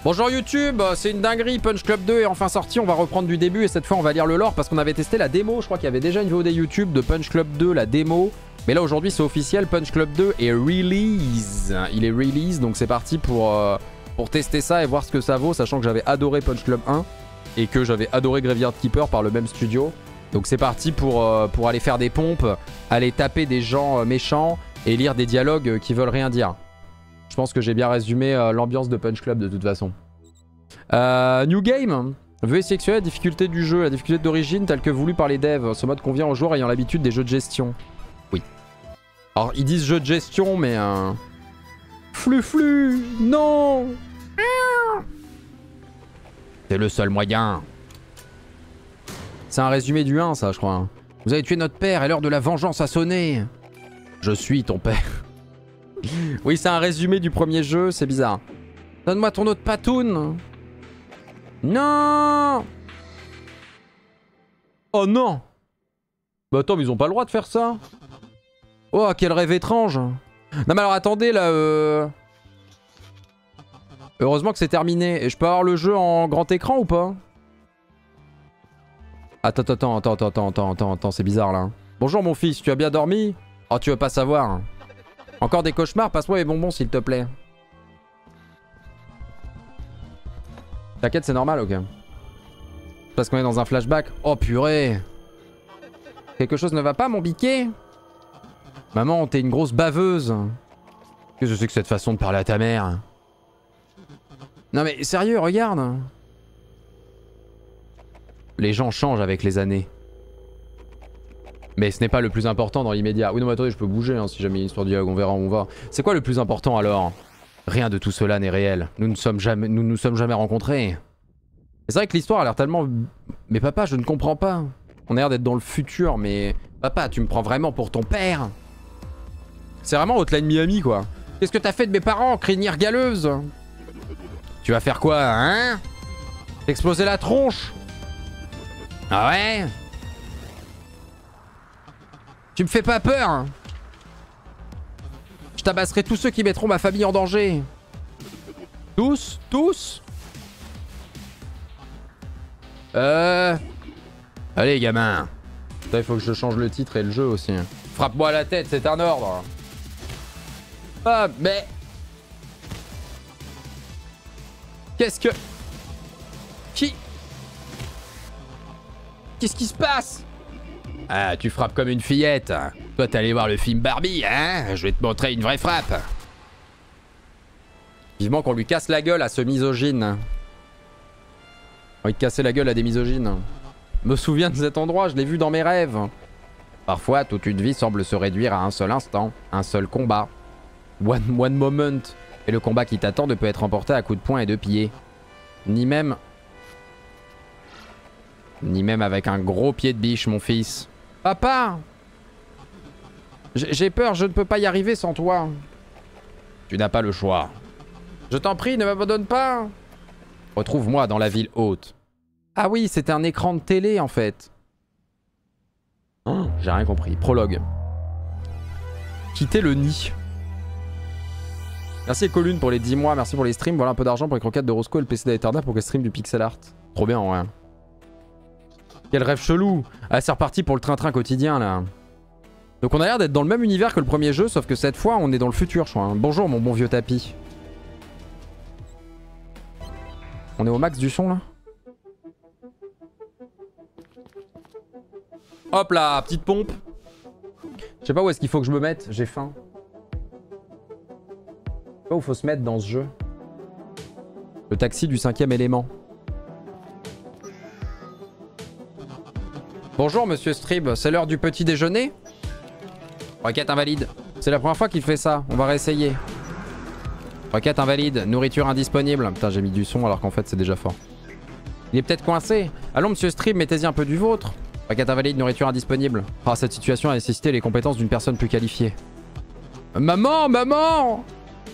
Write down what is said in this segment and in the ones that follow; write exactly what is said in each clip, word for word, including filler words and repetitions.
Bonjour YouTube, c'est une dinguerie, Punch Club deux est enfin sorti, on va reprendre du début et cette fois on va lire le lore parce qu'on avait testé la démo, je crois qu'il y avait déjà une V O D YouTube de Punch Club deux, la démo. Mais là aujourd'hui c'est officiel, Punch Club deux est release, il est release donc c'est parti pour, euh, pour tester ça et voir ce que ça vaut, sachant que j'avais adoré Punch Club un et que j'avais adoré Graveyard Keeper par le même studio. Donc c'est parti pour, euh, pour aller faire des pompes, aller taper des gens euh, méchants et lire des dialogues euh, qui veulent rien dire. Je pense que j'ai bien résumé euh, l'ambiance de Punch Club de toute façon. Euh, new game. Veuillez sélectionner la difficulté du jeu, la difficulté d'origine telle que voulue par les devs. Ce mode convient aux joueurs ayant l'habitude des jeux de gestion. Oui. Alors ils disent jeu de gestion mais... Euh... Flux flux. Non. C'est le seul moyen. C'est un résumé du un ça je crois. Vous avez tué notre père et l'heure de la vengeance a sonné. Je suis ton père. Oui, c'est un résumé du premier jeu, c'est bizarre. Donne-moi ton autre patoun. Non. Oh non. Bah attends, mais ils ont pas le droit de faire ça. Oh, quel rêve étrange. Non mais alors attendez, là... Euh... Heureusement que c'est terminé. Et je peux avoir le jeu en grand écran ou pas? Attends, attends, attends, attends, attends, attends, attends, attends, c'est bizarre là. Bonjour mon fils, tu as bien dormi? Oh, tu veux pas savoir. Encore des cauchemars? Passe-moi les bonbons s'il te plaît. T'inquiète, c'est normal, ok. Parce qu'on est dans un flashback. Oh purée. Quelque chose ne va pas, mon biquet? Maman, t'es une grosse baveuse. Qu'est-ce que c'est que cette façon de parler à ta mère? Non mais sérieux, regarde. Les gens changent avec les années. Mais ce n'est pas le plus important dans l'immédiat. Oui, non, mais attendez, je peux bouger hein, si jamais il y a une histoire de dialogue, on verra où on va. C'est quoi le plus important alors? Rien de tout cela n'est réel. Nous ne sommes jamais, nous nous sommes jamais rencontrés. C'est vrai que l'histoire a l'air tellement... Mais papa, je ne comprends pas. On a l'air d'être dans le futur, mais... Papa, tu me prends vraiment pour ton père? C'est vraiment Hotline Miami, quoi. Qu'est-ce que t'as fait de mes parents, crinière galeuse? Tu vas faire quoi, hein? T'exploser la tronche? Ah ouais? Tu me fais pas peur. Je tabasserai tous ceux qui mettront ma famille en danger. Tous? Tous? Euh... Allez gamin. Putain, il faut que je change le titre et le jeu aussi. Frappe-moi à la tête, c'est un ordre. Ah mais... Qu'est-ce que... Qui... Qu'est-ce qui se passe? Ah, tu frappes comme une fillette. Toi, t'es allé voir le film Barbie, hein? Je vais te montrer une vraie frappe. Vivement qu'on lui casse la gueule à ce misogyne. Envie de casser la gueule à des misogynes. Me souviens de cet endroit, je l'ai vu dans mes rêves. Parfois, toute une vie semble se réduire à un seul instant, un seul combat. One, one moment. Et le combat qui t'attend ne peut être remporté à coups de poing et de pied. Ni même... Ni même avec un gros pied de biche, mon fils. Papa! J'ai peur, je ne peux pas y arriver sans toi. Tu n'as pas le choix. Je t'en prie, ne m'abandonne pas. Retrouve-moi dans la ville haute. Ah oui, c'était un écran de télé en fait. Oh, j'ai rien compris. Prologue. Quitter le nid. Merci Colune pour les dix mois, merci pour les streams. Voilà un peu d'argent pour les croquettes de Roscoe et le P C d'Aeterna pour les streams du pixel art. Trop bien, ouais. Quel rêve chelou. Ah, c'est reparti pour le train-train quotidien là. Donc on a l'air d'être dans le même univers que le premier jeu, sauf que cette fois on est dans le futur, je crois. Hein. Bonjour mon bon vieux tapis. On est au max du son là. Hop là, petite pompe. Je sais pas où est-ce qu'il faut que je me mette, j'ai faim. Je sais pas où faut se mettre dans ce jeu. Le taxi du cinquième élément. Bonjour monsieur Strib, c'est l'heure du petit déjeuner? Requête invalide. C'est la première fois qu'il fait ça, on va réessayer. Requête invalide, nourriture indisponible. Putain, j'ai mis du son alors qu'en fait c'est déjà fort. Il est peut-être coincé. Allons monsieur Strib, mettez-y un peu du vôtre. Requête invalide, nourriture indisponible. Ah, cette situation a nécessité les compétences d'une personne plus qualifiée. Maman, maman!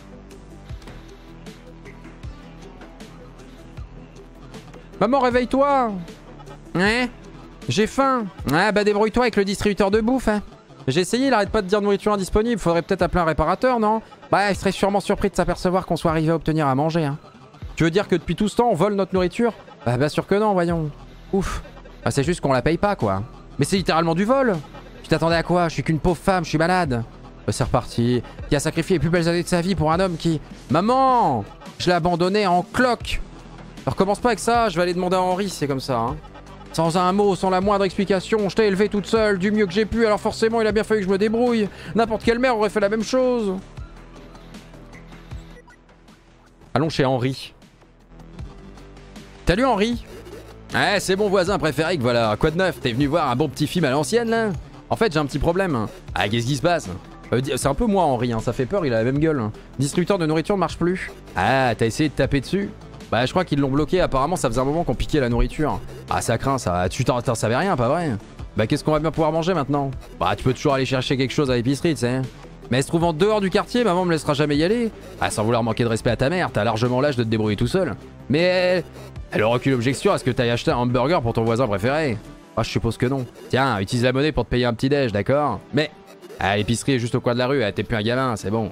Maman, réveille-toi! Hein? J'ai faim. Ah bah débrouille-toi avec le distributeur de bouffe. Hein. J'ai essayé, il arrête pas de dire nourriture indisponible. Faudrait peut-être appeler un réparateur, non? Bah, il serait sûrement surpris de s'apercevoir qu'on soit arrivé à obtenir à manger. Hein. Tu veux dire que depuis tout ce temps, on vole notre nourriture? Bah bien sûr que non, voyons. Ouf. Ah, c'est juste qu'on la paye pas, quoi. Mais c'est littéralement du vol. Tu t'attendais à quoi? Je suis qu'une pauvre femme, je suis malade. Bah, c'est reparti. Qui a sacrifié les plus belles années de sa vie pour un homme qui... Maman! Je l'ai abandonné en cloque. Alors commence pas avec ça, je vais aller demander à Henri, c'est comme ça. Hein. Sans un mot, sans la moindre explication, je t'ai élevé toute seule, du mieux que j'ai pu, alors forcément il a bien fallu que je me débrouille. N'importe quelle mère aurait fait la même chose. Allons chez Henri. Salut Henri. Ouais, c'est mon voisin préféré que voilà. Quoi de neuf? T'es venu voir un bon petit film à l'ancienne là? En fait, j'ai un petit problème. Ah, qu'est-ce qui se passe? euh, C'est un peu moi Henri, hein. Ça fait peur, il a la même gueule. Distributeur de nourriture ne marche plus. Ah, t'as essayé de taper dessus? Bah, je crois qu'ils l'ont bloqué. Apparemment, ça faisait un moment qu'on piquait la nourriture. Ah, ça craint ça. Tu t'en savais rien, pas vrai? Bah, qu'est-ce qu'on va bien pouvoir manger maintenant? Bah, tu peux toujours aller chercher quelque chose à l'épicerie, tu sais. Mais elle se trouve en dehors du quartier, maman me laissera jamais y aller. Ah, sans vouloir manquer de respect à ta mère, t'as largement l'âge de te débrouiller tout seul. Mais elle, elle aura aucune objection à ce que t'ailles acheter un hamburger pour ton voisin préféré. Ah, je suppose que non. Tiens, utilise la monnaie pour te payer un petit déj, d'accord? Mais, ah, l'épicerie est juste au coin de la rue, ah, t'es plus un gamin, c'est bon.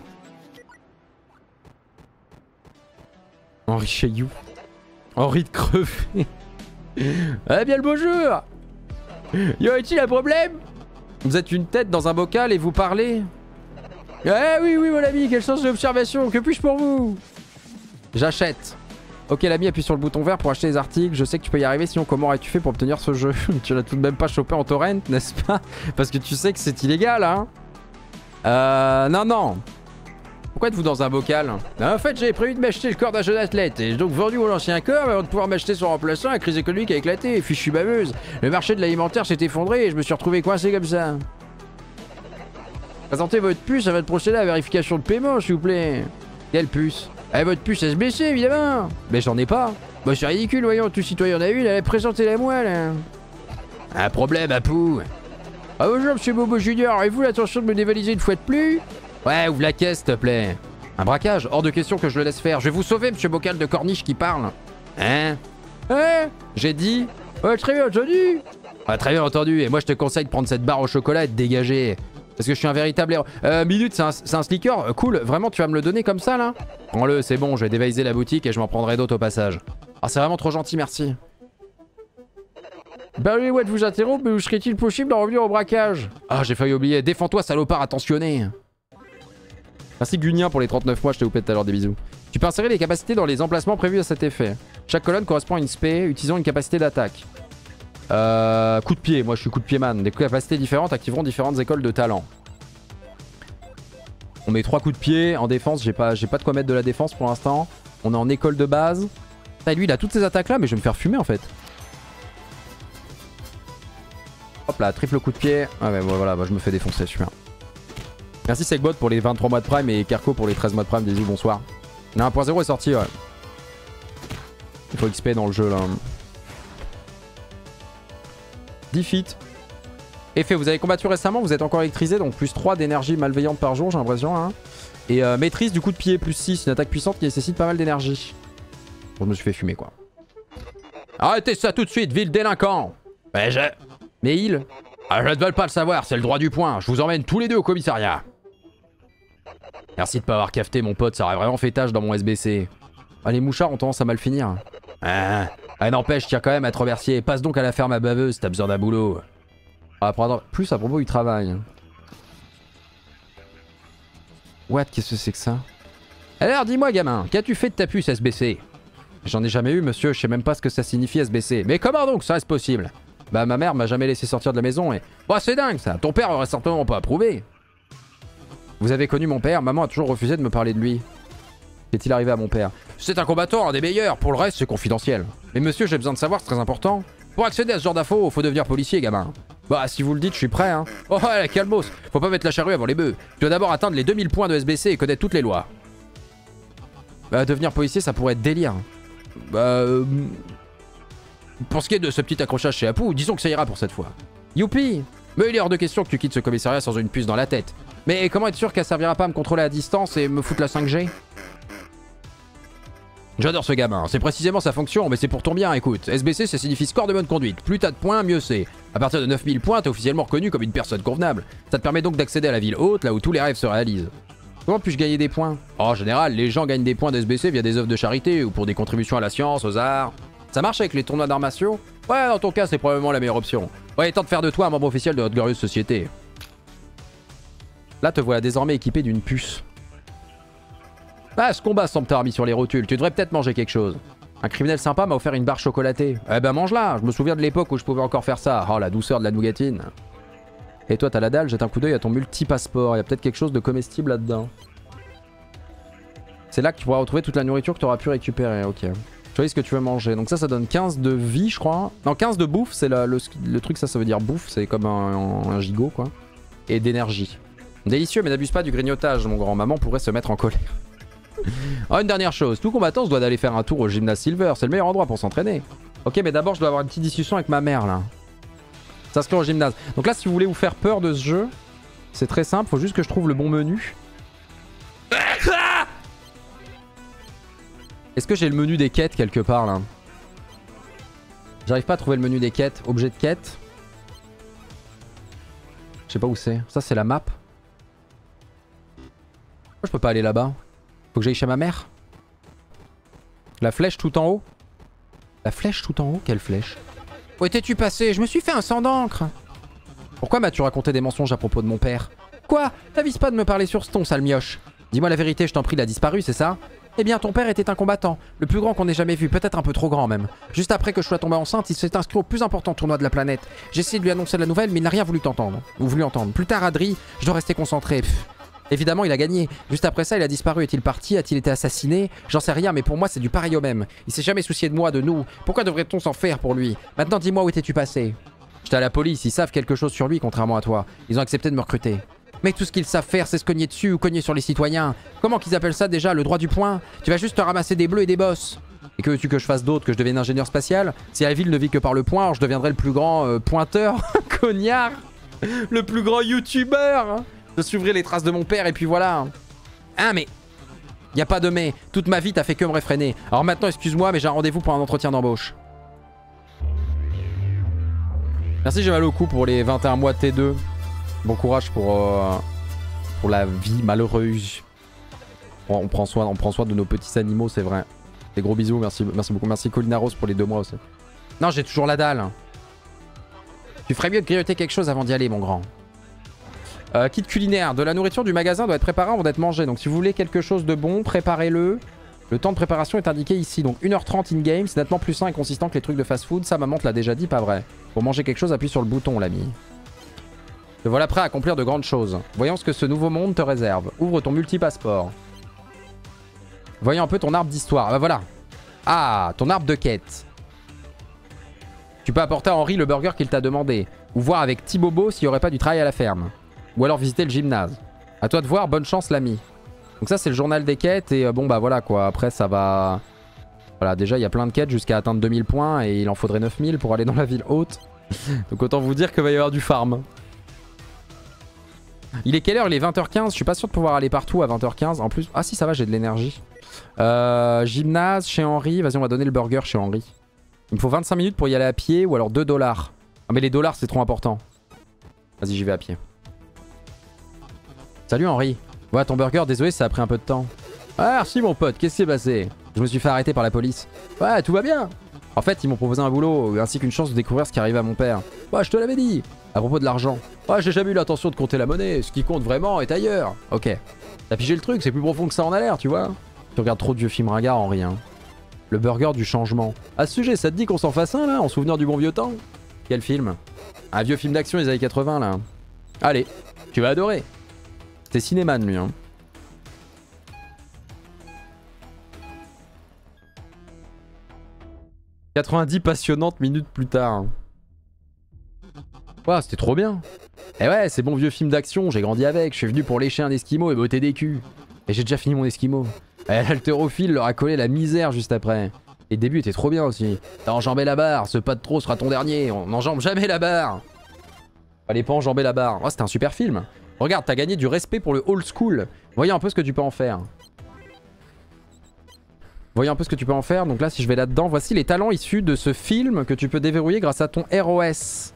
Henri Chayou. Henri de crever. Ah, bien le bonjour. Y aurait-il un problème? Vous êtes une tête dans un bocal et vous parlez? Eh oui, oui, mon ami, quel sens de l'observation? Que puis-je pour vous? J'achète. Ok, l'ami, appuie sur le bouton vert pour acheter les articles. Je sais que tu peux y arriver, sinon comment aurais-tu fait pour obtenir ce jeu? Tu l'as tout de même pas chopé en torrent, n'est-ce pas? Parce que tu sais que c'est illégal, hein? Euh... Non, non. Pourquoi êtes-vous dans un bocal? Ben, en fait, j'avais prévu de m'acheter le corps d'un jeune athlète. Et j'ai donc vendu mon ancien corps avant de pouvoir m'acheter son remplaçant. La crise économique a éclaté. Fichue baveuse. Le marché de l'alimentaire s'est effondré et je me suis retrouvé coincé comme ça. Présentez votre puce avant de procéder à la vérification de paiement, s'il vous plaît. Quelle puce? Eh, votre puce S B C, évidemment. Mais j'en ai pas. Bah, c'est ridicule, voyons. Tout citoyen en a une, elle a présenté la moi, là. Un problème, Apou. Ah, bonjour, monsieur Bobo Junior. Avez-vous l'intention de me dévaliser une fois de plus? Ouais, ouvre la caisse, s'il te plaît. Un braquage? Hors de question que je le laisse faire. Je vais vous sauver, monsieur Bocal de Corniche qui parle. Hein? Hein? J'ai dit? Ouais, très bien entendu. Ah, très bien entendu. Et moi, je te conseille de prendre cette barre au chocolat et de dégager. Parce que je suis un véritable héros. Euh, Minute, c'est un, un sneaker. Cool. Vraiment, tu vas me le donner comme ça, là? Prends-le, c'est bon. Je vais dévaliser la boutique et je m'en prendrai d'autres au passage. Ah, c'est vraiment trop gentil, merci. Pardonnez-moi de vous interrompre, mais où serait-il possible d'en revenir au braquage? Ah, j'ai failli oublier. Défends-toi, salopard attentionné. Merci Gunien pour les trente-neuf mois, je t'ai coupé tout à l'heure, des bisous. Tu peux insérer les capacités dans les emplacements prévus à cet effet. Chaque colonne correspond à une spé utilisant une capacité d'attaque. Euh, coup de pied, moi je suis coup de pied man. Des capacités différentes activeront différentes écoles de talent. On met trois coups de pied en défense, j'ai pas, j'ai pas de quoi mettre de la défense pour l'instant. On est en école de base. Ah, lui il a toutes ces attaques là, mais je vais me faire fumer en fait. Hop là, triple coup de pied. Ah ouais, voilà, bah, je me fais défoncer, super. Merci Segbot pour les vingt-trois mois de prime et Kerko pour les treize mois de prime. Bisous, bonsoir. un point zéro est sorti, ouais. Il faut X P dans le jeu là. Defeat. Effet, vous avez combattu récemment, vous êtes encore électrisé, donc plus trois d'énergie malveillante par jour, j'ai l'impression. Hein. Et euh, maîtrise du coup de pied, plus six, une attaque puissante qui nécessite pas mal d'énergie. Bon, je me suis fait fumer quoi. Arrêtez ça tout de suite, vil délinquant. Mais je... Mais il... Ah, je ne veux pas le savoir, c'est le droit du point. Je vous emmène tous les deux au commissariat. Merci de pas avoir cafeté mon pote, ça aurait vraiment fait tâche dans mon S B C. Ah, les mouchards ont tendance à mal finir. Ah, ah n'empêche, je tiens quand même à te remercier. Passe donc à la ferme à baveuse si t'as besoin d'un boulot. Ah, plus à propos du travail. What, qu'est-ce que c'est que ça? Alors dis-moi gamin, qu'as-tu fait de ta puce S B C? J'en ai jamais eu monsieur, je sais même pas ce que ça signifie S B C. Mais comment donc ça reste possible? Bah ma mère m'a jamais laissé sortir de la maison et... Bah c'est dingue ça, ton père aurait certainement pas approuvé. Vous avez connu mon père, maman a toujours refusé de me parler de lui. Qu'est-il arrivé à mon père? C'est un combattant, un des meilleurs, pour le reste c'est confidentiel. Mais monsieur j'ai besoin de savoir, c'est très important. Pour accéder à ce genre d'infos, faut devenir policier gamin. Bah si vous le dites, je suis prêt hein. Oh ouais, calmos, faut pas mettre la charrue avant les bœufs. Tu dois d'abord atteindre les deux mille points de S B C et connaître toutes les lois. Bah devenir policier ça pourrait être délire. Bah... Euh... Pour ce qui est de ce petit accrochage chez Apu, disons que ça ira pour cette fois. Youpi! Mais il est hors de question que tu quittes ce commissariat sans une puce dans la tête. Mais comment être sûr qu'elle servira pas à me contrôler à distance et me foutre la cinq G? J'adore ce gamin, c'est précisément sa fonction, mais c'est pour ton bien, écoute. S B C, ça signifie score de bonne conduite. Plus t'as de points, mieux c'est. À partir de neuf mille points, t'es officiellement reconnu comme une personne convenable. Ça te permet donc d'accéder à la ville haute, là où tous les rêves se réalisent. Comment puis-je gagner des points? Oh, en général, les gens gagnent des points d'S B C via des œuvres de charité ou pour des contributions à la science, aux arts. Ça marche avec les tournois d'arts martiaux? Ouais, dans ton cas, c'est probablement la meilleure option. Ouais, temps de faire de toi un membre officiel de notre glorieuse société. Là, te voilà désormais équipé d'une puce. Ah, ce combat semble t'avoir mis sur les rotules. Tu devrais peut-être manger quelque chose. Un criminel sympa m'a offert une barre chocolatée. Eh ben mange-la. Je me souviens de l'époque où je pouvais encore faire ça. Oh, la douceur de la nougatine. Et toi, t'as la dalle, jette un coup d'œil à ton multi-passeport. Il y a peut-être quelque chose de comestible là-dedans. C'est là que tu pourras retrouver toute la nourriture que tu auras pu récupérer. Ok. Choisis ce que tu veux manger. Donc ça, ça donne quinze de vie, je crois. Non, quinze de bouffe, c'est le, le, le truc, ça, ça veut dire bouffe. C'est comme un, un, un gigot, quoi. Et d'énergie. Délicieux, mais n'abuse pas du grignotage, mon grand. Maman pourrait se mettre en colère. Oh, une dernière chose. Tout combattant se doit d'aller faire un tour au gymnase Silver. C'est le meilleur endroit pour s'entraîner. Ok, mais d'abord, je dois avoir une petite discussion avec ma mère, là. S'inscrire au gymnase. Donc là, si vous voulez vous faire peur de ce jeu, c'est très simple. Faut juste que je trouve le bon menu. Est-ce que j'ai le menu des quêtes quelque part, là? J'arrive pas à trouver le menu des quêtes. Objet de quête. Je sais pas où c'est. Ça, c'est la map. Pourquoi je peux pas aller là-bas? Faut que j'aille chez ma mère. La flèche tout en haut. La flèche tout en haut? Quelle flèche? Où étais-tu passé? Je me suis fait un sang d'encre. Pourquoi m'as-tu raconté des mensonges à propos de mon père? Quoi? T'avises pas de me parler sur ce ton, sale mioche. Dis-moi la vérité, je t'en prie, il a disparu, c'est ça? Eh bien, ton père était un combattant. Le plus grand qu'on ait jamais vu, peut-être un peu trop grand même. Juste après que je sois tombé enceinte, il s'est inscrit au plus important tournoi de la planète. J'ai essayé de lui annoncer la nouvelle, mais il n'a rien voulu t'entendre. Ou voulu entendre. Plus tard, Adri, je dois rester concentré. Pff. Évidemment, il a gagné. Juste après ça, il a disparu. Est-il parti? A-t-il été assassiné? J'en sais rien, mais pour moi, c'est du pareil au même. Il s'est jamais soucié de moi, de nous. Pourquoi devrait-on s'en faire pour lui? Maintenant, dis-moi où étais-tu passé? J'étais à la police, ils savent quelque chose sur lui, contrairement à toi. Ils ont accepté de me recruter. Mais tout ce qu'ils savent faire, c'est se cogner dessus ou cogner sur les citoyens. Comment qu'ils appellent ça déjà? Le droit du point? Tu vas juste te ramasser des bleus et des bosses. Et que veux-tu que je fasse d'autre? Que je devienne ingénieur spatial? Si la ville ne vit que par le point, alors je deviendrai le plus grand euh, pointeur, cognard, le plus grand youtubeur. Je suivrai les traces de mon père et puis voilà. Ah mais... Y a pas de mais. Toute ma vie, t'as fait que me réfréner. Alors maintenant, excuse-moi, mais j'ai un rendez-vous pour un entretien d'embauche. Merci, j'ai mal au cou pour les vingt et un mois de T deux. Bon courage pour, euh, pour la vie malheureuse. Bon, on, prend soin, on prend soin de nos petits animaux, c'est vrai. Des gros bisous, merci, merci beaucoup. Merci Colinaros pour les deux mois aussi. Non, j'ai toujours la dalle. Tu ferais mieux de grignoter quelque chose avant d'y aller, mon grand. Euh, kit culinaire. De la nourriture du magasin doit être préparée avant d'être mangée. Donc si vous voulez quelque chose de bon, préparez-le. Le temps de préparation est indiqué ici. Donc une heure trente in-game. C'est nettement plus sain et consistant que les trucs de fast-food. Ça, maman te l'a déjà dit, pas vrai. Pour manger quelque chose, appuie sur le bouton, l'ami. Te voilà prêt à accomplir de grandes choses. Voyons ce que ce nouveau monde te réserve. Ouvre ton multi-passeport. Voyons un peu ton arbre d'histoire. Ah bah voilà. Ah, ton arbre de quête. Tu peux apporter à Henri le burger qu'il t'a demandé. Ou voir avec Tibobo s'il n'y aurait pas du travail à la ferme. Ou alors visiter le gymnase. À toi de voir, bonne chance l'ami. Donc ça c'est le journal des quêtes et euh, bon bah voilà quoi. Après ça va... Voilà, déjà il y a plein de quêtes jusqu'à atteindre deux mille points et il en faudrait neuf mille pour aller dans la ville haute. Donc autant vous dire qu'il va y avoir du farm. Il est quelle heure? Il est vingt heures quinze. Je suis pas sûr de pouvoir aller partout à vingt heures quinze. En plus... Ah si, ça va, j'ai de l'énergie. Euh, gymnase chez Henri. Vas-y, on va donner le burger chez Henri. Il me faut vingt-cinq minutes pour y aller à pied ou alors deux dollars. Ah mais les dollars c'est trop important. Vas-y, j'y vais à pied. Salut Henri. Ouais, ton burger, désolé, ça a pris un peu de temps. Ah merci mon pote, qu'est-ce qui s'est passé? Je me suis fait arrêter par la police. Ouais, tout va bien. En fait, ils m'ont proposé un boulot ainsi qu'une chance de découvrir ce qui arrivait à mon père. Ouais, je te l'avais dit. À propos de l'argent. Ouais, j'ai jamais eu l'intention de compter la monnaie. Ce qui compte vraiment est ailleurs. Ok. T'as pigé le truc, c'est plus profond que ça en a l'air, tu vois. Tu regardes trop de vieux films ringards, Henri. Hein. Le burger du changement. À ce sujet, ça te dit qu'on s'en fasse un là, en souvenir du bon vieux temps? Quel film? Un vieux film d'action des années quatre-vingts là. Allez, tu vas adorer. C'était Cinéman lui. Hein. quatre-vingt-dix passionnantes minutes plus tard. Wow, c'était trop bien. Et ouais, c'est bon vieux film d'action, j'ai grandi avec. Je suis venu pour lécher un esquimau et botter des culs. Et j'ai déjà fini mon esquimau. Et l'haltérophile leur a collé la misère juste après. Et le début était trop bien aussi. T'as enjambé la barre, ce pas de trop sera ton dernier. On n'enjambe jamais la barre. Fallait pas enjamber la barre. Oh, c'était un super film. Regarde, t'as gagné du respect pour le old school. Voyons un peu ce que tu peux en faire. Voyons un peu ce que tu peux en faire. Donc là, si je vais là-dedans, voici les talents issus de ce film que tu peux déverrouiller grâce à ton R O S.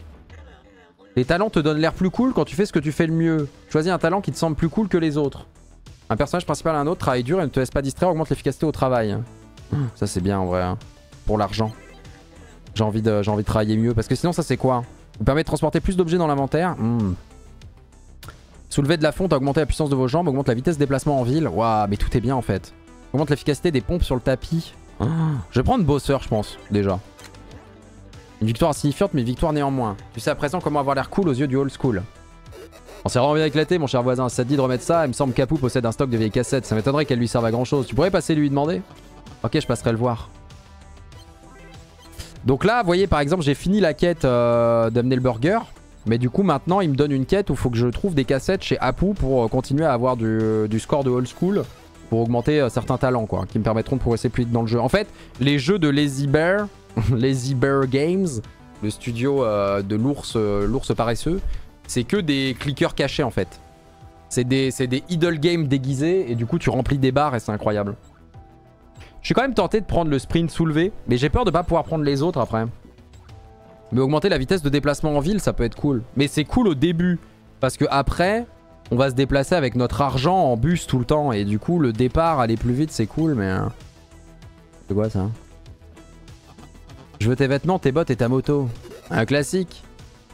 Les talents te donnent l'air plus cool quand tu fais ce que tu fais le mieux. Choisis un talent qui te semble plus cool que les autres. Un personnage principal à un autre, travaille dur et ne te laisse pas distraire, augmente l'efficacité au travail. Ça c'est bien en vrai. Hein. Pour l'argent. J'ai envie, de, j'ai envie de travailler mieux. Parce que sinon ça c'est quoi? Vous permet de transporter plus d'objets dans l'inventaire. Mmh. Soulever de la fonte, augmenter la puissance de vos jambes, augmente la vitesse de déplacement en ville. Waouh, mais tout est bien en fait. Augmente l'efficacité des pompes sur le tapis. Oh, je vais prendre Bosseur je pense, déjà. Une victoire insignifiante mais une victoire néanmoins. Tu sais à présent comment avoir l'air cool aux yeux du old school. On s'est vraiment bien éclaté mon cher voisin, ça te dit de remettre ça? Il me semble qu'Apu possède un stock de vieilles cassettes, ça m'étonnerait qu'elle lui serve à grand chose. Tu pourrais passer lui demander? Ok, je passerai le voir. Donc là, vous voyez par exemple j'ai fini la quête euh, d'amener le burger. Mais du coup maintenant il me donne une quête où il faut que je trouve des cassettes chez Apu pour euh, continuer à avoir du, du score de old school. Pour augmenter euh, certains talents quoi, qui me permettront de progresser plus vite dans le jeu. En fait, les jeux de Lazy Bear, Lazy Bear Games, le studio euh, de l'ours euh, l'ours paresseux, c'est que des clickers cachés en fait. C'est des, des idle games déguisés et du coup tu remplis des barres et c'est incroyable. Je suis quand même tenté de prendre le sprint soulevé, mais j'ai peur de pas pouvoir prendre les autres après. Mais augmenter la vitesse de déplacement en ville, ça peut être cool. Mais c'est cool au début, parce que après, on va se déplacer avec notre argent en bus tout le temps. Et du coup, le départ, aller plus vite, c'est cool, mais... C'est quoi ça? Je veux tes vêtements, tes bottes et ta moto. Un classique.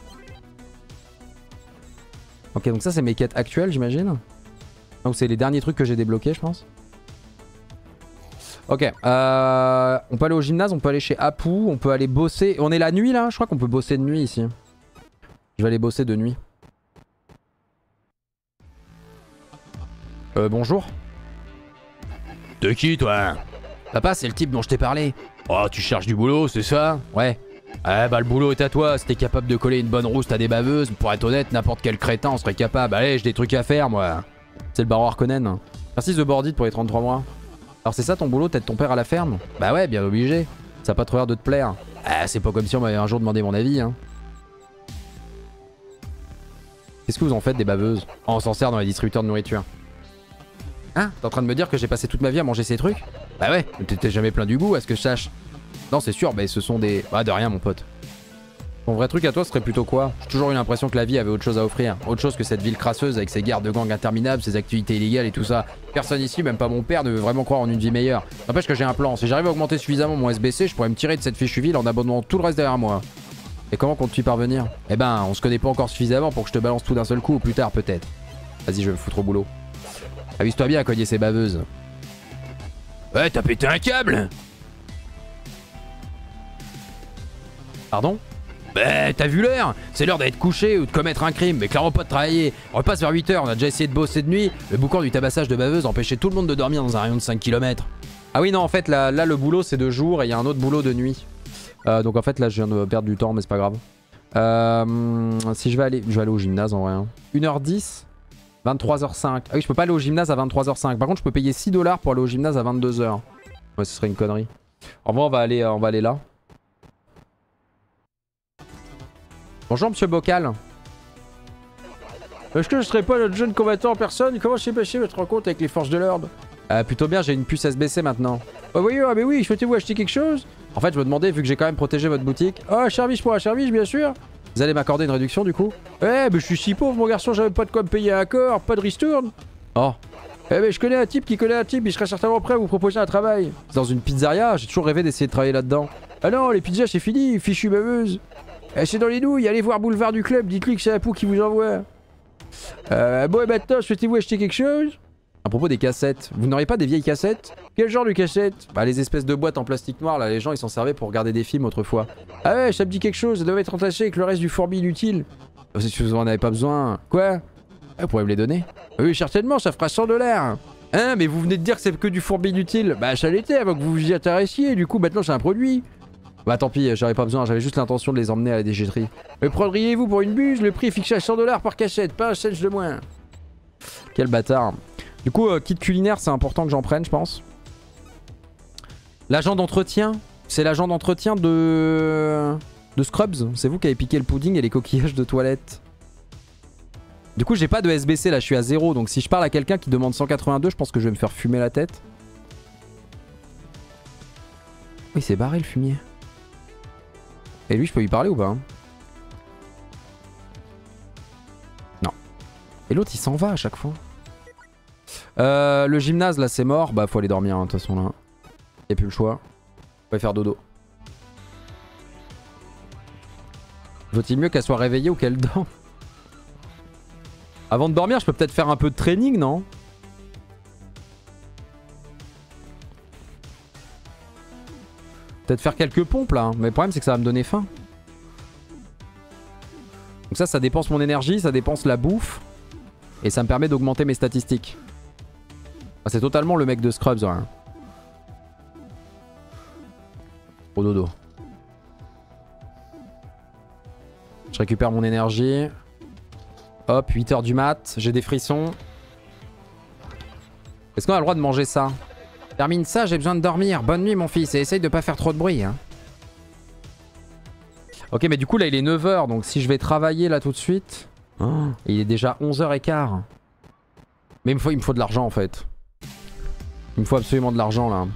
Ok, donc ça, c'est mes quêtes actuelles, j'imagine. Donc c'est les derniers trucs que j'ai débloqués, je pense. Ok, euh, on peut aller au gymnase, on peut aller chez Apu, on peut aller bosser. On est la nuit là? Je crois qu'on peut bosser de nuit ici. Je vais aller bosser de nuit. Euh, bonjour. De qui toi? Papa, c'est le type dont je t'ai parlé. Oh, tu cherches du boulot, c'est ça? Ouais. Eh bah le boulot est à toi, si t'es capable de coller une bonne rouste à des baveuses, pour être honnête, n'importe quel crétin en serait capable. Allez, j'ai des trucs à faire moi. C'est le baron Harkonnen. Merci The Boardit pour les trente-trois mois. Alors c'est ça ton boulot, t'aides ton père à la ferme? Bah ouais, bien obligé. Ça a pas trop l'air de te plaire. Ah, c'est pas comme si on m'avait un jour demandé mon avis, hein. Qu'est-ce que vous en faites des baveuses? Oh, on s'en sert dans les distributeurs de nourriture. Hein? T'es en train de me dire que j'ai passé toute ma vie à manger ces trucs? Bah ouais, t'étais jamais plein du goût, à ce que je sache. Non, c'est sûr, mais ce sont des... Bah de rien mon pote. Ton vrai truc à toi serait plutôt quoi? J'ai toujours eu l'impression que la vie avait autre chose à offrir. Autre chose que cette ville crasseuse avec ses guerres de gangs interminables, ses activités illégales et tout ça. Personne ici, même pas mon père, ne veut vraiment croire en une vie meilleure. N'empêche que j'ai un plan. Si j'arrive à augmenter suffisamment mon S B C, je pourrais me tirer de cette fichue ville en abandonnant tout le reste derrière moi. Et comment comptes-tu y parvenir? Eh ben, on se connaît pas encore suffisamment pour que je te balance tout d'un seul coup ou plus tard peut-être. Vas-y, je vais me foutre au boulot. Amuse-toi bien à cogner ces baveuses. Ouais, t'as pété un câble? Pardon? Bah t'as vu l'heure? C'est l'heure d'être couché ou de commettre un crime, mais clairement pas de travailler. On repasse vers huit heures, on a déjà essayé de bosser de nuit. Le boucan du tabassage de baveuse empêchait tout le monde de dormir dans un rayon de cinq kilomètres. Ah oui non en fait là, là le boulot c'est de jour et il y a un autre boulot de nuit. Euh, donc en fait là je viens de perdre du temps mais c'est pas grave. Euh, si je vais aller, je vais aller au gymnase en vrai. Hein. une heure dix, vingt-trois heures cinq. Ah oui je peux pas aller au gymnase à vingt-trois heures cinq. Par contre je peux payer six dollars pour aller au gymnase à vingt-deux heures. Ouais ce serait une connerie. En vrai on va aller, on va aller là. Bonjour monsieur Bocal. Est-ce que je serais pas notre jeune combattant en personne? Comment s'est passé votre rencontre avec les forces de l'ordre? Euh, plutôt bien, j'ai une puce S B C maintenant. Oh oui, ah mais oui, souhaitez-vous acheter quelque chose? En fait, je me demandais, vu que j'ai quand même protégé votre boutique. Oh, service pour un service, bien sûr. Vous allez m'accorder une réduction du coup? Eh, mais je suis si pauvre, mon garçon, j'avais pas de quoi me payer un accord, pas de ristourne. Oh. Eh, mais je connais un type qui connaît un type, il serait certainement prêt à vous proposer un travail. C'est dans une pizzeria, j'ai toujours rêvé d'essayer de travailler là-dedans. Ah non, les pizzas, c'est fini, fichu baveuse. Eh, c'est dans les nouilles, allez voir Boulevard du Club, dites-lui que c'est Apu qui vous envoie. Euh, bon et maintenant, souhaitez-vous acheter quelque chose? À propos des cassettes, vous n'auriez pas des vieilles cassettes? Quel genre de cassettes? Bah les espèces de boîtes en plastique noir, là les gens ils s'en servaient pour regarder des films autrefois. Ah ouais, ça me dit quelque chose, ça doit être entaché avec le reste du fourbi inutile. Oh, si vous en avez pas besoin. Quoi? Ah, vous pourrez me les donner? Oui certainement, ça fera cent dollars. Hein, mais vous venez de dire que c'est que du fourbi inutile. Bah ça l'était avant que vous vous y intéressiez, du coup maintenant c'est un produit. Bah tant pis, j'avais pas besoin, j'avais juste l'intention de les emmener à la déchetterie. Mais prendriez-vous pour une buse? Le prix est fixé à cent dollars par cachette, pas un cent de moins. Quel bâtard. Du coup, euh, kit culinaire, c'est important que j'en prenne, je pense. L'agent d'entretien, c'est l'agent d'entretien de... de Scrubs. C'est vous qui avez piqué le pudding et les coquillages de toilette. Du coup, j'ai pas de S B C, là, je suis à zéro. Donc si je parle à quelqu'un qui demande cent quatre-vingt-deux, je pense que je vais me faire fumer la tête. Oui, c'est barré le fumier. Et lui, je peux lui parler ou pas? Non. Et l'autre, il s'en va à chaque fois. Euh, le gymnase là c'est mort. Bah faut aller dormir de hein, toute façon là. Y'a plus le choix. On va faire dodo. Vaut-il mieux qu'elle soit réveillée ou qu'elle dorme? Avant de dormir je peux peut-être faire un peu de training non? Peut-être faire quelques pompes là. Mais le problème c'est que ça va me donner faim. Donc ça ça dépense mon énergie, ça dépense la bouffe. Et ça me permet d'augmenter mes statistiques. Ah, c'est totalement le mec de Scrubs. Hein. Au dodo. Je récupère mon énergie. Hop, huit heures du mat. J'ai des frissons. Est-ce qu'on a le droit de manger ça? Termine ça, j'ai besoin de dormir. Bonne nuit mon fils et essaye de pas faire trop de bruit. Hein. Ok, mais du coup là il est neuf heures. Donc si je vais travailler là tout de suite... Oh, il est déjà onze heures quinze. Mais il me faut, il me faut de l'argent en fait. Il me faut absolument de l'argent là.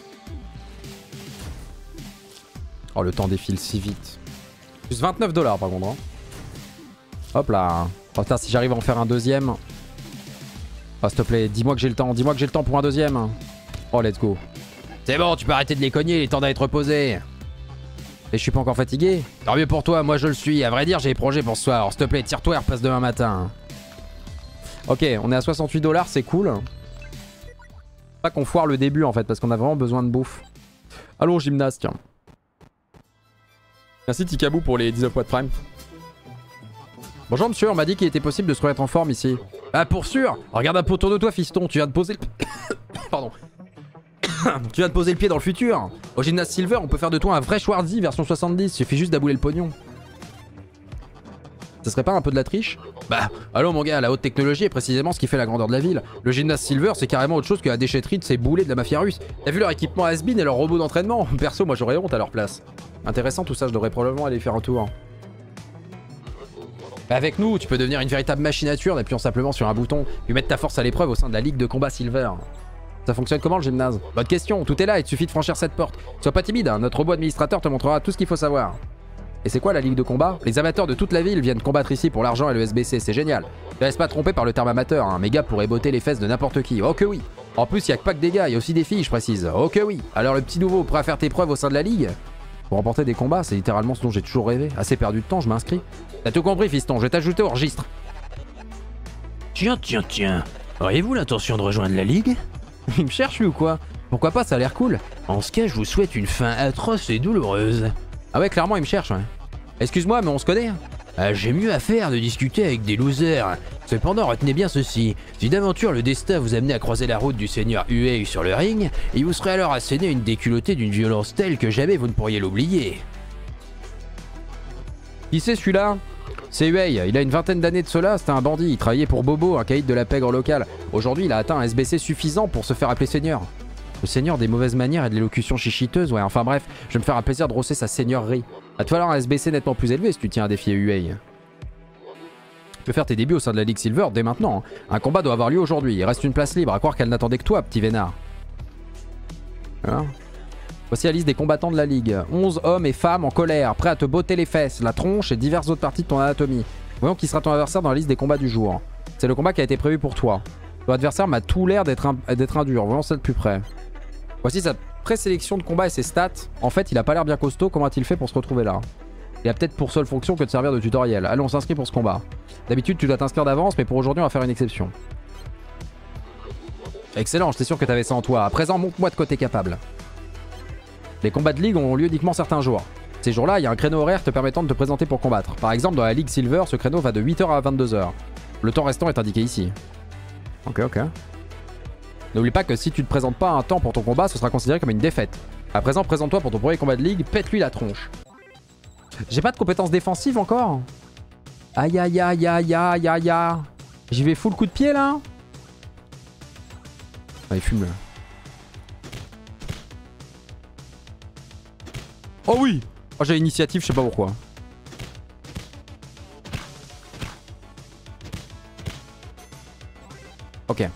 Oh le temps défile si vite. Plus vingt-neuf dollars par contre. Hein. Hop là. Oh putain si j'arrive à en faire un deuxième. Oh s'il te plaît, dis-moi que j'ai le temps. Dis-moi que j'ai le temps pour un deuxième. Oh let's go. C'est bon, tu peux arrêter de les cogner, il est temps d'aller te reposer. Et je suis pas encore fatigué. Tant mieux pour toi, moi je le suis. À vrai dire j'ai des projets pour ce soir. Alors s'il te plaît, tire-toi et repasse demain matin. Ok, on est à soixante-huit dollars, c'est cool. Pas qu'on foire le début en fait, parce qu'on a vraiment besoin de bouffe. Allons au gymnase, tiens. Merci Tikabou pour les dix-neuf mois de prime. Bonjour monsieur, on m'a dit qu'il était possible de se remettre en forme ici. Ah pour sûr. Regarde un peu autour de toi fiston, tu viens de poser le... Pardon. Tu viens de poser le pied dans le futur. Au gymnase Silver, on peut faire de toi un vrai Schwarzy version soixante-dix, suffit juste d'abouler le pognon. Ça serait pas un peu de la triche? Bah, allô mon gars, la haute technologie est précisément ce qui fait la grandeur de la ville. Le gymnase Silver, c'est carrément autre chose que la déchetterie de ces boulets de la mafia russe. T'as vu leur équipement has-been et leurs robots d'entraînement? Perso, moi j'aurais honte à leur place. Intéressant tout ça, je devrais probablement aller faire un tour. Bah avec nous, tu peux devenir une véritable machine à tuer en appuyant simplement sur un bouton, puis mettre ta force à l'épreuve au sein de la ligue de combat Silver. Ça fonctionne comment le gymnase? Bonne question, tout est là, il te suffit de franchir cette porte. Sois pas timide, hein, notre robot administrateur te montrera tout ce qu'il faut savoir. Et c'est quoi la ligue de combat? Les amateurs de toute la ville viennent combattre ici pour l'argent et le S B C, c'est génial. Ne laisse pas tromper par le terme amateur, un méga pourrait botter les fesses de n'importe qui. Oh que oui. En plus, il y a pas que des gars, il y a aussi des filles, je précise. Oh que oui. Alors le petit nouveau, prêt à faire tes preuves au sein de la ligue? Pour remporter des combats, c'est littéralement ce dont j'ai toujours rêvé. Assez perdu de temps, je m'inscris. T'as tout compris fiston, je vais t'ajouter au registre. Tiens, tiens, tiens. Auriez-vous l'intention de rejoindre la ligue? Il me cherche lui ou quoi? Pourquoi pas, ça a l'air cool. En ce cas, je vous souhaite une fin atroce et douloureuse. Ah ouais, clairement, il me cherche, ouais. Excuse-moi, mais on se connaît. Ah, j'ai mieux à faire de discuter avec des losers. Cependant, retenez bien ceci. Si d'aventure le destin vous amenait à croiser la route du seigneur Huey sur le ring, il vous serait alors asséné une déculottée d'une violence telle que jamais vous ne pourriez l'oublier. Qui c'est celui-là? C'est Huey, il a une vingtaine d'années de cela, c'était un bandit, il travaillait pour Bobo, un caïd de la pègre locale. Aujourd'hui, il a atteint un S B C suffisant pour se faire appeler seigneur. Le seigneur des mauvaises manières et de l'élocution chichiteuse, ouais, enfin bref, je vais me faire un plaisir de rosser sa seigneurie. Va te falloir un S B C nettement plus élevé si tu tiens à défier Huey. Tu peux faire tes débuts au sein de la Ligue Silver dès maintenant. Un combat doit avoir lieu aujourd'hui, il reste une place libre, à croire qu'elle n'attendait que toi, petit vénard. Hein? Voici la liste des combattants de la Ligue. onze hommes et femmes en colère, prêts à te botter les fesses, la tronche et diverses autres parties de ton anatomie. Voyons qui sera ton adversaire dans la liste des combats du jour. C'est le combat qui a été prévu pour toi. Ton adversaire m'a tout l'air d'être un, d'être un dur, voyons ça de plus près. Voici sa présélection de combat et ses stats. En fait, il a pas l'air bien costaud, comment a-t-il fait pour se retrouver là? Il a peut-être pour seule fonction que de servir de tutoriel. Allez, on s'inscrit pour ce combat. D'habitude, tu dois t'inscrire d'avance, mais pour aujourd'hui, on va faire une exception. Excellent, j'étais sûr que t'avais ça en toi. À présent, montre-moi de côté capable. Les combats de ligue ont lieu uniquement certains jours. Ces jours-là, il y a un créneau horaire te permettant de te présenter pour combattre. Par exemple, dans la Ligue Silver, ce créneau va de huit heures à vingt-deux heures. Le temps restant est indiqué ici. Ok, ok. N'oublie pas que si tu te présentes pas à un temps pour ton combat, ce sera considéré comme une défaite. À présent, présente-toi pour ton premier combat de ligue, pète-lui la tronche. J'ai pas de compétences défensives encore. Aïe aïe aïe aïe aïe aïe aïe. J'y vais full coup de pied là. Allez, fume-le. Oh oui! Oh, j'ai l'initiative, je sais pas pourquoi. Ok.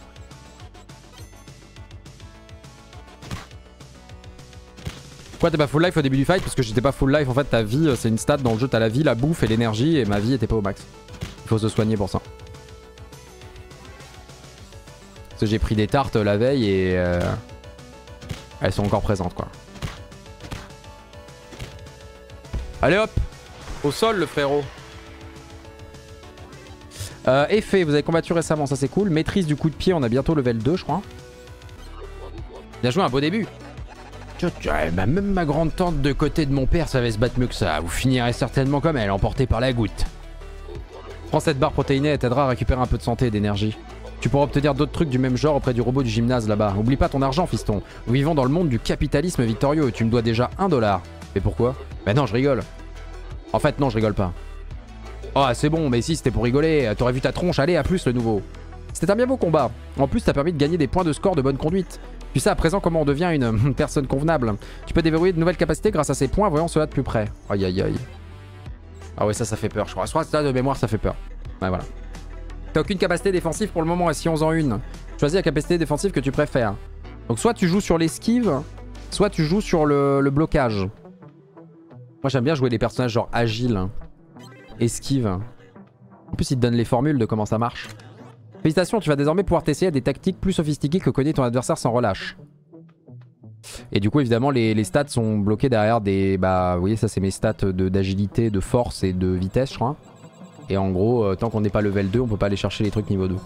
Pourquoi t'es pas full life au début du fight? Parce que j'étais pas full life, en fait ta vie c'est une stat dans le jeu, t'as la vie, la bouffe et l'énergie et ma vie était pas au max. Il faut se soigner pour ça. que j'ai pris des tartes la veille et euh, elles sont encore présentes quoi. Allez hop, au sol le frérot. Euh, effet, vous avez combattu récemment, ça c'est cool. Maîtrise du coup de pied, on a bientôt level deux je crois. Bien joué, un beau début. Même ma grande tante de côté de mon père savait se battre mieux que ça. Vous finirez certainement comme elle, emportée par la goutte. Prends cette barre protéinée, elle t'aidera à récupérer un peu de santé et d'énergie. Tu pourras obtenir d'autres trucs du même genre auprès du robot du gymnase là-bas. Oublie pas ton argent, fiston. Nous vivons dans le monde du capitalisme victorieux et tu me dois déjà un dollar. Mais pourquoi? Bah non, je rigole. En fait, non, je rigole pas. Oh, c'est bon, mais si c'était pour rigoler, t'aurais vu ta tronche, allez, à plus le nouveau. C'était un bien beau combat. En plus, t'as permis de gagner des points de score de bonne conduite. Tu sais à présent comment on devient une personne convenable. Tu peux déverrouiller de nouvelles capacités grâce à ces points, voyons cela de plus près. Aïe aïe aïe. Ah ouais, ça, ça fait peur, je crois. Je crois que ça, de mémoire, ça fait peur. Ouais, voilà. T'as aucune capacité défensive pour le moment, et si on en une. Choisis la capacité défensive que tu préfères. Donc soit tu joues sur l'esquive, soit tu joues sur le, le blocage. Moi j'aime bien jouer les personnages genre agiles. Esquive. En plus ils te donnent les formules de comment ça marche. Félicitations, tu vas désormais pouvoir t'essayer à des tactiques plus sophistiquées que connaît ton adversaire sans relâche. Et du coup évidemment les, les stats sont bloqués derrière des... Bah vous voyez ça c'est mes stats d'agilité, de, de force et de vitesse je crois. Et en gros euh, tant qu'on n'est pas level deux on peut pas aller chercher les trucs niveau deux.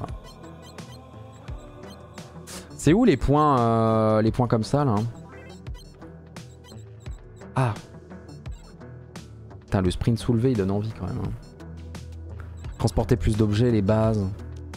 C'est où les points euh, les points comme ça là? Ah. Putain le sprint soulevé il donne envie quand même. Hein. Transporter plus d'objets, les bases.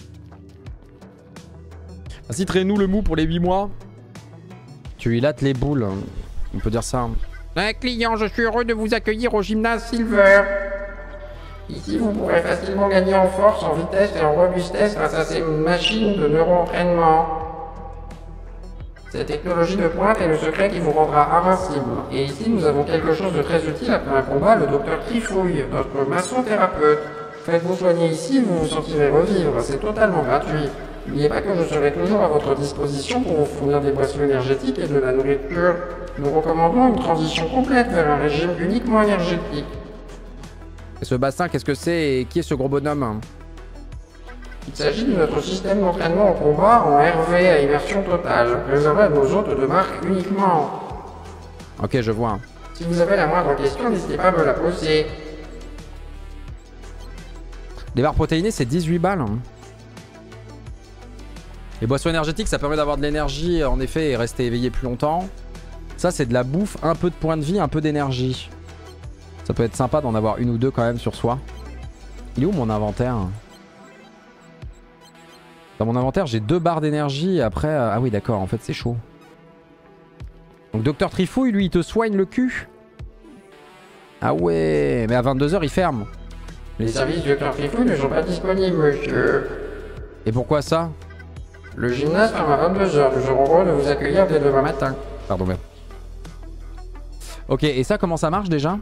Vas-y, traîne-nous le mou pour les huit mois. Tu lui lattes les boules. On peut dire ça. Un client, je suis heureux de vous accueillir au gymnase Silver. Ici, vous pourrez facilement gagner en force, en vitesse et en robustesse grâce à ces machines de neuro-entraînement. Cette technologie de pointe est le secret qui vous rendra invincible. Et ici, nous avons quelque chose de très utile après un combat, le docteur Trifouille, notre maçon-thérapeute. Faites-vous soigner ici, vous vous sentirez revivre, c'est totalement gratuit. N'oubliez pas que je serai toujours à votre disposition pour vous fournir des boissons énergétiques et de la nourriture. Nous recommandons une transition complète vers un régime uniquement énergétique. Et ce bassin, qu'est-ce que c'est et qui est ce gros bonhomme? Il s'agit de notre système d'entraînement au combat en R V à immersion totale, réservé à nos hôtes de marque uniquement. Ok, je vois. Si vous avez la moindre question, n'hésitez pas à me la poser. Les barres protéinées, c'est dix-huit balles. Les boissons énergétiques, ça permet d'avoir de l'énergie, en effet, et rester éveillé plus longtemps. Ça, c'est de la bouffe, un peu de points de vie, un peu d'énergie. Ça peut être sympa d'en avoir une ou deux quand même sur soi. Il est où mon inventaire? Dans mon inventaire, j'ai deux barres d'énergie et après... Euh... Ah oui, d'accord, en fait, c'est chaud. Donc, Docteur Trifouille, lui, il te soigne le cul. Ah ouais, mais à vingt-deux heures, il ferme. Les services du Docteur Trifouille ne sont pas disponibles, monsieur. Et pourquoi ça? Le gymnase ferme à vingt-deux heures. Nous aurons heureux de vous accueillir dès demain matin. Pardon, merde. Ok, et ça, comment ça marche déjà?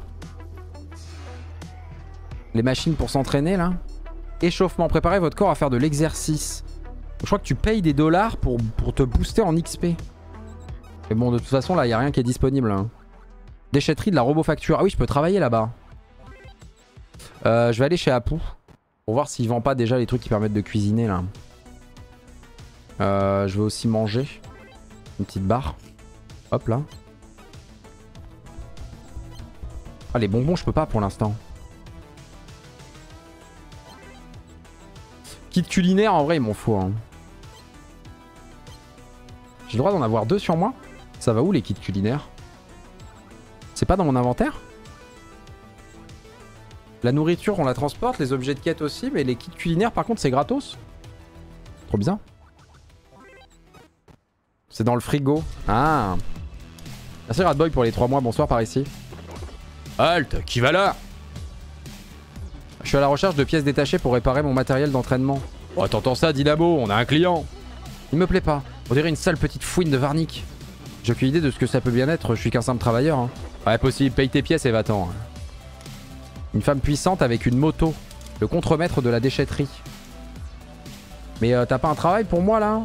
Les machines pour s'entraîner, là. Échauffement. Préparez votre corps à faire de l'exercice. Je crois que tu payes des dollars pour, pour te booster en X P. Mais bon, de toute façon, là, il n'y a rien qui est disponible. Hein. Déchetterie de la robofacture. Ah oui, je peux travailler là-bas. Euh, je vais aller chez Apu. Pour voir s'il vend pas déjà les trucs qui permettent de cuisiner, là. Euh, je vais aussi manger. Une petite barre. Hop, là. Ah, les bonbons, je peux pas pour l'instant. Kit culinaire, en vrai, il m'en faut. Hein. J'ai le droit d'en avoir deux sur moi? Ça va où, les kits culinaires? C'est pas dans mon inventaire? La nourriture, on la transporte, les objets de quête aussi, mais les kits culinaires, par contre, c'est gratos. Trop bizarre. C'est dans le frigo. Ah. Merci Radboy pour les trois mois. Bonsoir par ici. Halt, qui va là? Je suis à la recherche de pièces détachées pour réparer mon matériel d'entraînement. Oh, t'entends ça, Dynamo? On a un client. Il me plaît pas. On dirait une sale petite fouine de Varnick. J'ai aucune idée de ce que ça peut bien être. Je suis qu'un simple travailleur. Hein. Ouais, possible. Paye tes pièces et va-t'en. Une femme puissante avec une moto. Le contremaître de la déchetterie. Mais euh, t'as pas un travail pour moi là?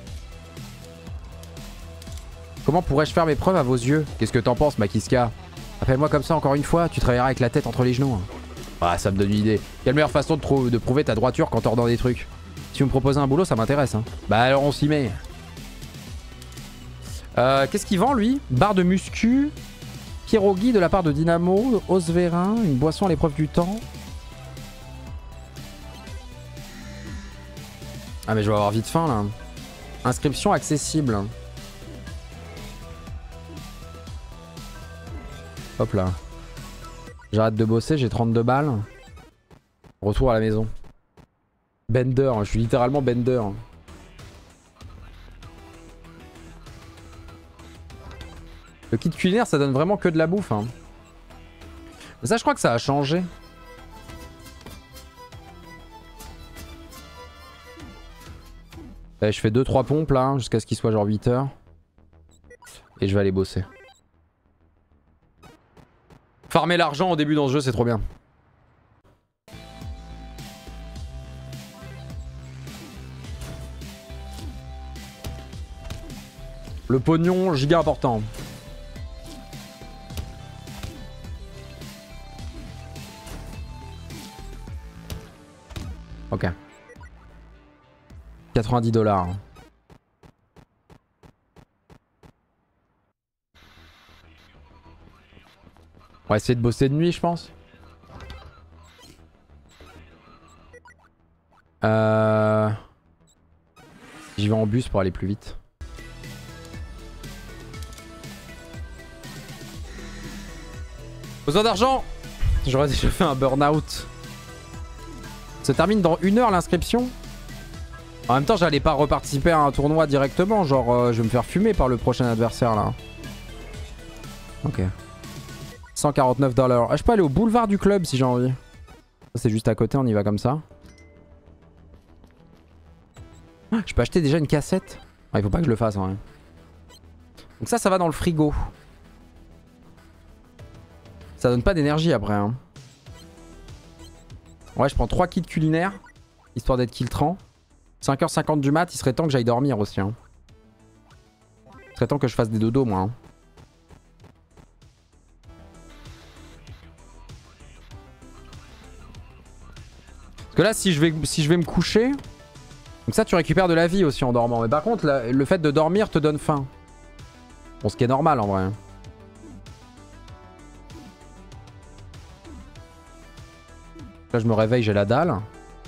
Comment pourrais-je faire mes preuves à vos yeux? Qu'est-ce que t'en penses, Makiska? Appelle-moi comme ça encore une fois, tu travailleras avec la tête entre les genoux. Ah, ça me donne une idée. Quelle meilleure façon de, de prouver ta droiture qu'en tordant des trucs? Si vous me proposez un boulot, ça m'intéresse. Hein. Bah alors on s'y met. Euh, Qu'est-ce qu'il vend lui? Barre de muscu, pierogi de la part de Dynamo, Osverin, une boisson à l'épreuve du temps. Ah mais je vais avoir vite faim là. Inscription accessible. Hop là. J'arrête de bosser, j'ai trente-deux balles. Retour à la maison. Bender, je suis littéralement Bender. Le kit culinaire, ça donne vraiment que de la bouffe. Hein. Mais ça, je crois que ça a changé. Allez, je fais deux trois pompes là, jusqu'à ce qu'il soit genre huit heures. Et je vais aller bosser. Farmer l'argent au début dans ce jeu, c'est trop bien. Le pognon, giga important. Ok. quatre-vingt-dix dollars. On va essayer de bosser de nuit, je pense. Euh... J'y vais en bus pour aller plus vite. Besoin d'argent. J'aurais déjà fait un burn-out. Ça termine dans une heure l'inscription. En même temps, j'allais pas reparticiper à un tournoi directement. Genre, euh, je vais me faire fumer par le prochain adversaire là. Ok. cent quarante-neuf dollars. Ah, je peux aller au boulevard du club si j'ai envie. Ça, c'est juste à côté, on y va comme ça. Ah, je peux acheter déjà une cassette. Ah, il faut pas que je le fasse. Hein. Donc ça, ça va dans le frigo. Ça donne pas d'énergie après. Hein. Ouais, je prends trois kits culinaires. Histoire d'être kiltran. cinq heures cinquante du mat, il serait temps que j'aille dormir aussi. Hein. Il serait temps que je fasse des dodos, moi. Hein. Parce que là, si je vais, si je vais me coucher... Donc ça, tu récupères de la vie aussi en dormant. Mais par contre, la, le fait de dormir te donne faim. Bon, ce qui est normal en vrai. Là, je me réveille, j'ai la dalle.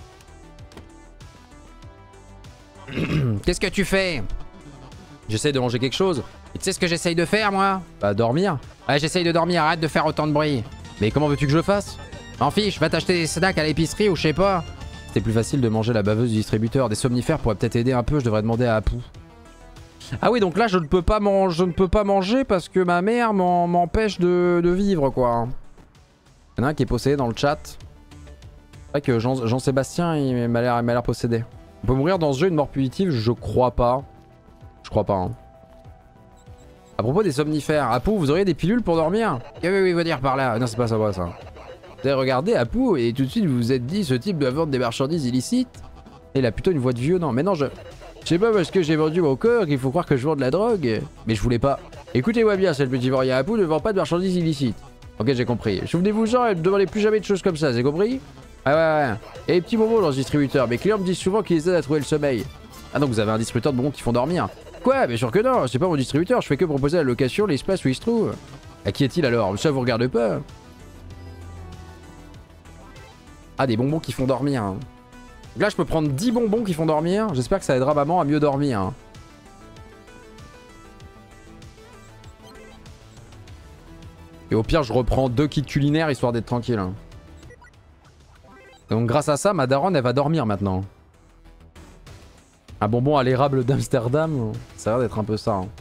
Qu'est-ce que tu fais? J'essaye de manger quelque chose. Et tu sais ce que j'essaye de faire, moi? Bah, dormir. Ouais, j'essaye de dormir, arrête de faire autant de bruit. Mais comment veux-tu que je fasse? M'en fiche, va t'acheter des snacks à l'épicerie ou je sais pas. C'était plus facile de manger la baveuse du distributeur. Des somnifères pourraient peut-être aider un peu, je devrais demander à Apu. Ah oui, donc là, je ne peux pas, man je ne peux pas manger parce que ma mère m'empêche de, de vivre, quoi. Il y en a un qui est possédé dans le chat. C'est vrai que Jean, Jean-Sébastien, il m'a l'air possédé. On peut mourir dans ce jeu une mort punitive? Je crois pas. Je crois pas. Hein. À propos des somnifères, Apu, vous auriez des pilules pour dormir? Qu'avez-vous à dire par là? Non, c'est pas ça, pas ça. Vous avez regardé Apu et tout de suite vous vous êtes dit ce type doit vendre des marchandises illicites? Et il a plutôt une voix de vieux, non? Mais non, je... Je sais pas parce que j'ai vendu mon corps qu'il faut croire que je vends de la drogue. Mais je voulais pas. Écoutez-moi bien, c'est le petit vaurien. Apu ne vend pas de marchandises illicites. Ok, j'ai compris. Souvenez-vous genre, et ne demandez plus jamais de choses comme ça, c'est compris? Ah ouais, ouais. Et les petits bonbons dans ce distributeur. Mes clients me disent souvent qu'ils les aident à trouver le sommeil. Ah donc vous avez un distributeur de bonbons qui font dormir? Quoi? Bien sûr que non, c'est pas mon distributeur, je fais que proposer la location, l'espace où il se trouve. À qui est-il alors? Ça vous regarde pas? Ah, des bonbons qui font dormir. Hein. Donc là je peux prendre dix bonbons qui font dormir. J'espère que ça aidera maman à mieux dormir. Hein. Et au pire je reprends deux kits culinaires histoire d'être tranquille. Hein. Donc grâce à ça, ma daronne, elle va dormir maintenant. Un bonbon à l'érable d'Amsterdam, ça a l'air d'être un peu ça. Hein.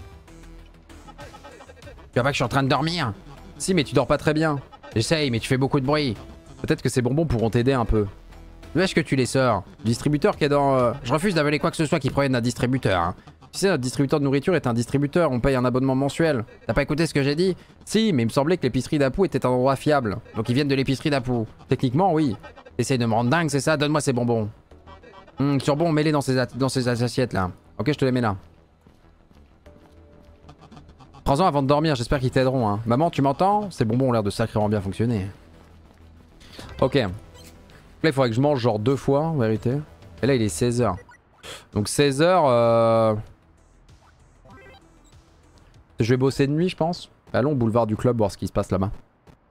Tu vois pas que je suis en train de dormir? Si, mais tu dors pas très bien. J'essaye, mais tu fais beaucoup de bruit. Peut-être que ces bonbons pourront t'aider un peu. Où est-ce que tu les sors? Le distributeur qui est dans... Euh... Je refuse d'avaler quoi que ce soit qui provienne d'un distributeur. Hein. Tu sais, notre distributeur de nourriture est un distributeur, on paye un abonnement mensuel. T'as pas écouté ce que j'ai dit? Si, mais il me semblait que l'épicerie d'Apu était un endroit fiable. Donc ils viennent de l'épicerie d'Apu. Techniquement, oui. T'essayes de me rendre dingue, c'est ça? Donne-moi ces bonbons. Hum, sur bon, mets-les dans ces, dans ces assiettes là. Ok, je te les mets là. Prends-en avant de dormir, j'espère qu'ils t'aideront. Hein. Maman, tu m'entends? Ces bonbons ont l'air de sacrément bien fonctionner. Ok. Là, il faudrait que je mange genre deux fois en vérité. Et là, il est seize heures. Donc seize heures... Euh... Je vais bosser de nuit, je pense. Allons au boulevard du club voir ce qui se passe là-bas.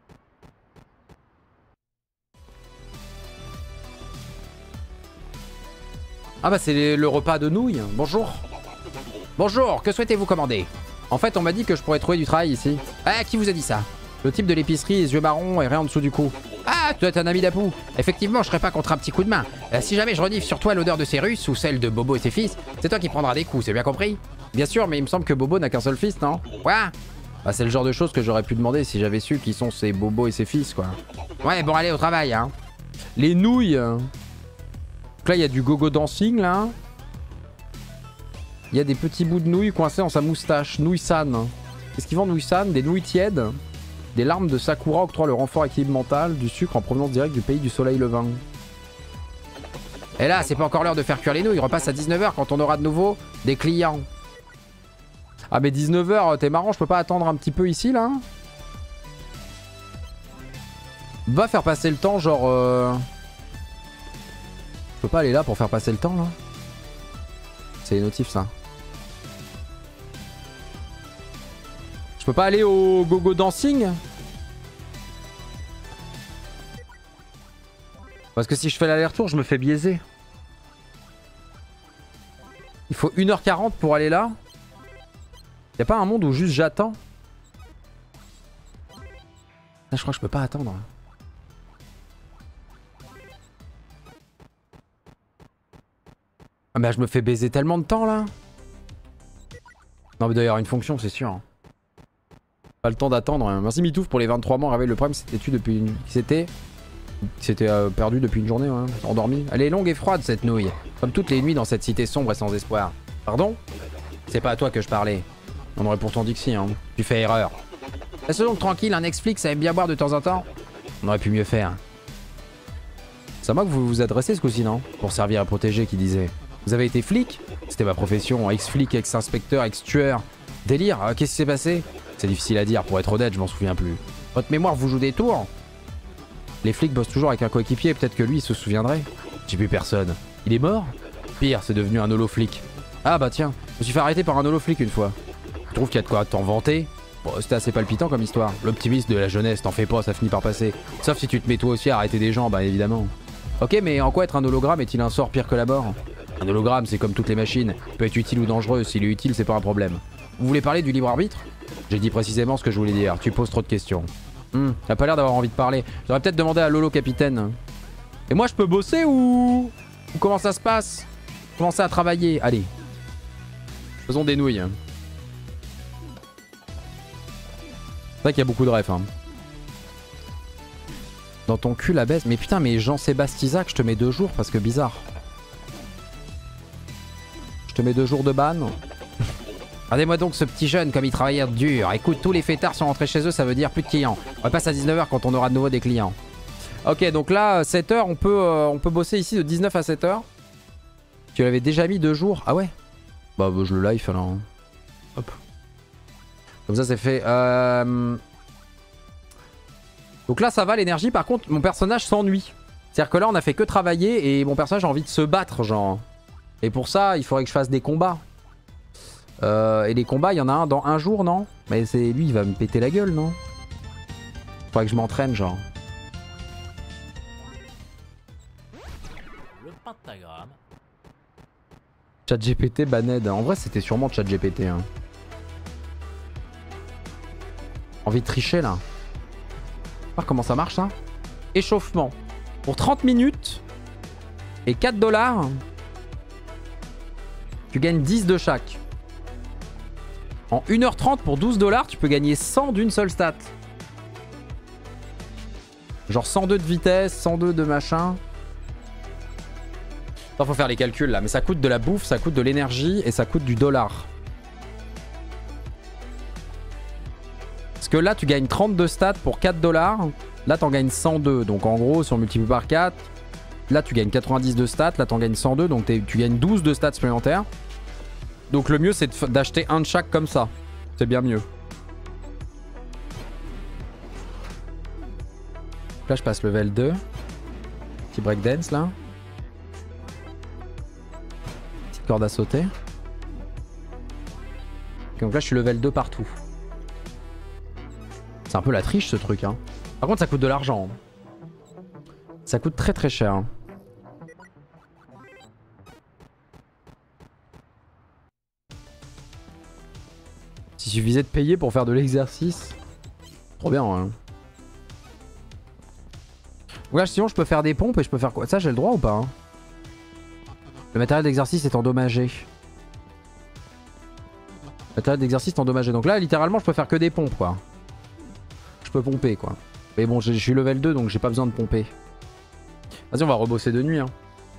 Ah bah c'est le repas de nouilles. Bonjour. Bonjour, que souhaitez-vous commander? En fait, on m'a dit que je pourrais trouver du travail ici. Ah, qui vous a dit ça? Le type de l'épicerie, les yeux marrons et rien en dessous du cou. Ah, tu es un ami d'Apou. Effectivement, je serais pas contre un petit coup de main. Euh, si jamais je renifle sur toi l'odeur de ces Russes ou celle de Bobo et ses fils, c'est toi qui prendras des coups, c'est bien compris? Bien sûr, mais il me semble que Bobo n'a qu'un seul fils, non? Ouais. Bah, c'est le genre de choses que j'aurais pu demander si j'avais su qui sont ces Bobo et ses fils, quoi. Ouais, bon, allez, au travail, hein. Les nouilles. Donc là, il y a du gogo dancing, là. Il y a des petits bouts de nouilles coincés dans sa moustache. Nouille-san. Qu'est-ce qu'ils vendent, Nouille-san? Des nouilles tièdes. Des larmes de Sakura octroient le renfort équilibre mental. Du sucre en provenance directe du pays du soleil levant. Et là, c'est pas encore l'heure de faire cuire les nouilles. Repasse à dix-neuf heures quand on aura de nouveau des clients. Ah mais dix-neuf heures, t'es marrant, je peux pas attendre un petit peu ici, là? Va faire passer le temps, genre... Euh... Je peux pas aller là pour faire passer le temps, là? C'est notif, ça. Je peux pas aller au gogo dancing? Parce que si je fais l'aller-retour, je me fais biaiser. Il faut une heure quarante pour aller là. Y'a pas un monde où juste j'attends? Là, je crois que je peux pas attendre. Ah mais je me fais baiser tellement de temps là. Non mais il doit y avoir une fonction, c'est sûr. Pas le temps d'attendre. Merci Mitouf pour les vingt-trois mois. Réveille le problème, c'était tu depuis une... C'était... C'était euh, perdu depuis une journée, ouais. Endormi. Elle est longue et froide cette nouille. Comme toutes les nuits dans cette cité sombre et sans espoir. Pardon? C'est pas à toi que je parlais. On aurait pourtant dit que si, hein. Tu fais erreur. Laisse donc tranquille, un ex-flic ça aime bien boire de temps en temps. On aurait pu mieux faire. C'est à moi que vous vous adressez ce coup-ci, non? Pour servir à protéger, qui disait. Vous avez été flic? C'était ma profession, ex-flic, ex-inspecteur, ex-tueur. Délire, euh, qu'est-ce qui s'est passé? C'est difficile à dire, pour être honnête, je m'en souviens plus. Votre mémoire vous joue des tours? Les flics bossent toujours avec un coéquipier, peut-être que lui il se souviendrait. J'ai plus personne. Il est mort? Pire, c'est devenu un holo-flic. Ah bah tiens, je me suis fait arrêter par un holo-flic une fois. Je trouve qu'il y a de quoi t'en vanter. Bon, c'était assez palpitant comme histoire. L'optimisme de la jeunesse, t'en fais pas, ça finit par passer. Sauf si tu te mets toi aussi à arrêter des gens, bah évidemment. Ok, mais en quoi être un hologramme est-il un sort pire que la mort? Un hologramme, c'est comme toutes les machines. Il peut être utile ou dangereux, s'il est utile, c'est pas un problème. Vous voulez parler du libre arbitre? J'ai dit précisément ce que je voulais dire, tu poses trop de questions. Hum, t'as pas l'air d'avoir envie de parler. J'aurais peut-être demandé à Lolo capitaine. Et moi je peux bosser ou... ou comment ça se passe? Commencer à travailler, allez. Faisons des nouilles. C'est vrai qu'il y a beaucoup de refs. Hein. Dans ton cul la baisse. Mais putain, mais Jean-Sébastien Isaac, je te mets deux jours parce que bizarre. Je te mets deux jours de ban. Regardez-moi donc ce petit jeune comme il travaillait dur. Écoute, tous les fêtards sont rentrés chez eux, ça veut dire plus de clients. On repasse à dix-neuf heures quand on aura de nouveau des clients. Ok, donc là, sept heures, on peut, euh, on peut bosser ici de dix-neuf à sept heures. Tu l'avais déjà mis deux jours. Ah ouais? Bah, bah je le live alors. Hop. Comme ça c'est fait. Euh... Donc là ça va l'énergie. Par contre mon personnage s'ennuie. C'est-à-dire que là on a fait que travailler et mon personnage a envie de se battre genre. Et pour ça il faudrait que je fasse des combats. Euh, et les combats il y en a un dans un jour non? Mais c'est lui il va me péter la gueule non? Faudrait que je m'entraîne genre. Le pentagramme. ChatGPT Baned. En vrai c'était sûrement ChatGPT hein. Envie de tricher là. Voir comment ça marche ça. Échauffement. Pour trente minutes et quatre dollars. Tu gagnes dix de chaque. En une heure trente pour douze dollars, tu peux gagner cent d'une seule stat. Genre cent deux de vitesse, cent deux de machin. Il faut faire les calculs là. Mais ça coûte de la bouffe, ça coûte de l'énergie et ça coûte du dollar. Parce que là, tu gagnes trente-deux stats pour quatre dollars. Là, t'en gagnes cent deux. Donc en gros, si on multiplie par quatre, là, tu gagnes quatre-vingt-dix de stats. Là, t'en gagnes cent deux. Donc tu gagnes douze de stats supplémentaires. Donc le mieux, c'est d'acheter un de chaque comme ça. C'est bien mieux. Là, je passe level deux. Petit breakdance, là. corde à sauter. Okay, donc là, je suis level deux partout. C'est un peu la triche, ce truc. Hein. Par contre, ça coûte de l'argent. Ça coûte très très cher. S'il suffisait de payer pour faire de l'exercice. Trop bien, hein. Ouais, sinon je peux faire des pompes et je peux faire quoi? Ça, j'ai le droit ou pas hein? Le matériel d'exercice est endommagé. Le matériel d'exercice est endommagé. Donc là, littéralement, je peux faire que des pompes, quoi. Je peux pomper, quoi. Mais bon, je suis level deux, donc j'ai pas besoin de pomper. Vas-y, on va rebosser de nuit. Hein.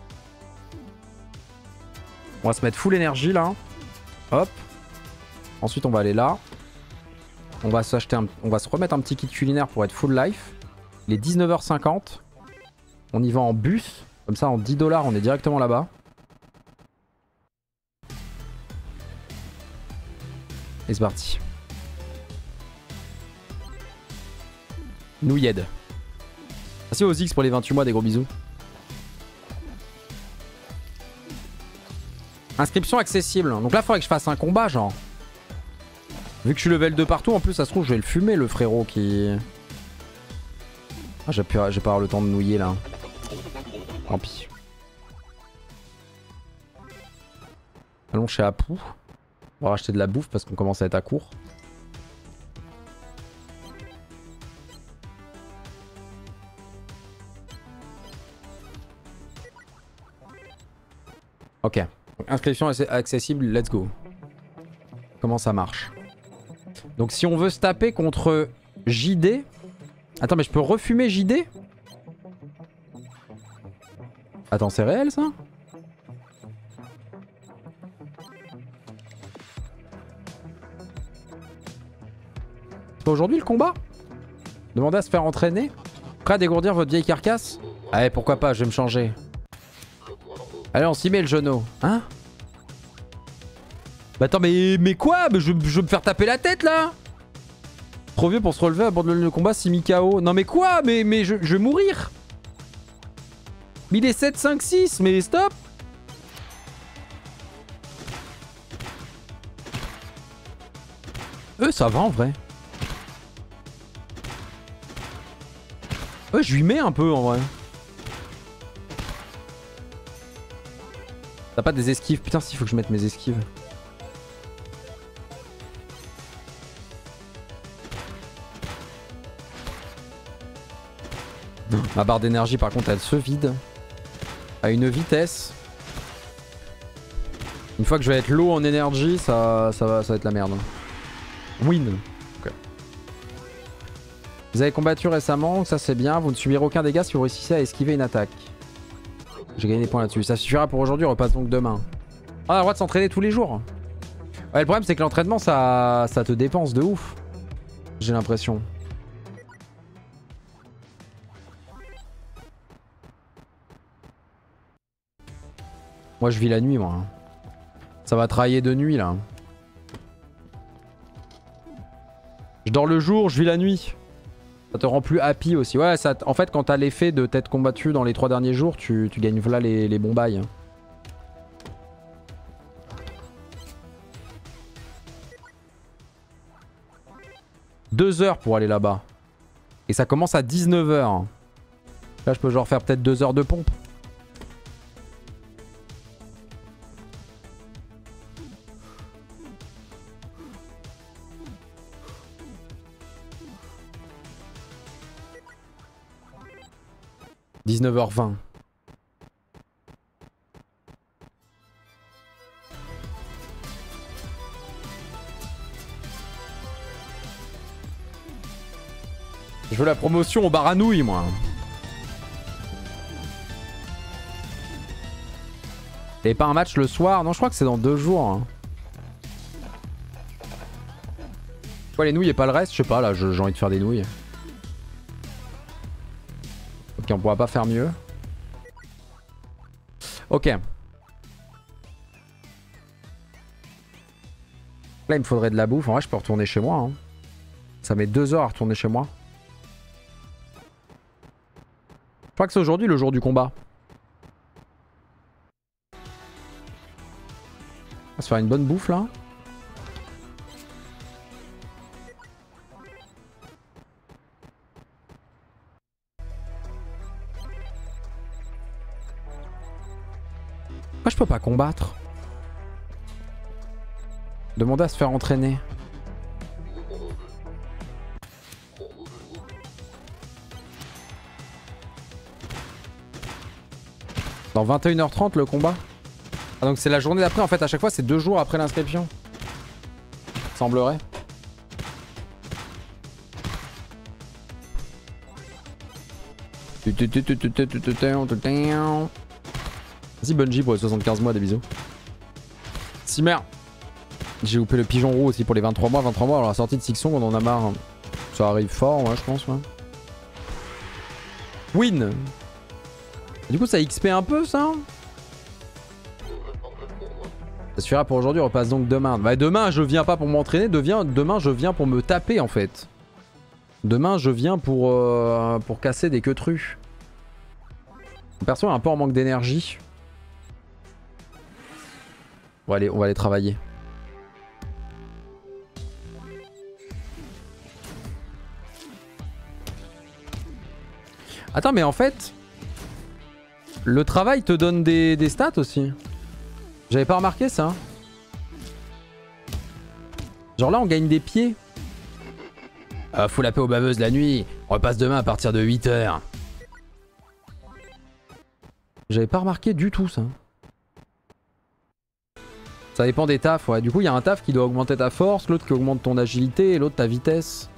On va se mettre full énergie, là. Hop. Ensuite, on va aller là. On va s'acheter un... On va se remettre un petit kit culinaire pour être full life. Il est dix-neuf heures cinquante. On y va en bus. Comme ça, en dix dollars, on est directement là-bas. Et c'est parti. Nouilled. Merci aux X pour les vingt-huit mois, des gros bisous. Inscription accessible. Donc là, il faudrait que je fasse un combat, genre. Vu que je suis level deux partout, en plus, ça se trouve, je vais le fumer, le frérot qui... Ah, j'ai pas avoir le temps de nouiller, là. Tant pis. Allons chez Apu. On va racheter de la bouffe parce qu'on commence à être à court. Ok. Inscription accessible, let's go. Comment ça marche? Donc si on veut se taper contre J D... Attends, mais je peux refumer J D? Attends, c'est réel ça? C'est pas aujourd'hui le combat? Demandez à se faire entraîner? Prêt à dégourdir votre vieille carcasse? Allez, pourquoi pas, je vais me changer. Allez, on s'y met le genou. Hein? Bah attends, mais, mais quoi? Mais je, je veux me faire taper la tête là? Trop vieux pour se relever, abandonner le combat, six K O. Non mais quoi? Mais, mais je, je vais mourir. Mais il est sept, cinq, six, mais stop. Eux, ça va en vrai. Eux, je lui mets un peu en vrai. T'as pas des esquives? Putain, si, faut que je mette mes esquives. Ma barre d'énergie par contre elle se vide à une vitesse. Une fois que je vais être low en énergie, ça, ça, va, ça va être la merde. Win. Okay. Vous avez combattu récemment, ça c'est bien. Vous ne subirez aucun dégât si vous réussissez à esquiver une attaque. J'ai gagné des points là-dessus. Ça suffira pour aujourd'hui, on repasse donc demain. Ah, on a le droit de s'entraîner tous les jours. Ouais, le problème c'est que l'entraînement ça, ça te dépense de ouf. J'ai l'impression. Moi je vis la nuit moi. Ça va travailler de nuit là. Je dors le jour, je vis la nuit. Ça te rend plus happy aussi. Ouais, ça, en fait quand t'as l'effet de t'être combattu dans les trois derniers jours, tu, tu gagnes voilà les, les bons bails. Deux heures pour aller là-bas. Et ça commence à dix-neuf heures. Là je peux genre faire peut-être deux heures de pompe. dix-neuf heures vingt. Je veux la promotion au bar à nouilles, moi. Et pas un match le soir? Non, je crois que c'est dans deux jours. Hein. Quoi, les nouilles et pas le reste? Je sais pas, là, j'ai envie de faire des nouilles. Ok, on pourra pas faire mieux. Ok. Là, il me faudrait de la bouffe. En vrai, je peux retourner chez moi. Hein. Ça met deux heures à retourner chez moi. Je crois que c'est aujourd'hui le jour du combat. se faire une bonne bouffe là. Moi je peux pas combattre. Demander à se faire entraîner. Dans vingt et une heures trente le combat. Ah donc c'est la journée d'après en fait, à chaque fois c'est deux jours après l'inscription. Semblerait. Vas-y Bungie pour les soixante-quinze mois, des bisous. Simer. J'ai loupé le pigeon roux aussi pour les vingt-trois mois. vingt-trois mois, alors la sortie de Sixon on en a marre. Ça arrive fort, ouais, je pense. Ouais. Win. Du coup ça X P un peu ça. Ça suffira pour aujourd'hui, on repasse donc demain. Bah demain je viens pas pour m'entraîner, demain je viens pour me taper en fait. Demain je viens pour, euh, pour casser des queutrus. Mon perso est un peu en manque d'énergie. On va aller, on va aller travailler. Attends mais en fait... Le travail te donne des, des stats aussi. J'avais pas remarqué ça. Genre là on gagne des pieds. Ah, faut la paix aux baveuses la nuit. On repasse demain à partir de huit heures. J'avais pas remarqué du tout ça. Ça dépend des tafs, ouais. Du coup il y a un taf qui doit augmenter ta force, l'autre qui augmente ton agilité et l'autre ta vitesse.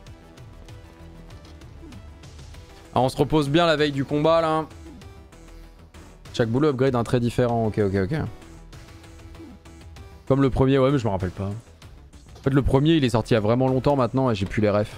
Ah, on se repose bien la veille du combat là. Chaque boulot upgrade un trait différent, ok ok ok. Comme le premier, ouais mais je me rappelle pas. En fait le premier il est sorti il y a vraiment longtemps maintenant et j'ai plus les refs.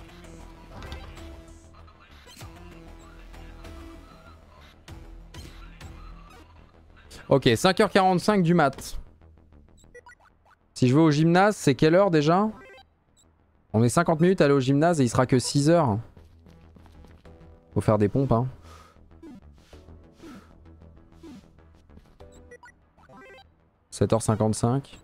Ok, cinq heures quarante-cinq du mat. Si je vais au gymnase, c'est quelle heure déjà? On est cinquante minutes à aller au gymnase et il sera que six heures. Faut faire des pompes hein. sept heures cinquante-cinq.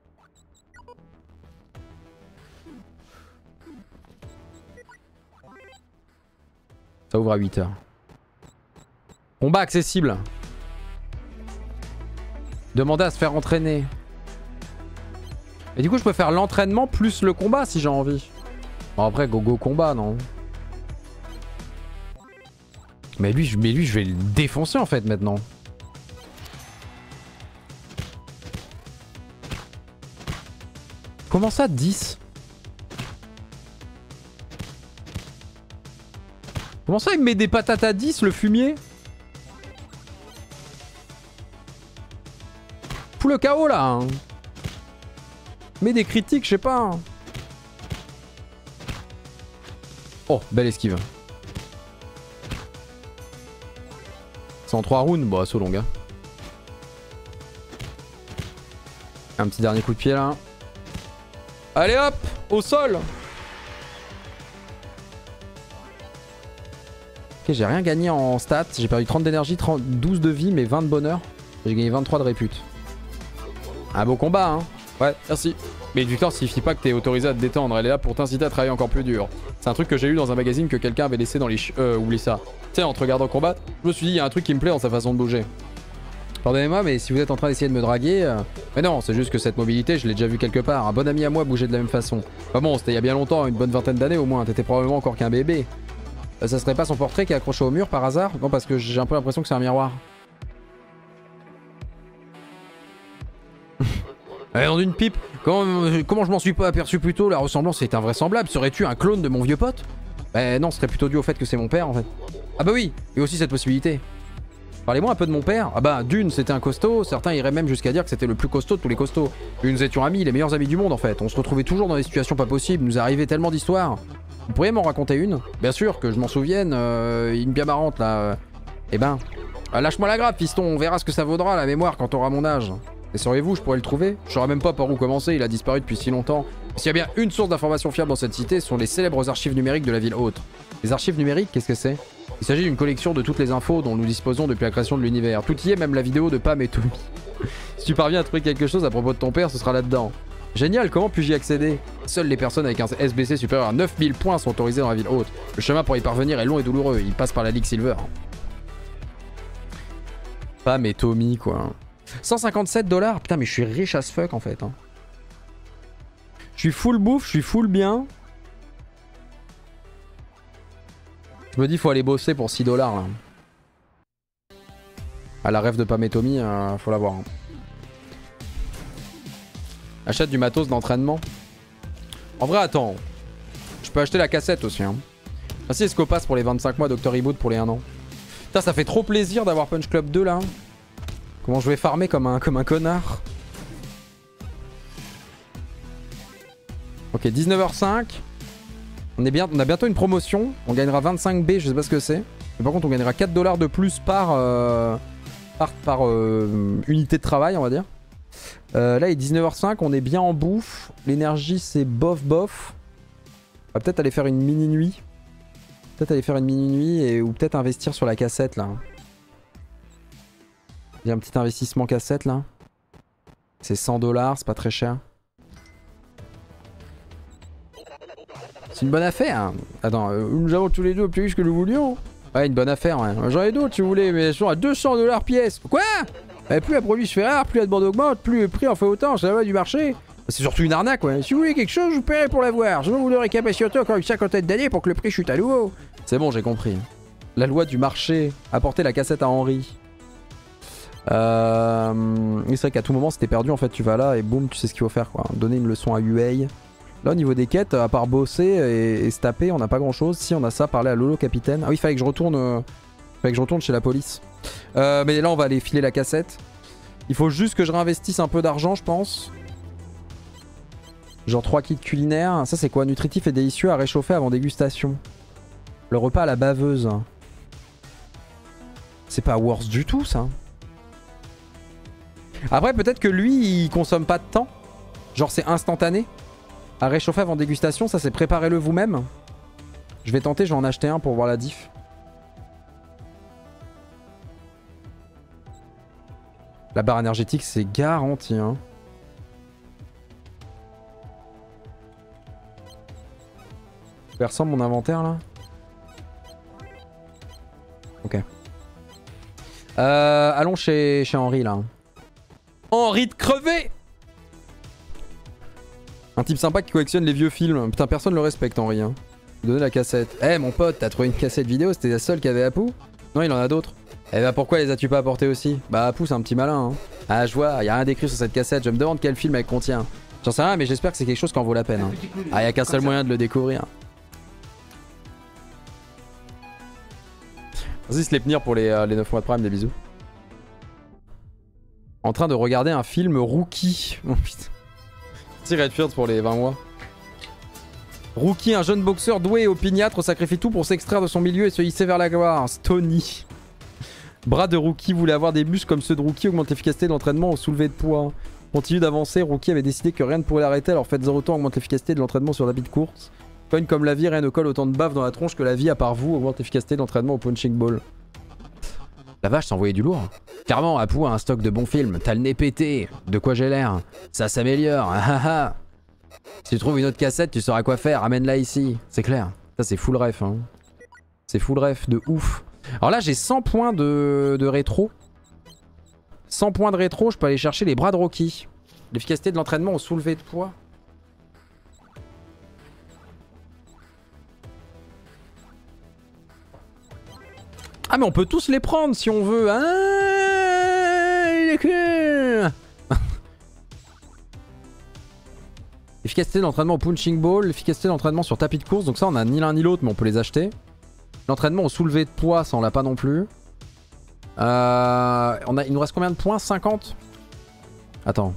Ça ouvre à huit heures. Combat accessible. Demander à se faire entraîner. Et du coup, je peux faire l'entraînement plus le combat si j'ai envie. Bon, après, go go combat, non? Mais lui, je, mais lui, je vais le défoncer en fait maintenant. Comment ça, dix? Comment ça, il me met des patates à dix, le fumier? Fous le K O là hein. Mets des critiques, je sais pas. Oh, belle esquive. cent trois rounds, bon, assaut long. Hein. Un petit dernier coup de pied là. Allez hop, au sol. Ok, j'ai rien gagné en stats. J'ai perdu trente d'énergie, douze de vie, mais vingt de bonheur. J'ai gagné vingt-trois de répute. Un beau combat, hein. Ouais, merci. Mais une victoire signifie pas que t'es autorisé à te détendre. Elle est là pour t'inciter à travailler encore plus dur. C'est un truc que j'ai lu dans un magazine que quelqu'un avait laissé dans les... Ch euh, oublie ça. Tu sais, en te regardant combattre, je me suis dit, il y a un truc qui me plaît dans sa façon de bouger. Pardonnez-moi, mais si vous êtes en train d'essayer de me draguer... Euh... Mais non, c'est juste que cette mobilité, je l'ai déjà vu quelque part. Un bon ami à moi bougeait de la même façon. Enfin bon, c'était il y a bien longtemps, une bonne vingtaine d'années au moins. T'étais probablement encore qu'un bébé. Euh, ça serait pas son portrait qui est accroché au mur par hasard? Non, parce que j'ai un peu l'impression que c'est un miroir. Eh, dans une pipe, comment, comment je m'en suis pas aperçu plus tôt? La ressemblance est invraisemblable. Serais-tu un clone de mon vieux pote? Bah non, ce serait plutôt dû au fait que c'est mon père en fait. Ah bah oui, et aussi cette possibilité. Parlez-moi un peu de mon père. Ah bah d'une, c'était un costaud. Certains iraient même jusqu'à dire que c'était le plus costaud de tous les costauds. Et nous étions amis, les meilleurs amis du monde en fait. On se retrouvait toujours dans des situations pas possibles. Nous arrivait tellement d'histoires. Vous pourriez m'en raconter une? Bien sûr, que je m'en souvienne. Euh, une bien marrante là. Eh ben, euh, lâche-moi la grappe fiston. On verra ce que ça vaudra la mémoire quand t'auras mon âge. Et sauriez-vous, je pourrais le trouver? Je saurais même pas par où commencer, il a disparu depuis si longtemps. S'il y a bien une source d'information fiable dans cette cité, ce sont les célèbres archives numériques de la ville haute. Les archives numériques, qu'est-ce que c'est? Il s'agit d'une collection de toutes les infos dont nous disposons depuis la création de l'univers. Tout y est, même la vidéo de Pam et Tommy. Si tu parviens à trouver quelque chose à propos de ton père, ce sera là-dedans. Génial, comment puis-je y accéder? Seules les personnes avec un S B C supérieur à neuf mille points sont autorisées dans la ville haute. Le chemin pour y parvenir est long et douloureux, il passe par la Ligue Silver. Pas mais Tommy quoi. cent cinquante-sept dollars, putain mais je suis riche as fuck en fait. Hein. Je suis full bouffe, je suis full bien. Je me dis faut aller bosser pour six dollars là. Ah la rêve de Pametomi, euh, faut l'avoir. Hein. Achète du matos d'entraînement. En vrai attends. Je peux acheter la cassette aussi. Hein. Merci Escopass pour les vingt-cinq mois, Docteur Reboot pour les un an. Putain ça fait trop plaisir d'avoir Punch Club deux là. Comment je vais farmer comme un, comme un connard. Ok dix-neuf heures cinq. On, est bien, on a bientôt une promotion. On gagnera vingt-cinq B, je sais pas ce que c'est. Mais par contre on gagnera quatre dollars de plus par, euh, par, par euh, unité de travail on va dire. Euh, là il est dix-neuf heures cinq, on est bien en bouffe. L'énergie c'est bof bof. On va peut-être aller faire une mini nuit. Peut-être aller faire une mini nuit et, ou peut-être investir sur la cassette là. Il y a un petit investissement cassette là. C'est cent dollars, c'est pas très cher. C'est une bonne affaire. Hein. Attends, euh, nous avons tous les deux plus riches que nous voulions. Ouais, une bonne affaire, ouais. J'en ai d'autres si vous voulez, mais elles sont à deux cents dollars pièce. Quoi? Et plus un produit se fait rare, plus la demande augmente, plus le prix en fait autant, c'est la loi du marché. C'est surtout une arnaque, ouais. Si vous voulez quelque chose, je vous paierai pour l'avoir. Sinon, vous l'aurez qu'à patienter encore une cinquantaine d'années pour que le prix chute à nouveau. C'est bon, j'ai compris. La loi du marché. Apporter la cassette à Henri. Euh... C'est vrai qu'à tout moment, c'était perdu. En fait, tu vas là et boum, tu sais ce qu'il faut faire, quoi. Donner une leçon à U A. Là, au niveau des quêtes, à part bosser et, et se taper, on n'a pas grand chose. Si, on a ça, parler à Lolo Capitaine. Ah oui, il fallait que je retourne, euh... fallait que je retourne chez la police. Euh, mais là, on va aller filer la cassette. Il faut juste que je réinvestisse un peu d'argent, je pense. Genre trois kits culinaires. Ça, c'est quoi? Nutritif et délicieux à réchauffer avant dégustation. Le repas à la baveuse. C'est pas worse du tout, ça. Après, peut-être que lui, il consomme pas de temps. Genre, c'est instantané. À réchauffer avant dégustation, ça, c'est préparez-le vous-même. Je vais tenter, je vais en acheter un pour voir la diff. La barre énergétique, c'est garanti, hein. Je ressemble mon inventaire, là. Ok. Euh, allons chez, chez Henri, là. Henri de crever! Un type sympa qui collectionne les vieux films. Putain, personne le respecte, Henri, hein. Donner la cassette. Eh, hey, mon pote, t'as trouvé une cassette vidéo? C'était la seule qu'il y avait à Pou? Non, il en a d'autres. Eh bah pourquoi les as-tu pas apportés aussi? Bah Apu c'est un petit malin hein. Ah je vois, y'a rien d'écrit sur cette cassette, je me demande quel film elle contient. J'en sais rien mais j'espère que c'est quelque chose qui en vaut la peine hein. Ah y'a qu'un seul moyen de le découvrir. Vas-y Sleipnir pour les, euh, les neuf mois de prime, des bisous. En train de regarder un film Rookie. Oh putain. Merci Redfield pour les vingt mois. Rookie, un jeune boxeur doué et opiniâtre sacrifie tout pour s'extraire de son milieu et se hisser vers la gloire. Stony. Bras de Rookie voulait avoir des muscles comme ceux de Rookie, augmente l'efficacité de l'entraînement au soulevé de poids. Continue d'avancer, Rookie avait décidé que rien ne pourrait l'arrêter, alors faites zéro temps, augmente l'efficacité de l'entraînement sur l'habit de course. Cogne comme la vie, rien ne colle autant de bave dans la tronche que la vie à part vous, augmente l'efficacité de l'entraînement au punching ball. La vache, s'envoyait du lourd. Carrément, Apu a un stock de bons films, t'as le nez pété, de quoi j'ai l'air, ça s'améliore, ah ah. Si tu trouves une autre cassette, tu sauras quoi faire, amène-la ici, c'est clair. Ça c'est full ref, hein. C'est full ref de ouf. Alors là j'ai cent points de, de rétro. cent points de rétro, je peux aller chercher les bras de Rocky. L'efficacité de l'entraînement au soulevé de poids. Ah mais on peut tous les prendre si on veut. Ah, efficacité de l'entraînement au punching ball, l'efficacité de l'entraînement sur tapis de course. Donc ça on a ni l'un ni l'autre mais on peut les acheter. L'entraînement au soulevé de poids, ça on l'a pas non plus. Euh, on a, il nous reste combien de points? cinquante. Attends.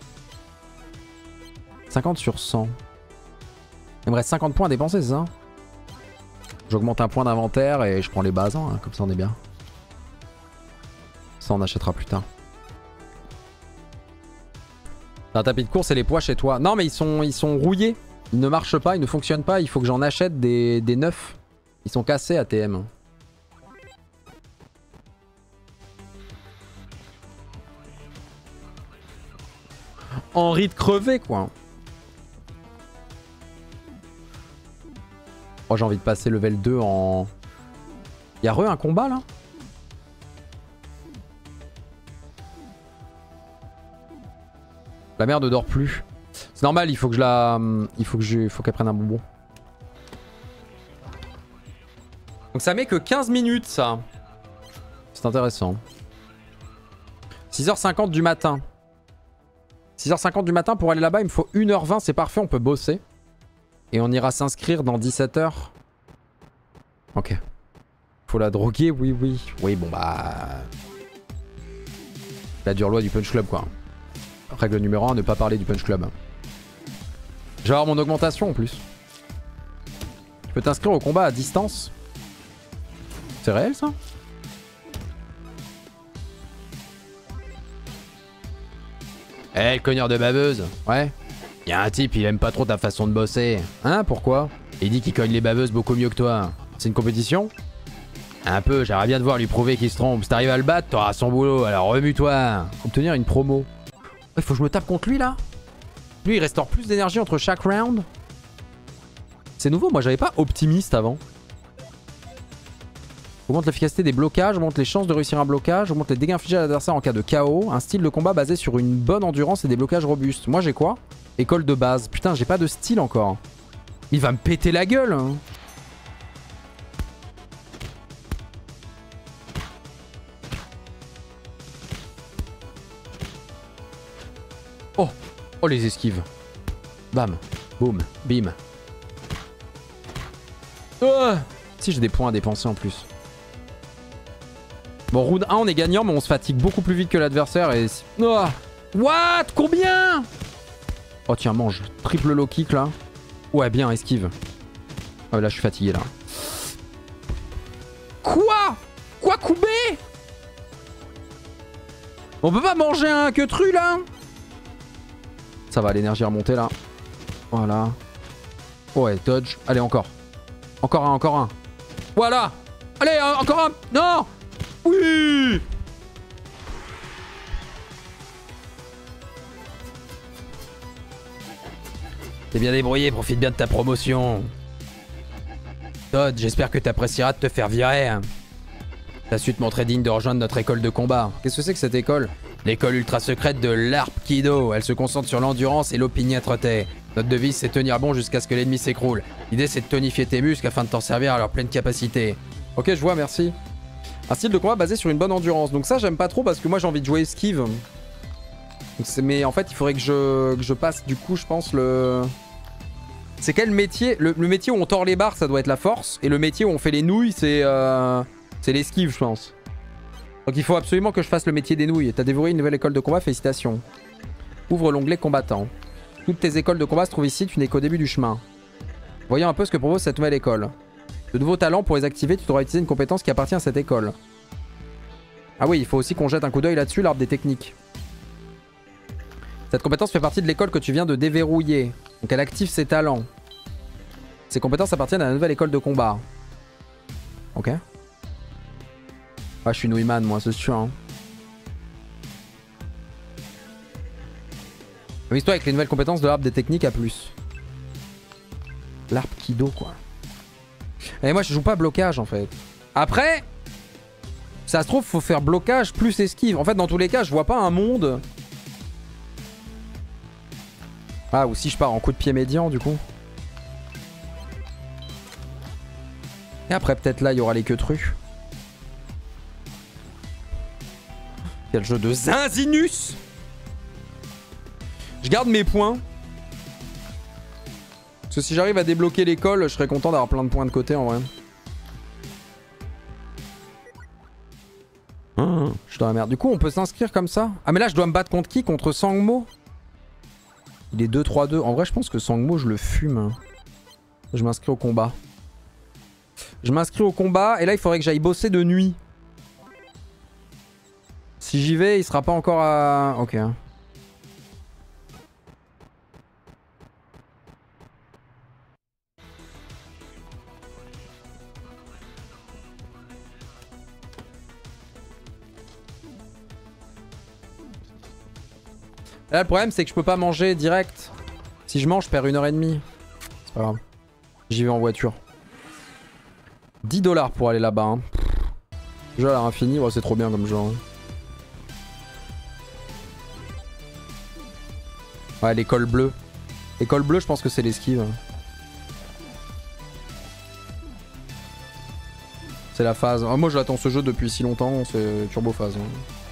cinquante sur cent. Il me reste cinquante points à dépenser, c'est ça? J'augmente un point d'inventaire et je prends les bases, hein, comme ça on est bien. Ça on achètera plus tard. Un tapis de course et les poids chez toi. Non mais ils sont, ils sont rouillés. Ils ne marchent pas, ils ne fonctionnent pas. Il faut que j'en achète des, des neufs. Ils sont cassés à T M. envie de crever, quoi. Oh, j'ai envie de passer level deux en... Y'a re un combat, là? La mère ne dort plus. C'est normal, il faut que je la... Il faut que je... Il faut qu'elle prenne un bonbon. Donc ça met que quinze minutes, ça. C'est intéressant. six heures cinquante du matin. six heures cinquante du matin, pour aller là-bas, il me faut une heure vingt, c'est parfait, on peut bosser. Et on ira s'inscrire dans dix-sept heures. Ok. Faut la droguer, oui, oui. Oui, bon bah... La dure loi du Punch Club, quoi. Règle numéro un, ne pas parler du Punch Club. Je vais avoir mon augmentation en plus. Tu peux t'inscrire au combat à distance. C'est réel, ça? Eh, hey, le cogneur de baveuse. Ouais. Y'a un type, il aime pas trop ta façon de bosser. Hein, pourquoi? Il dit qu'il cogne les baveuses beaucoup mieux que toi. C'est une compétition? Un peu, j'aimerais bien devoir lui prouver qu'il se trompe. Si t'arrives à le battre, t'auras son boulot, alors remue-toi. Obtenir une promo. Il faut que je me tape contre lui, là? Lui, il restaure plus d'énergie entre chaque round. C'est nouveau, moi j'avais pas optimiste avant. Augmente l'efficacité des blocages, augmente les chances de réussir un blocage, augmente les dégâts infligés à l'adversaire en cas de K O. Un style de combat basé sur une bonne endurance et des blocages robustes. Moi j'ai quoi? École de base. Putain, j'ai pas de style encore. Il va me péter la gueule, hein. Oh, oh les esquives. Bam, boum, bim. Oh, si j'ai des points à dépenser en plus. Bon, round un on est gagnant mais on se fatigue beaucoup plus vite que l'adversaire et... Oh, what? Combien? Oh tiens, mange. Triple low kick là. Ouais, bien, esquive. Oh là je suis fatigué là. Quoi? Quoi, Koubé? On peut pas manger un queutru là? Ça va, l'énergie est remontée là. Voilà. Ouais, dodge. Allez, encore. Encore un, encore un. Voilà. Allez, encore un. Non. Oui. T'es bien débrouillé, profite bien de ta promotion. Todd, j'espère que t'apprécieras de te faire virer. T'as su te montrer digne de rejoindre notre école de combat. Qu'est-ce que c'est que cette école? L'école ultra secrète de l'Arp Kido. Elle se concentre sur l'endurance et l'opiniâtreté. Notre devise, c'est tenir bon jusqu'à ce que l'ennemi s'écroule. L'idée, c'est de tonifier tes muscles afin de t'en servir à leur pleine capacité. Ok, je vois, merci. Un style de combat basé sur une bonne endurance. Donc ça, j'aime pas trop parce que moi, j'ai envie de jouer esquive. Donc mais en fait, il faudrait que je, que je passe, du coup, je pense, le... C'est quel métier? le, le métier où on tord les barres, ça doit être la force. Et le métier où on fait les nouilles, c'est euh, c'est l'esquive, je pense. Donc il faut absolument que je fasse le métier des nouilles. T'as dévoré une nouvelle école de combat, félicitations. Ouvre l'onglet combattant. Toutes tes écoles de combat se trouvent ici, tu n'es qu'au début du chemin. Voyons un peu ce que propose cette nouvelle école. De nouveaux talents, pour les activer, tu devras utiliser une compétence qui appartient à cette école. Ah oui, il faut aussi qu'on jette un coup d'œil là-dessus, l'arbre des techniques. Cette compétence fait partie de l'école que tu viens de déverrouiller. Donc elle active ses talents. Ces compétences appartiennent à la nouvelle école de combat. Ok. Ah, je suis Nouiman, moi, c'est sûr. Hein. Amuse-toi avec les nouvelles compétences de l'arbre des techniques à plus. L'arbre Kido, quoi. Et moi, je joue pas blocage, en fait. Après, ça se trouve, faut faire blocage plus esquive. En fait, dans tous les cas, je vois pas un monde... Ah, ou si je pars en coup de pied médian, du coup. Et après, peut-être là, il y aura les queutrus. Quel jeu de zinzinus! Je garde mes points. Parce que si j'arrive à débloquer l'école, je serais content d'avoir plein de points de côté, en vrai. Ah, je suis dans la merde. Du coup, on peut s'inscrire comme ça? Ah, mais là, je dois me battre contre qui? Contre Sangmo? Il est deux trois deux. En vrai, je pense que Sangmo, je le fume. Je m'inscris au combat. Je m'inscris au combat. Et là, il faudrait que j'aille bosser de nuit. Si j'y vais, il sera pas encore à... Ok. Là, le problème, c'est que je peux pas manger direct. Si je mange, je perds une heure et demie. C'est pas grave. J'y vais en voiture. dix dollars pour aller là-bas. Hein. Jeu à l'infini, ouais, c'est trop bien comme jeu. Hein. Ouais, l'école bleue. L'école bleue, je pense que c'est l'esquive. C'est la phase. Ah, moi, j'attends ce jeu depuis si longtemps, c'est turbo phase. Hein.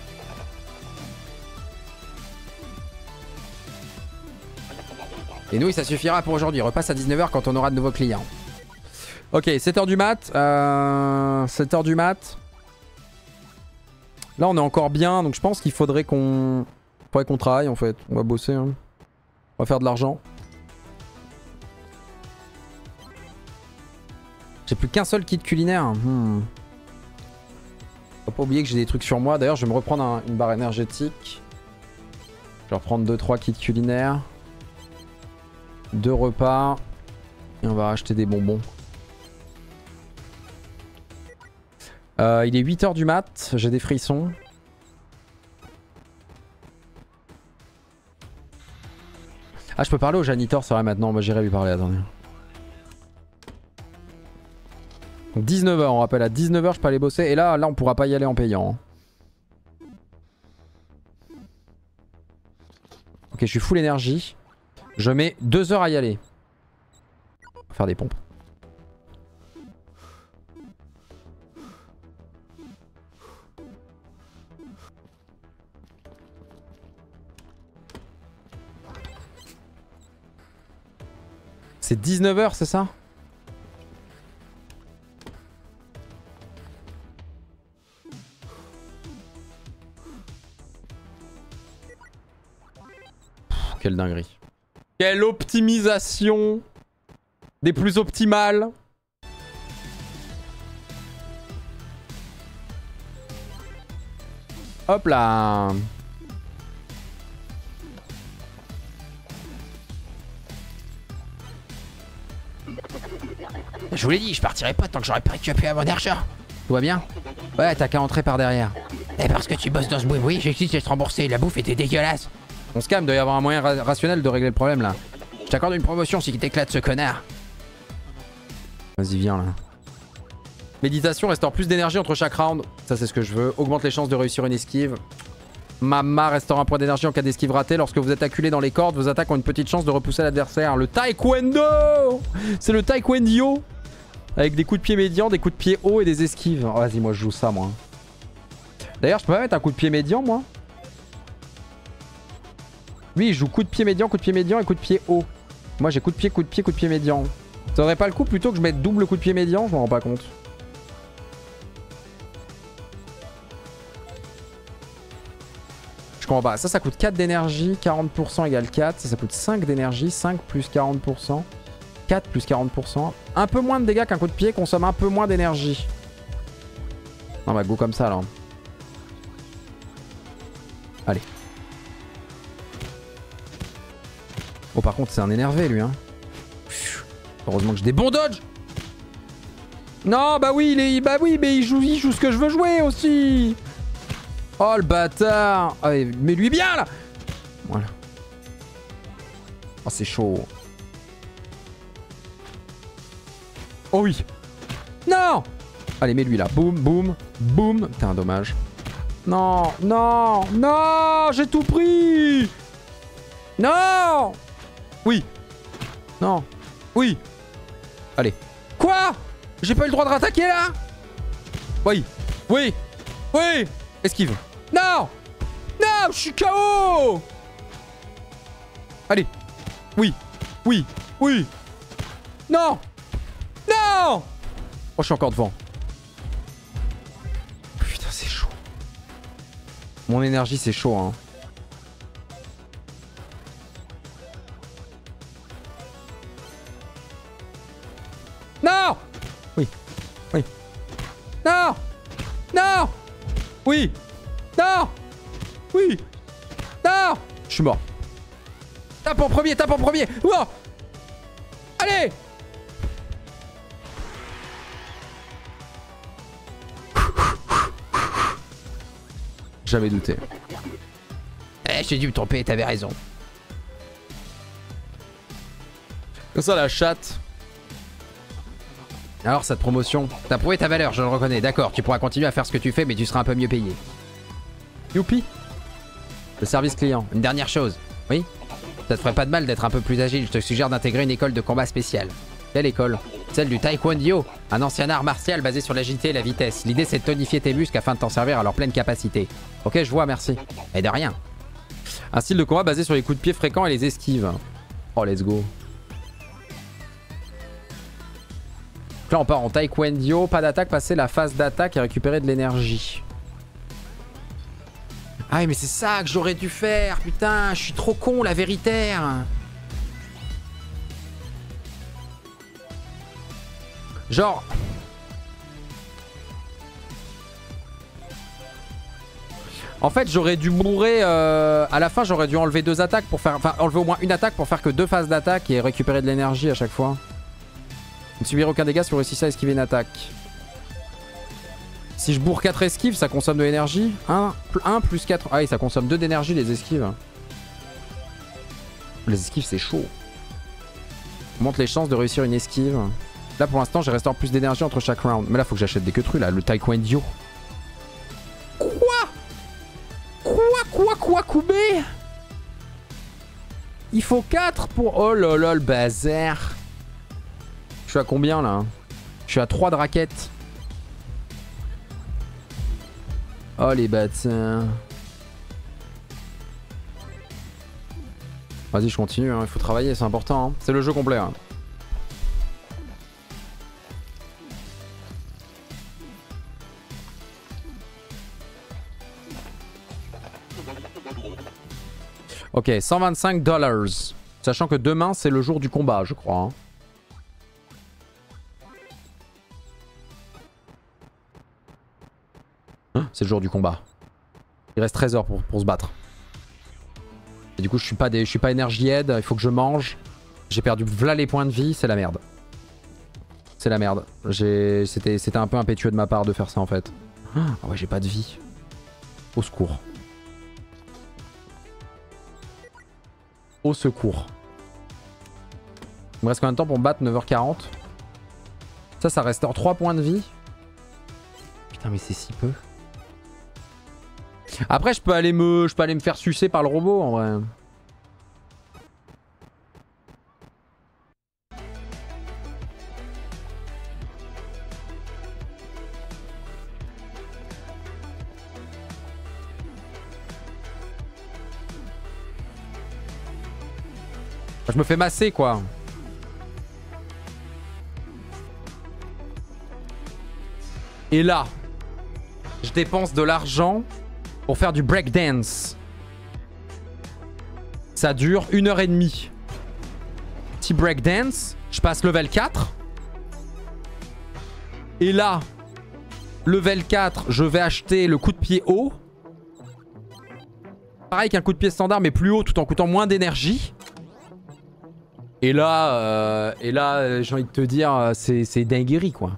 Et nous, ça suffira pour aujourd'hui. Repasse à dix-neuf heures quand on aura de nouveaux clients. Ok, sept heures du mat. Euh, sept heures du mat. Là, on est encore bien, donc je pense qu'il faudrait qu'on faudrait qu'on travaille en fait. On va bosser. Hein. On va faire de l'argent. J'ai plus qu'un seul kit culinaire. Hmm. Faut pas oublier que j'ai des trucs sur moi. D'ailleurs, je vais me reprendre un, une barre énergétique. Je vais reprendre deux trois kits culinaires. Deux repas. Et on va acheter des bonbons. Euh, il est huit heures du mat. J'ai des frissons. Ah, je peux parler au janitor, c'est vrai maintenant. Moi, j'irai lui parler. Attendez. dix-neuf heures, on rappelle. À dix-neuf heures, je peux aller bosser. Et là, là on pourra pas y aller en payant. Ok, je suis full énergie. Je mets deux heures à y aller. On va faire des pompes. C'est dix-neuf heures, c'est ça? Pff, quelle dinguerie. Quelle optimisation des plus optimales. Hop là. Je vous l'ai dit, je partirai pas tant que j'aurais pas récupéré mon argent. Tout va bien? Ouais, t'as qu'à entrer par derrière. Et parce que tu bosses dans ce boui, oui, j'ai dit de te rembourser. La bouffe était dégueulasse. On se calme, il doit y avoir un moyen ra rationnel de régler le problème là. Je t'accorde une promotion si tu t'éclates ce connard. Vas-y, viens là. Méditation, restaure plus d'énergie entre chaque round. Ça, c'est ce que je veux. Augmente les chances de réussir une esquive. Mama, restaure un point d'énergie en cas d'esquive ratée. Lorsque vous êtes acculé dans les cordes, vos attaques ont une petite chance de repousser l'adversaire. Le taekwondo! C'est le taekwondo! Avec des coups de pied médians, des coups de pied hauts et des esquives. Oh, vas-y, moi je joue ça, moi. D'ailleurs, je peux pas mettre un coup de pied médian, moi? Lui, il joue coup de pied médian, coup de pied médian et coup de pied haut. Moi, j'ai coup de pied, coup de pied, coup de pied médian. Ça aurait pas le coup plutôt que je mette double coup de pied médian? Je m'en rends pas compte. Je comprends pas. Ça, ça coûte quatre d'énergie. quarante pour cent égale quatre. Ça, ça coûte cinq d'énergie. cinq plus quarante pour cent. quatre plus quarante pour cent. Un peu moins de dégâts qu'un coup de pied. Consomme un peu moins d'énergie. Non, bah, go comme ça, là. Allez. Oh, par contre, c'est un énervé, lui, hein. Heureusement que j'ai des bons dodges. Non, bah oui, il est... bah oui, mais il joue, il joue ce que je veux jouer aussi. Oh, le bâtard. Ah, mais lui bien, là. Voilà. Oh, c'est chaud. Oh oui. Non. Allez, mets-lui là. Boum, boum, boum. Putain, dommage. Non, non, non. J'ai tout pris. Non. Oui. Non. Oui. Allez. Quoi? J'ai pas eu le droit de rattaquer là? Oui. Oui. Oui. Esquive. Non. Non, je suis K O. Allez. Oui. Oui. Oui. Non. Non. Oh, je suis encore devant. Putain, c'est chaud. Mon énergie, c'est chaud, hein. Non. Oui. Oui. Non. Non. Oui. Non. Oui. Non. Je suis mort. Tape en premier, tape en premier. Ouah. Allez. J'avais douté. Eh, Ouais, j'ai dû me tromper, t'avais raison. Comme ça, la chatte. Alors, cette promotion, t'as prouvé ta valeur, je le reconnais. D'accord, tu pourras continuer à faire ce que tu fais, mais tu seras un peu mieux payé. Youpi. Le service client. Une dernière chose. Oui? Ça te ferait pas de mal d'être un peu plus agile. Je te suggère d'intégrer une école de combat spéciale. Quelle école? Celle du Taekwondo, un ancien art martial basé sur l'agilité et la vitesse. L'idée, c'est de tonifier tes muscles afin de t'en servir à leur pleine capacité. Ok, je vois, merci. Et de rien. Un style de combat basé sur les coups de pied fréquents et les esquives. Oh, let's go. Donc là, on part en Taekwondo. Pas d'attaque, passer la phase d'attaque et récupérer de l'énergie. Ah oui, mais c'est ça que j'aurais dû faire. Putain, je suis trop con, la véritaire. Genre... En fait, j'aurais dû mourir... Euh... À la fin, j'aurais dû enlever deux attaques pour faire... Enfin, enlever au moins une attaque pour faire que deux phases d'attaque et récupérer de l'énergie à chaque fois. Ne subir aucun dégât si vous réussissez à esquiver une attaque. Si je bourre quatre esquives, ça consomme de l'énergie. un, un plus quatre... Ah oui, ça consomme deux d'énergie les esquives. Les esquives, c'est chaud. Monte les chances de réussir une esquive. Là, pour l'instant, j'ai restaure plus d'énergie entre chaque round. Mais là, faut que j'achète des queutrus, là. Le Taekwondo. Quoi? Quoi, quoi, quoi, Koubé? Il faut quatre pour... Oh là là, le bazar. Je suis à combien, là? Je suis à trois de raquettes. Oh, les bâtards. Vas-y, je continue, hein. Il faut travailler, c'est important. Hein. C'est le jeu complet. Hein. Ok, cent vingt-cinq dollars. Sachant que demain, c'est le jour du combat, je crois. Hein. C'est le jour du combat. Il reste treize heures pour, pour se battre. Et du coup, je suis pas, des, je suis pas énergie aide. Il faut que je mange. J'ai perdu v'là les points de vie. C'est la merde. C'est la merde. C'était un peu impétueux de ma part de faire ça en fait. Ah ouais, j'ai pas de vie. Au secours. Au secours. Il me reste combien de temps pour me battre? Neuf heures quarante. Ça, ça restaure trois points de vie. Putain, mais c'est si peu. Après, je peux aller me, je peux aller me faire sucer par le robot en vrai. Je me fais masser quoi. Et là, je dépense de l'argent pour faire du breakdance. Ça dure une heure et demie. Petit breakdance, je passe level quatre. Et là, level quatre, je vais acheter le coup de pied haut. Pareil qu'un coup de pied standard mais plus haut tout en coûtant moins d'énergie. Et là, euh, et là, euh, j'ai envie de te dire, c'est dinguerie quoi.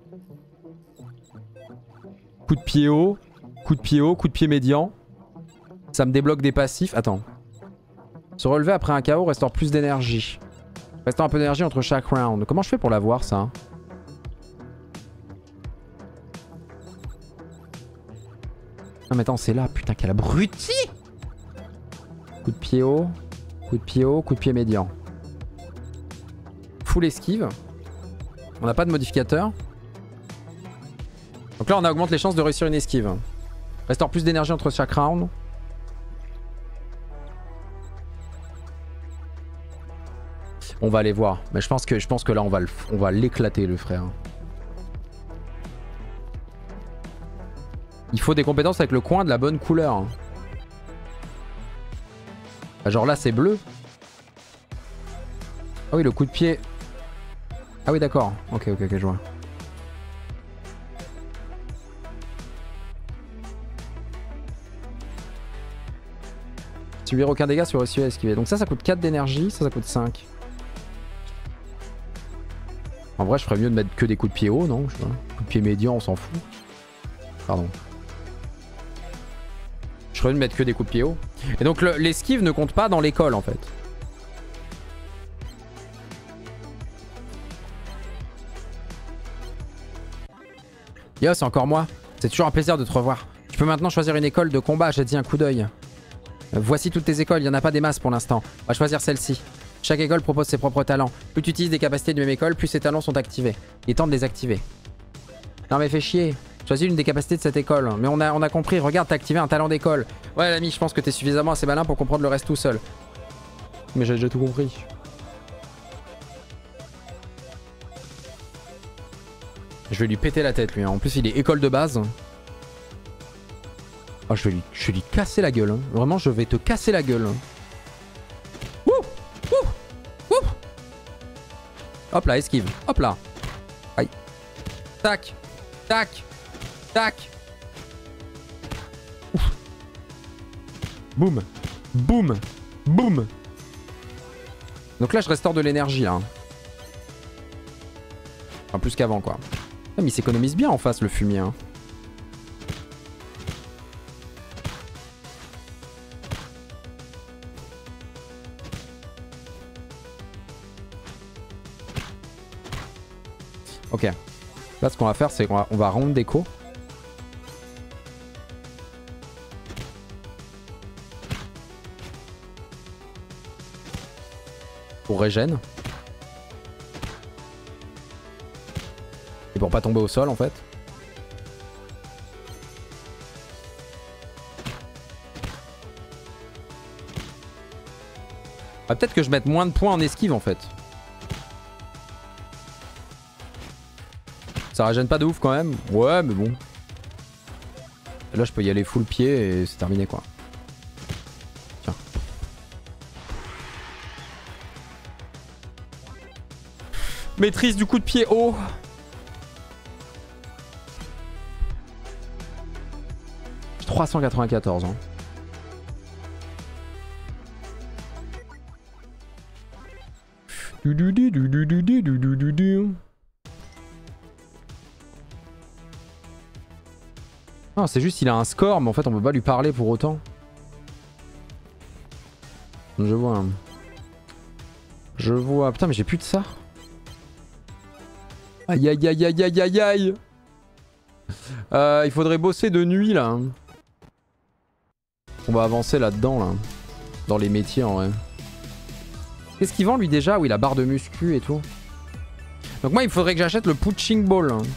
Coup de pied haut, coup de pied haut, coup de pied médian. Ça me débloque des passifs. Attends. Se relever après un K O restaure plus d'énergie. Restaure un peu d'énergie entre chaque round. Comment je fais pour l'avoir ça? Non mais attends, c'est là. Putain, quel abruti! Coup de pied haut, coup de pied haut, coup de pied médian. Full esquive. On n'a pas de modificateur. Donc là, on augmente les chances de réussir une esquive. Restaure plus d'énergie entre chaque round. On va aller voir. Mais je pense que, je pense que là, on va, le, on va l'éclater, le frère. Il faut des compétences avec le coin de la bonne couleur. Genre là, c'est bleu. Ah oui, le coup de pied. Ah oui, d'accord. Ok, ok, ok, je vois. Subir aucun dégât sur réussir à esquiver. Donc ça, ça coûte quatre d'énergie. Ça, ça coûte cinq. En vrai, je ferais mieux de mettre que des coups de pied hauts, non? Coup de pied médian, on s'en fout. Pardon. Je serais de mettre que des coups de pied haut. Et donc l'esquive ne compte pas dans l'école en fait. Yo, c'est encore moi. C'est toujours un plaisir de te revoir. Tu peux maintenant choisir une école de combat, j'ai dit un coup d'œil. Euh, voici toutes tes écoles, il n'y en a pas des masses pour l'instant. On va choisir celle-ci. Chaque école propose ses propres talents. Plus tu utilises des capacités de même école, plus ces talents sont activés. Il est temps de les activer. Non mais fais chier. Choisis l'une des capacités de cette école. Mais on a, on a compris, regarde, t'as activé un talent d'école. Ouais l'ami, je pense que t'es suffisamment assez malin pour comprendre le reste tout seul. Mais j'ai déjà tout compris. Je vais lui péter la tête lui, hein. En plus il est école de base. Oh, je vais lui, je vais lui casser la gueule. Hein. Vraiment, je vais te casser la gueule. Wouh, wouh, wouh. Hop là, esquive. Hop là. Aïe. Tac. Tac. Tac. Ouf. Boum. Boum. Boum. Donc là, je restaure de l'énergie. Hein. Enfin, plus qu'avant, quoi. Ah, mais il s'économise bien en face, le fumier. Hein. Ok. Là, ce qu'on va faire, c'est qu'on va, on va round déco. Pour régène. Et pour pas tomber au sol, en fait. Ah, peut-être que je mette moins de points en esquive, en fait. Ça régène pas de ouf quand même. Ouais, mais bon. Là, je peux y aller full pied et c'est terminé, quoi. Tiens. Maîtrise du coup de pied haut. trois cent quatre-vingt-quatorze. Hein. Du du du du du du du du du du. Non, c'est juste il a un score, mais en fait on peut pas lui parler pour autant. Je vois. Hein. Je vois. Putain, mais j'ai plus de ça. Aïe aïe aïe aïe aïe aïe aïe. Euh, il faudrait bosser de nuit là. On va avancer là-dedans là. Dans les métiers en vrai. Qu'est-ce qu'il vend lui déjà? Oui, la barre de muscu et tout. Donc moi il faudrait que j'achète le punching ball. Hein.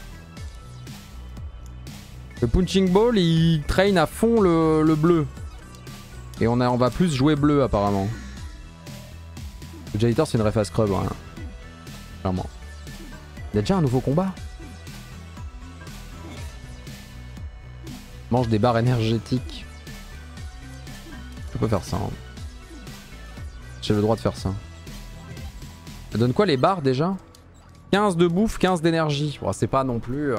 Le punching ball, il traîne à fond le, le bleu. Et on, a, on va plus jouer bleu apparemment. Le Janitor, c'est une ref à scrub. Hein. Clairement. Il y a déjà un nouveau combat. Mange des barres énergétiques. Je peux faire ça. Hein. J'ai le droit de faire ça. Ça donne quoi les barres déjà? quinze de bouffe, quinze d'énergie. Bon, c'est pas non plus... Euh...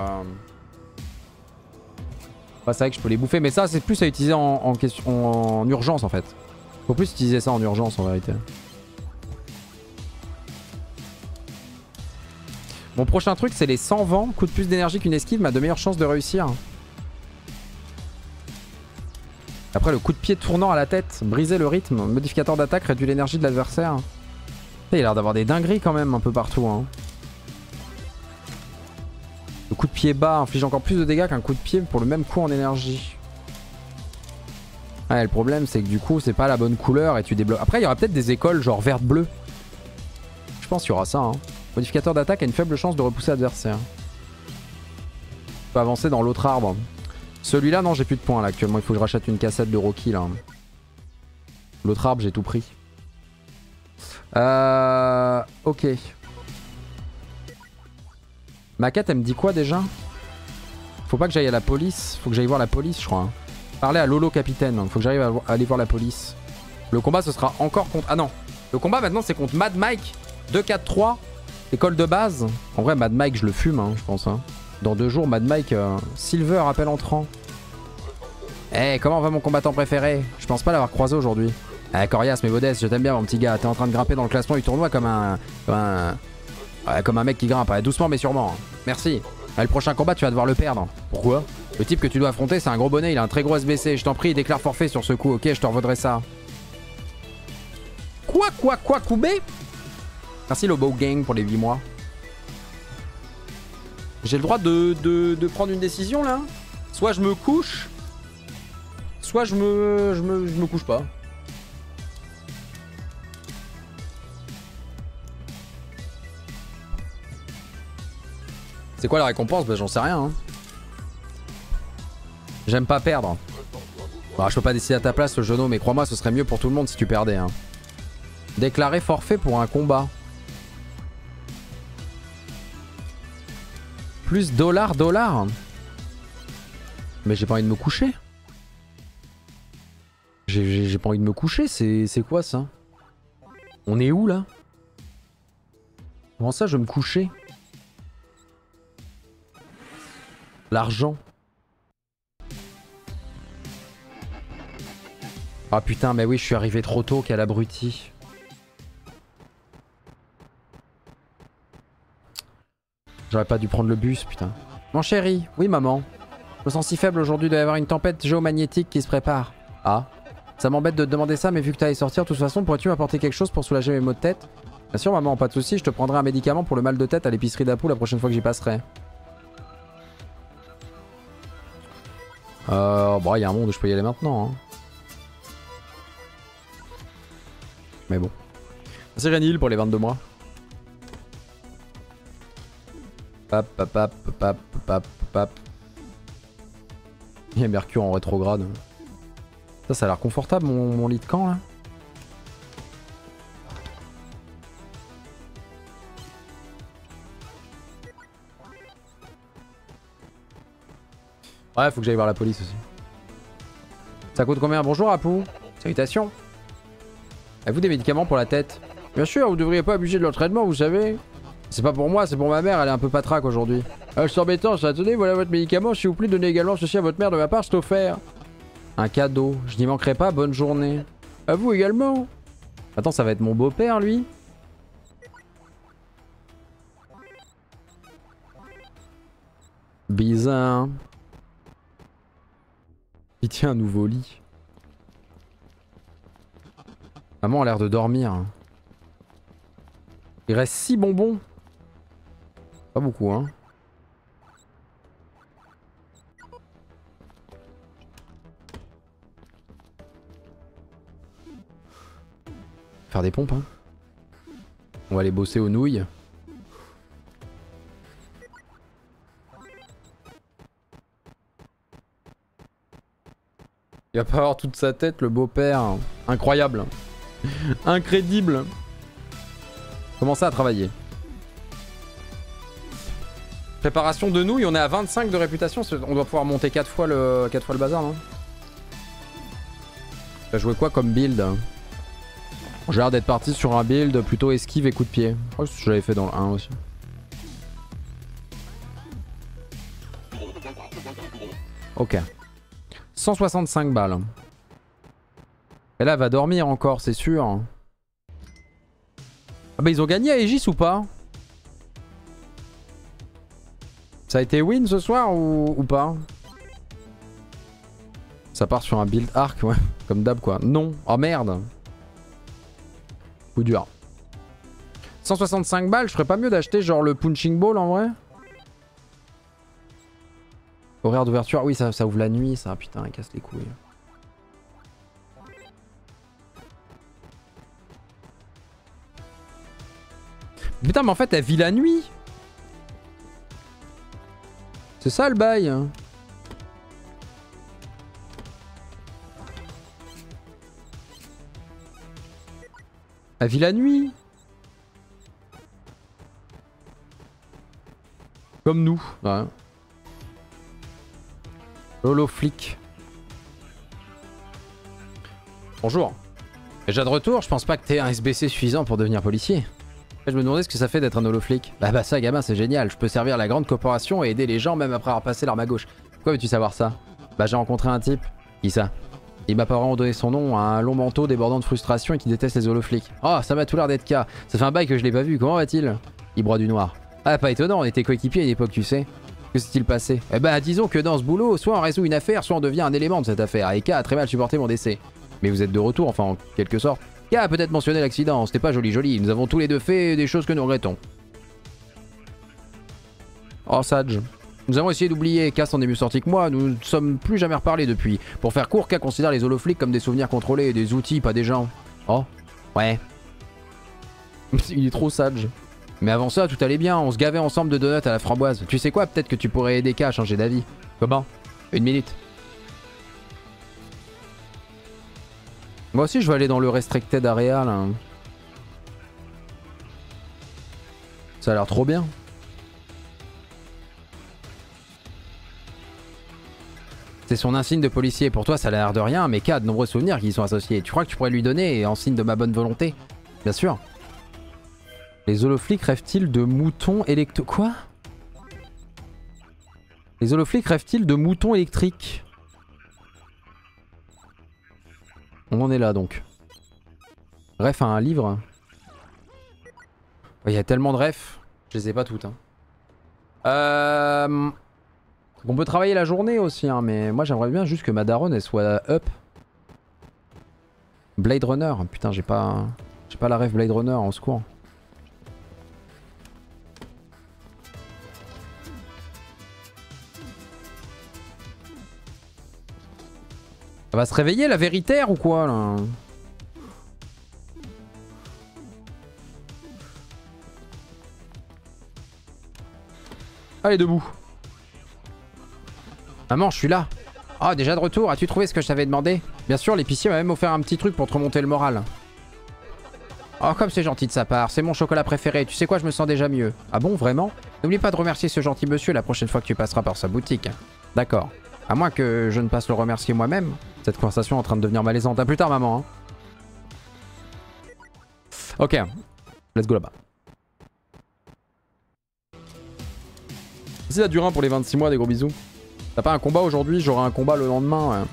Bah, c'est vrai que je peux les bouffer, mais ça c'est plus à utiliser en, en, question, en urgence en fait. Faut plus utiliser ça en urgence en vérité. Mon prochain truc c'est les cent vents, coûte plus d'énergie qu'une esquive, mais a de meilleures chances de réussir. Après le coup de pied tournant à la tête, briser le rythme, modificateur d'attaque, réduit l'énergie de l'adversaire. Il a l'air d'avoir des dingueries quand même un peu partout. Hein. Le coup de pied bas inflige encore plus de dégâts qu'un coup de pied pour le même coup en énergie. Ouais, le problème c'est que du coup c'est pas la bonne couleur et tu débloques. Après il y aura peut-être des écoles genre verte-bleu. Je pense qu'il y aura ça. Hein. Modificateur d'attaque a une faible chance de repousser l'adversaire. On peut avancer dans l'autre arbre. Celui-là non, j'ai plus de points là actuellement. Il faut que je rachète une cassette de Rocky là. L'autre arbre j'ai tout pris. Euh... Ok. Ma quête elle me dit quoi déjà? Faut pas que j'aille à la police. Faut que j'aille voir la police je crois. Hein. Parler à Lolo Capitaine. Faut que j'arrive à aller voir la police. Le combat ce sera encore contre... Ah non. Le combat maintenant c'est contre Mad Mike. deux quatre trois. École de base. En vrai Mad Mike je le fume hein, je pense. Hein. Dans deux jours Mad Mike... Euh... Silver appel entrant. Eh hey, comment va mon combattant préféré? Je pense pas l'avoir croisé aujourd'hui. Eh Corias mais modeste, je t'aime bien mon petit gars. T'es en train de grimper dans le classement du tournoi comme un... Comme un... Ouais, comme un mec qui grimpe, ouais, doucement mais sûrement. Merci. Ah, le prochain combat, tu vas devoir le perdre. Pourquoi? Le type que tu dois affronter, c'est un gros bonnet, il a un très gros S B C. Je t'en prie, déclare forfait sur ce coup, ok? Je te revaudrai ça. Quoi, quoi, quoi, Koubé? Merci Lobo Gang pour les huit mois. J'ai le droit de, de, de prendre une décision là. Soit je me couche, soit je me, je me, je me couche pas. C'est quoi la récompense? Bah j'en sais rien. Hein. J'aime pas perdre. Bah, je peux pas décider à ta place, le genou, mais crois-moi, ce serait mieux pour tout le monde si tu perdais. Hein. Déclarer forfait pour un combat. Plus dollar, dollar. Mais j'ai pas envie de me coucher. J'ai pas envie de me coucher, c'est quoi ça? On est où là? Comment ça je vais me coucher? L'argent. Ah putain, mais oui, je suis arrivé trop tôt, quel abruti. J'aurais pas dû prendre le bus, putain. Mon chéri, oui maman. Je me sens si faible aujourd'hui, il doit y avoir une tempête géomagnétique qui se prépare. Ah, ça m'embête de te demander ça, mais vu que t'allais sortir, de toute façon, pourrais-tu m'apporter quelque chose pour soulager mes maux de tête? Bien sûr maman, pas de soucis, je te prendrai un médicament pour le mal de tête à l'épicerie d'Apou la prochaine fois que j'y passerai. Euh, bon, il y a un monde où je peux y aller maintenant. Hein. Mais bon. C'est Renil pour les vingt-deux mois. Pap, pap, pap, pap, pap, pap. Il y a Mercure en rétrograde. Ça, ça a l'air confortable mon, mon lit de camp là. Ouais, faut que j'aille voir la police aussi. Ça coûte combien? Bonjour Apou. Salutations. Avez-vous des médicaments pour la tête? Bien sûr, vous devriez pas abuser de l'entraînement, vous savez. C'est pas pour moi, c'est pour ma mère, elle est un peu patraque aujourd'hui. Euh, c'est embêtant, ça. Tenez, voilà votre médicament, s'il vous plaît, donnez également ceci à votre mère de ma part, c'est offert. Un cadeau, je n'y manquerai pas, bonne journée. À vous également. Attends, ça va être mon beau-père, lui. Bizarre. Il tient un nouveau lit. Maman a l'air de dormir. Il reste six bonbons. Pas beaucoup, hein. Faire des pompes, hein. On va aller bosser aux nouilles. Il va pas avoir toute sa tête, le beau-père. Incroyable. Incrédible. Commencez à travailler. Préparation de nouilles, on est à vingt-cinq de réputation. On doit pouvoir monter quatre fois le, quatre fois le bazar, non? T'as joué quoi comme build? J'ai l'air d'être parti sur un build plutôt esquive et coup de pied. Je crois que j'avais fait dans le un aussi. Ok. cent soixante-cinq balles. Et là, elle va dormir encore, c'est sûr. Ah bah ils ont gagné à Aegis ou pas? Ça a été win ce soir ou, ou pas? Ça part sur un build arc, ouais. Comme d'hab quoi. Non. Oh merde. Coup dur. cent soixante-cinq balles, je ferais pas mieux d'acheter genre le punching ball en vrai? Horaire d'ouverture, oui ça, ça ouvre la nuit ça, putain, il casse les couilles. Putain mais en fait elle vit la nuit. C'est ça le bail. Elle vit la nuit. Comme nous. Ouais. Lolo flic. Bonjour. Déjà de retour, je pense pas que t'aies un S B C suffisant pour devenir policier. Je me demandais ce que ça fait d'être un holo flic. Bah bah ça gamin c'est génial, je peux servir la grande corporation et aider les gens même après avoir passé l'arme à gauche. Pourquoi veux-tu savoir ça? Bah j'ai rencontré un type. Qui ça? Il m'a pas vraiment donné son nom, un long manteau débordant de frustration et qui déteste les holo flics. Oh ça m'a tout l'air d'être cas. Ça fait un bail que je l'ai pas vu, comment va-t-il? Il broie du noir. Ah pas étonnant, on était coéquipiers à l'époque tu sais. Que s'est-il passé? Eh bah disons que dans ce boulot, soit on résout une affaire, soit on devient un élément de cette affaire. Et K a très mal supporté mon décès. Mais vous êtes de retour, enfin en quelque sorte. K a peut-être mentionné l'accident, c'était pas joli joli. Nous avons tous les deux fait des choses que nous regrettons. Oh Sage. Nous avons essayé d'oublier, K s'en est mieux sorti que moi, nous ne sommes plus jamais reparlé depuis. Pour faire court, K considère les holoflics comme des souvenirs contrôlés, des outils, pas des gens. Oh, ouais. Il est trop sage. Mais avant ça, tout allait bien, on se gavait ensemble de donuts à la framboise. Tu sais quoi, peut-être que tu pourrais aider K à changer d'avis. Comment? Une minute. Moi aussi je vais aller dans le restricted area là. Ça a l'air trop bien. C'est son insigne de policier. Pour toi ça a l'air de rien, mais K a de nombreux souvenirs qui y sont associés. Tu crois que tu pourrais lui donner en signe de ma bonne volonté? Bien sûr. Les holoflics rêvent-ils de moutons électro... Quoi? Les holoflics rêvent-ils de moutons électriques? On en est là donc. Ref a un livre. Il y a tellement de refs. Je les ai pas toutes. Hein. Euh... On peut travailler la journée aussi, hein, mais moi j'aimerais bien juste que ma daronne elle soit up. Blade Runner. Putain, j'ai pas... J'ai pas la ref Blade Runner, en secours. Ça va se réveiller la véritaire ou quoi là? Allez debout. Maman je suis là. Ah déjà de retour, as-tu trouvé ce que je t'avais demandé? Bien sûr l'épicier m'a même offert un petit truc pour te remonter le moral. Oh comme c'est gentil de sa part, c'est mon chocolat préféré, tu sais quoi je me sens déjà mieux. Ah bon vraiment? N'oublie pas de remercier ce gentil monsieur la prochaine fois que tu passeras par sa boutique. D'accord. À moins que je ne passe le remercier moi-même. Cette conversation est en train de devenir malaisante. À plus tard, maman. Hein. Ok. Let's go là-bas. Merci la Durin pour les vingt-six mois, des gros bisous. T'as pas un combat aujourd'hui, j'aurai un combat le lendemain. Ouais.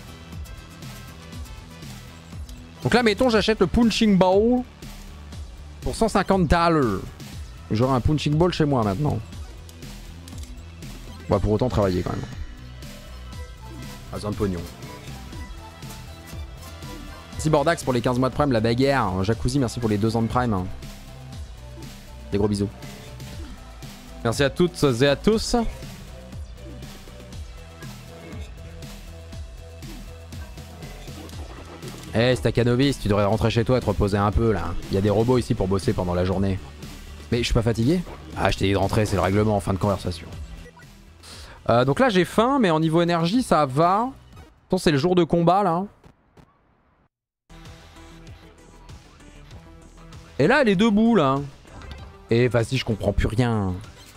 Donc là, mettons, j'achète le punching ball pour cent cinquante dollars. J'aurai un punching ball chez moi maintenant. On va pour autant travailler quand même. Besoin de pognon. Merci Bordax pour les quinze mois de prime, la bagarre. Jacuzzi, merci pour les deux ans de prime. Des gros bisous. Merci à toutes et à tous. Eh, hey, Stakanovis, tu devrais rentrer chez toi et te reposer un peu là. Il y a des robots ici pour bosser pendant la journée. Mais je suis pas fatigué? Ah, je t'ai dit de rentrer, c'est le règlement en fin de conversation. Euh, donc là j'ai faim, mais en niveau énergie ça va. Attends, c'est le jour de combat là. Et là elle est debout là. Et vas-y, je comprends plus rien.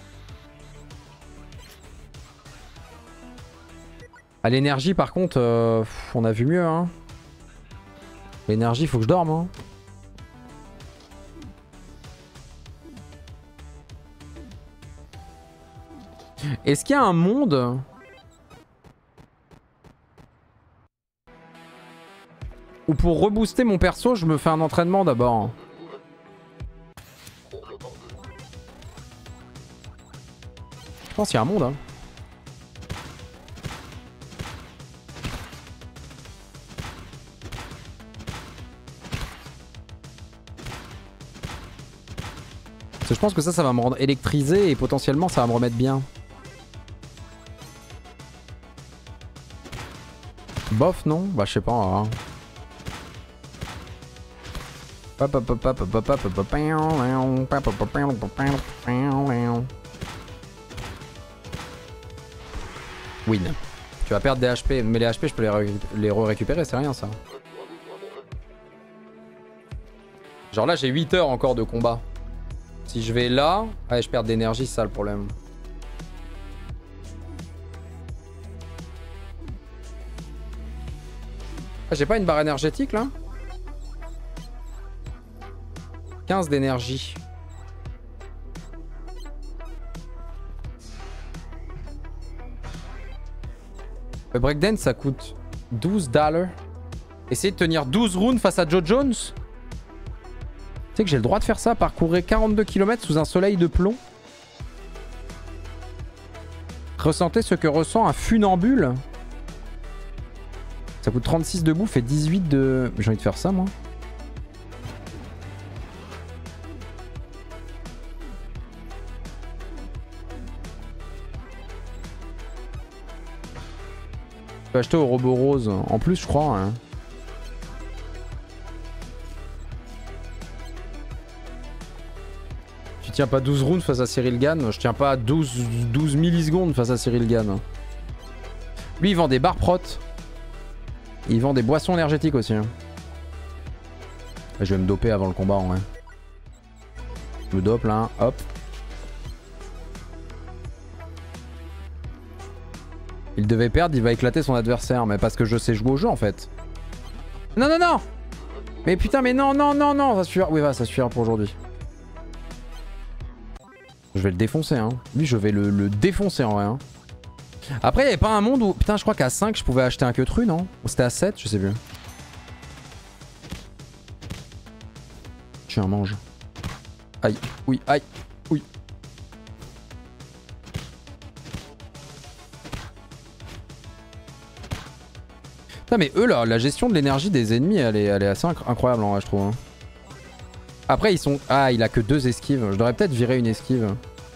À l'énergie par contre, euh, on a vu mieux hein. L'énergie faut que je dorme hein. Est-ce qu'il y a un monde où pour rebooster mon perso, je me fais un entraînement d'abord? Je pense qu'il y a un monde. Hein. Parce que je pense que ça, ça va me rendre électrisé et potentiellement ça va me remettre bien. Bof non? Bah je sais pas. Hein. Win. Tu vas perdre des H P, mais les H P je peux les, ré les récupérer, c'est rien ça. Genre là j'ai huit heures encore de combat. Si je vais là, ouais, je perds d'énergie, c'est ça le problème. Ah, j'ai pas une barre énergétique là? quinze d'énergie. Le breakdance ça coûte douze dollars. Essayer de tenir douze rounds face à Joe Jones. Tu sais que j'ai le droit de faire ça, parcourir quarante-deux kilomètres sous un soleil de plomb. Ressentez ce que ressent un funambule. Ça coûte trente-six de bouffe et dix-huit de... J'ai envie de faire ça, moi. Je peux acheter au robot rose. En plus, je crois. Hein. Tu tiens pas douze rounds face à Cyril Gann. Je tiens pas douze, douze millisecondes face à Cyril Gann. Lui, il vend des barres prot. Il vend des boissons énergétiques aussi. Hein. Je vais me doper avant le combat en vrai. Je me dope là, hop. Il devait perdre, il va éclater son adversaire. Mais parce que je sais jouer au jeu en fait. Non, non, non. Mais putain, mais non, non, non, non. Ça suffira. Oui, va, ça suffira pour aujourd'hui. Je vais le défoncer, hein. Lui, je vais le, le défoncer en vrai. Hein. Après, il n'y avait pas un monde où... Putain, je crois qu'à cinq, je pouvais acheter un queutru, non? C'était à sept, je sais plus. Tiens, mange. Aïe, oui, aïe, oui. Putain, mais eux, là, la gestion de l'énergie des ennemis, elle est, elle est assez inc incroyable, en vrai, je trouve. Hein. Après, ils sont... Ah, il a que deux esquives. Je devrais peut-être virer une esquive.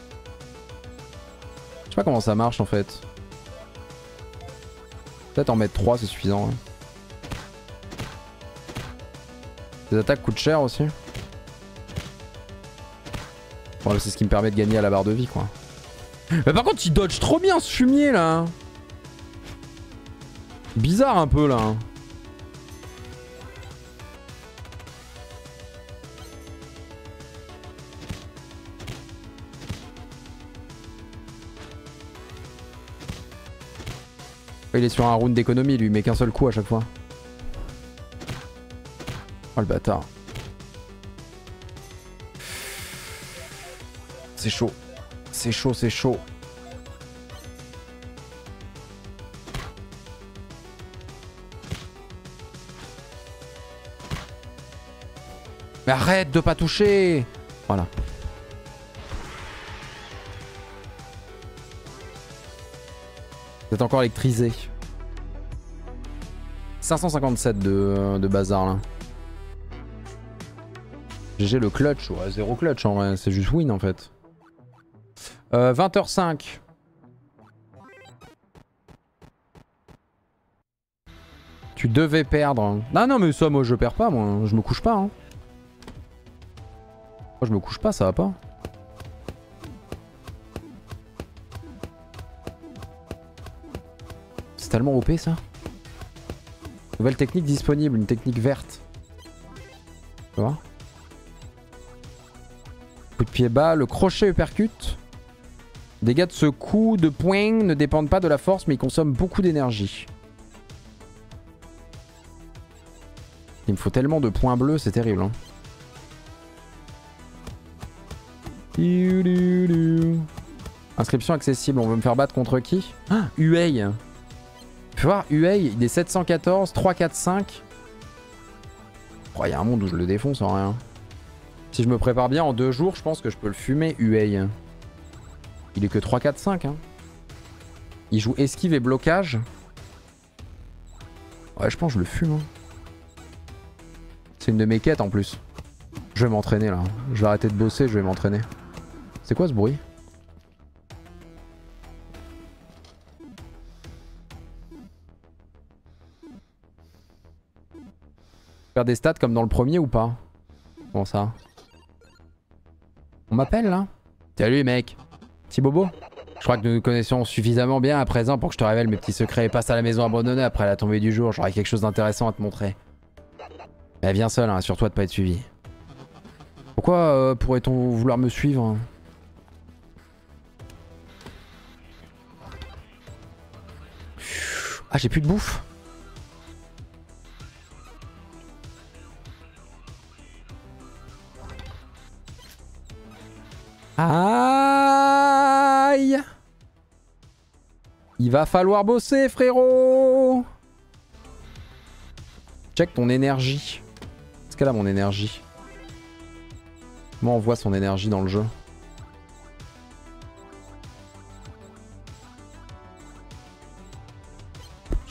Je sais pas comment ça marche, en fait. Peut-être en mettre trois, c'est suffisant. Hein. Les attaques coûtent cher aussi. Bon, c'est ce qui me permet de gagner à la barre de vie, quoi. Mais par contre, il dodge trop bien, ce fumier, là. Bizarre, un peu, là. Il est sur un round d'économie, lui, mais qu'un seul coup à chaque fois. Oh le bâtard. C'est chaud. C'est chaud, c'est chaud. Mais arrête de pas toucher. Voilà. Vous êtes encore électrisé. cinq cent cinquante-sept de, de bazar là. G G le clutch. Ouais, zéro clutch en vrai. C'est juste win en fait. Euh, vingt heures cinq. Tu devais perdre. Ah non mais ça moi je perds pas moi. Je me couche pas. Hein. Moi je me couche pas, ça va pas. C'est tellement O P ça. Nouvelle technique disponible, une technique verte. Tu vois? Coup de pied bas, le crochet uppercut. Dégâts de ce coup de poing ne dépendent pas de la force mais ils consomment beaucoup d'énergie. Il me faut tellement de points bleus, c'est terrible. Hein. Inscription accessible, on veut me faire battre contre qui? Ah, Huey. Tu vois, Huey, il est sept cent quatorze, trois, quatre, cinq. Oh, il y a un monde où je le défonce en rien. Si je me prépare bien, en deux jours, je pense que je peux le fumer, Huey. Il est que trois, quatre, cinq. Hein. Il joue esquive et blocage. Ouais, je pense que je le fume. Hein. C'est une de mes quêtes en plus. Je vais m'entraîner là. Je vais arrêter de bosser, je vais m'entraîner. C'est quoi ce bruit? Faire des stats comme dans le premier ou pas? Comment ça? On m'appelle là? Salut mec. Petit bobo? Je crois que nous nous connaissons suffisamment bien à présent pour que je te révèle mes petits secrets. Passe à la maison abandonnée après la tombée du jour. J'aurai quelque chose d'intéressant à te montrer. Mais viens seul, hein, assure-toi de pas être suivi. Pourquoi euh, pourrait-on vouloir me suivre? Ah, j'ai plus de bouffe. Aïe! Il va falloir bosser, frérot! Check ton énergie. Est-ce qu'elle a mon énergie? Comment on voit son énergie dans le jeu?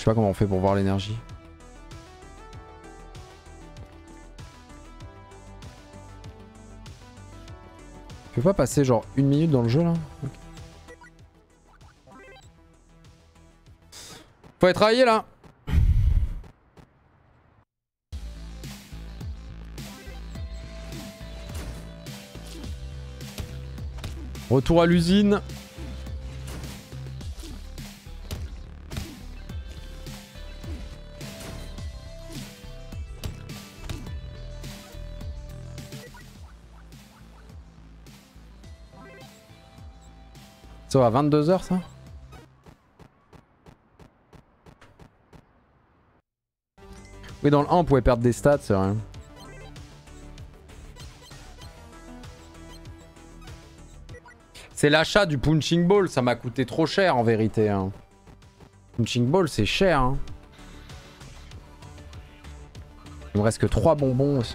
sais pas comment on fait pour voir l'énergie. Je peux pas passer genre une minute dans le jeu là? Okay. Faut aller travailler là. Retour à l'usine. Ça va à vingt-deux heures ça? Oui, dans le un on pouvait perdre des stats, c'est vrai. C'est l'achat du punching ball, ça m'a coûté trop cher en vérité. Hein. Punching ball c'est cher. Hein. Il me reste que trois bonbons aussi.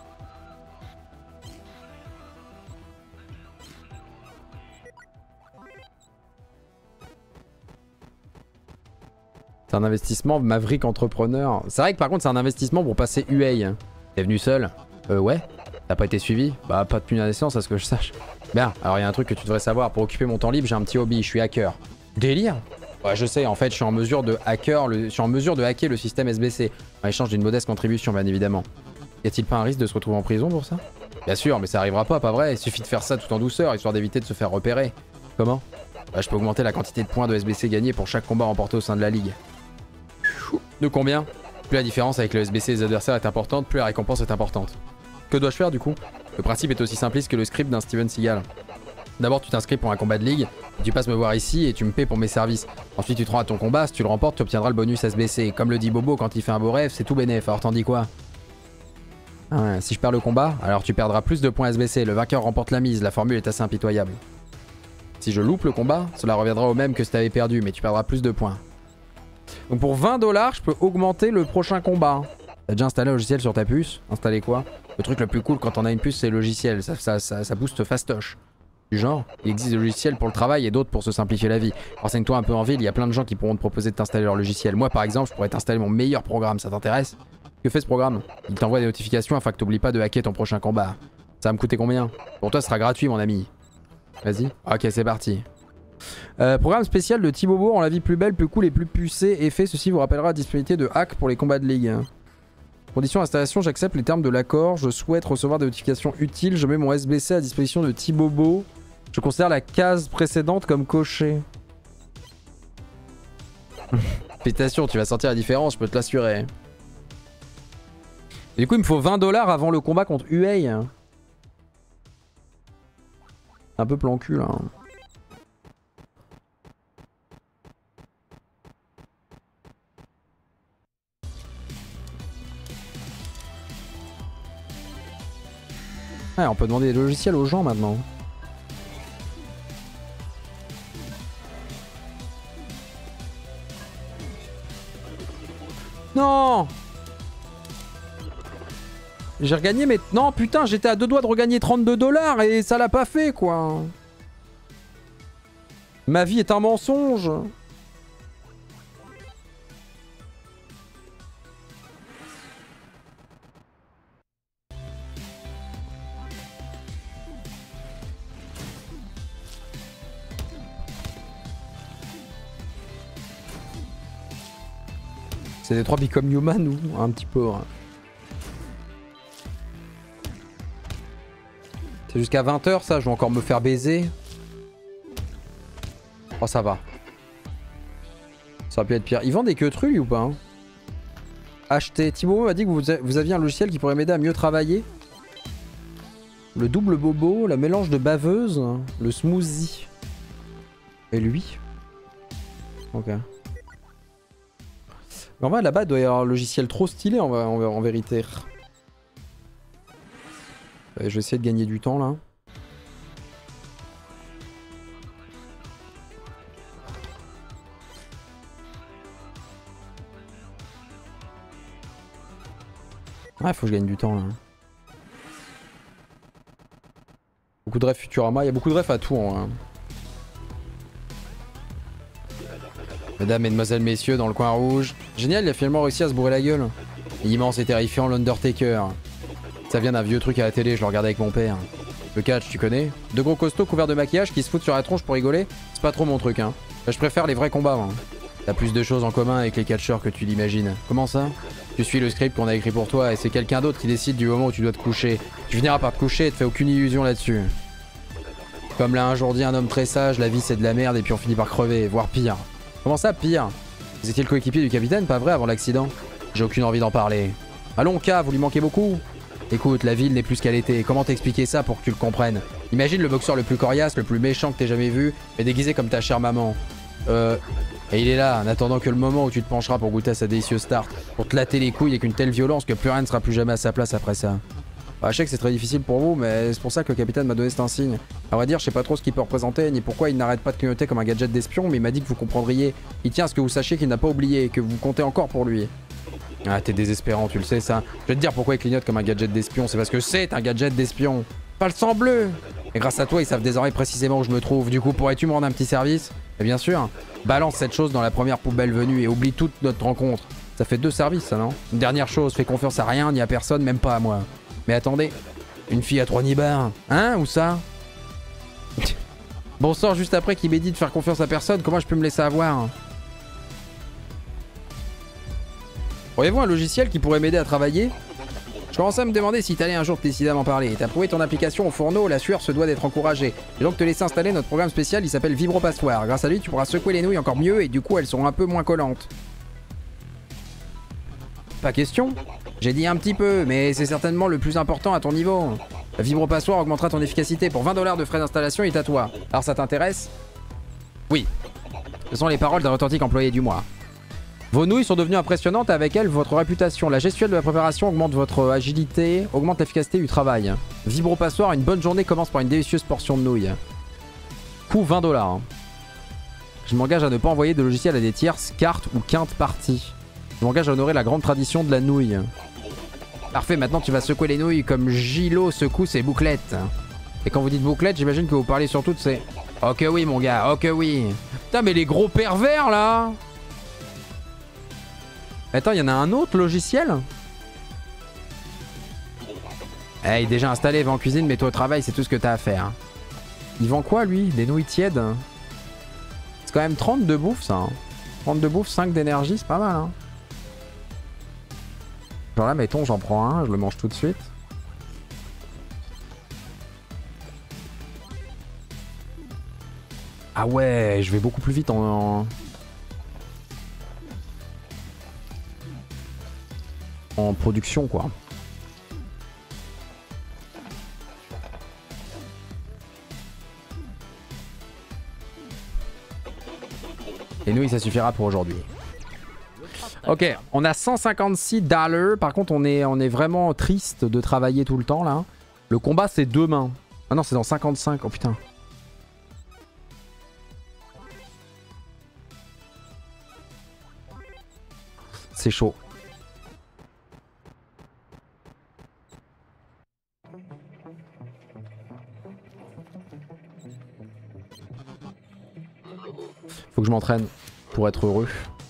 C'est un investissement Maverick Entrepreneur. C'est vrai que par contre c'est un investissement pour passer U A. T'es venu seul? Euh ouais. T'as pas été suivi? Bah pas depuis la naissance à ce que je sache. Bien, alors il y a un truc que tu devrais savoir. Pour occuper mon temps libre j'ai un petit hobby, je suis hacker. Délire? Ouais je sais, en fait je suis en mesure de hacker le... je suis en mesure de hacker le système S B C. En échange d'une modeste contribution bien évidemment. Y a-t-il pas un risque de se retrouver en prison pour ça? Bien sûr, mais ça arrivera pas, pas vrai. Il suffit de faire ça tout en douceur, histoire d'éviter de se faire repérer. Comment? Bah je peux augmenter la quantité de points de S B C gagnés pour chaque combat remporté au sein de la ligue. De combien? Plus la différence avec le S B C des adversaires est importante, plus la récompense est importante. Que dois-je faire du coup? Le principe est aussi simpliste que le script d'un Steven Seagal. D'abord tu t'inscris pour un combat de ligue, tu passes me voir ici et tu me paies pour mes services. Ensuite tu te rends à ton combat, si tu le remportes tu obtiendras le bonus S B C. Comme le dit Bobo quand il fait un beau rêve, c'est tout bénef. Alors t'en dis quoi? Ah ouais, si je perds le combat, alors tu perdras plus de points S B C, le vainqueur remporte la mise, la formule est assez impitoyable. Si je loupe le combat, cela reviendra au même que si t'avais perdu, mais tu perdras plus de points. Donc pour vingt dollars, je peux augmenter le prochain combat. T'as déjà installé un logiciel sur ta puce? Installer quoi? Le truc le plus cool quand on a une puce, c'est le logiciel. Ça, ça, ça, ça booste fastoche. Du genre, il existe des logiciels pour le travail et d'autres pour se simplifier la vie. Renseigne-toi un peu en ville, il y a plein de gens qui pourront te proposer de t'installer leur logiciel. Moi par exemple, je pourrais t'installer mon meilleur programme, ça t'intéresse? Que fait ce programme? Il t'envoie des notifications afin que t'oublies pas de hacker ton prochain combat. Ça va me coûter combien? Pour toi, ce sera gratuit mon ami. Vas-y. Ok, c'est parti. Euh, programme spécial de Thibaut rend la vie plus belle, plus cool et plus pucée. Effet, ceci vous rappellera la disponibilité de hack pour les combats de ligue. Condition d'installation, j'accepte les termes de l'accord. Je souhaite recevoir des notifications utiles. Je mets mon S B C à disposition de Thibaut. Je considère la case précédente comme cochée. Félicitations, tu vas sentir la différence, je peux te l'assurer. Du coup, il me faut vingt dollars avant le combat contre U A. Un peu plan cul là. Ouais, on peut demander des logiciels aux gens maintenant. Non! J'ai regagné mais... Non putain, j'étais à deux doigts de regagner trente-deux dollars et ça l'a pas fait quoi. Ma vie est un mensonge. C'est des trois Become Human ou un petit peu. Hein. C'est jusqu'à vingt heures ça, je vais encore me faire baiser. Oh ça va. Ça aurait pu être pire. Ils vendent des queutrues lui ou pas hein? Acheter. Thibaut m'a dit que vous, a, vous aviez un logiciel qui pourrait m'aider à mieux travailler. Le double bobo, le mélange de baveuse, le smoothie. Et lui. Ok. Mais en vrai là-bas il doit y avoir un logiciel trop stylé en, en, en vérité. Je vais essayer de gagner du temps là. Ouais, faut que je gagne du temps là. Beaucoup de refs Futurama, il y a beaucoup de refs à tout. Hein. Mesdames, mesdemoiselles, messieurs, dans le coin rouge. Génial, il a finalement réussi à se bourrer la gueule. Immense et terrifiant, l'Undertaker. Ça vient d'un vieux truc à la télé, je le regardais avec mon père. Le catch, tu connais? Deux gros costauds couverts de maquillage qui se foutent sur la tronche pour rigoler, c'est pas trop mon truc, hein. Je préfère les vrais combats, hein. T'as plus de choses en commun avec les catcheurs que tu l'imagines. Comment ça? Tu suis le script qu'on a écrit pour toi et c'est quelqu'un d'autre qui décide du moment où tu dois te coucher. Tu finiras par te coucher et te fais aucune illusion là-dessus. Comme l'a un jour dit un homme très sage, la vie c'est de la merde et puis on finit par crever, voire pire. Comment ça, pire? Vous étiez le coéquipier du capitaine, pas vrai, avant l'accident? J'ai aucune envie d'en parler. Allons, K, vous lui manquez beaucoup? Écoute, la ville n'est plus ce qu'elle était. Comment t'expliquer ça pour que tu le comprennes? Imagine le boxeur le plus coriace, le plus méchant que t'aies jamais vu, mais déguisé comme ta chère maman. Euh... Et il est là, en attendant que le moment où tu te pencheras pour goûter à sa délicieuse tarte, pour te latter les couilles avec une telle violence que plus rien ne sera plus jamais à sa place après ça. Bah, je sais que c'est très difficile pour vous, mais c'est pour ça que le capitaine m'a donné cet insigne. À vrai dire, je sais pas trop ce qu'il peut représenter, ni pourquoi il n'arrête pas de clignoter comme un gadget d'espion, mais il m'a dit que vous comprendriez. Il tient à ce que vous sachiez qu'il n'a pas oublié, que vous comptez encore pour lui. Ah, t'es désespérant, tu le sais ça. Je vais te dire pourquoi il clignote comme un gadget d'espion, c'est parce que c'est un gadget d'espion. Pas le sang bleu. Et grâce à toi, ils savent désormais précisément où je me trouve. Du coup, pourrais-tu me rendre un petit service? Et bien sûr, balance cette chose dans la première poubelle venue et oublie toute notre rencontre. Ça fait deux services, ça, non? Une dernière chose, fais confiance à rien ni à personne, même pas à moi. Mais attendez, une fille à trois nibards, hein, ou ça? Bon sang, juste après qu'il m'ait dit de faire confiance à personne, comment je peux me laisser avoir? Auriez-vous un logiciel qui pourrait m'aider à travailler? Je commençais à me demander si t'allais un jour te décider à m'en parler. T'as prouvé ton application au fourneau, la sueur se doit d'être encouragée. J'ai donc te laisser installer notre programme spécial, il s'appelle Vibro Passoire. Grâce à lui, tu pourras secouer les nouilles encore mieux et du coup, elles seront un peu moins collantes. Pas question. J'ai dit un petit peu, mais c'est certainement le plus important à ton niveau. La Vibro Passoire augmentera ton efficacité. Pour vingt dollars de frais d'installation, il est à toi. Alors ça t'intéresse? Oui. Ce sont les paroles d'un authentique employé du mois. Vos nouilles sont devenues impressionnantes et avec elles votre réputation. La gestuelle de la préparation augmente votre agilité, augmente l'efficacité du travail. Vibro Passoire, une bonne journée commence par une délicieuse portion de nouilles. Coût vingt dollars. Je m'engage à ne pas envoyer de logiciel à des tierces, cartes ou quintes parties. Je m'engage à honorer la grande tradition de la nouille. Parfait, maintenant tu vas secouer les nouilles comme Gilo secoue ses bouclettes. Et quand vous dites bouclettes, j'imagine que vous parlez surtout de ces... Oh que oui mon gars, oh que oui. Putain mais les gros pervers là. Attends, il y en a un autre logiciel? Hey, déjà installé, va en cuisine, mets-toi au travail, c'est tout ce que t'as à faire. Il vend quoi lui? Des nouilles tièdes? C'est quand même trente de bouffe ça. Hein. trente de bouffe, cinq d'énergie, c'est pas mal hein. Genre là, mettons, j'en prends un, je le mange tout de suite. Ah ouais, je vais beaucoup plus vite en... en production quoi. Et nous, ça suffira pour aujourd'hui. Ok, on a cent cinquante-six dollars. Par contre, on est, on est vraiment triste de travailler tout le temps là. Le combat, c'est demain. Ah non, c'est dans cinquante-cinq. Oh putain. C'est chaud. Faut que je m'entraîne pour être heureux.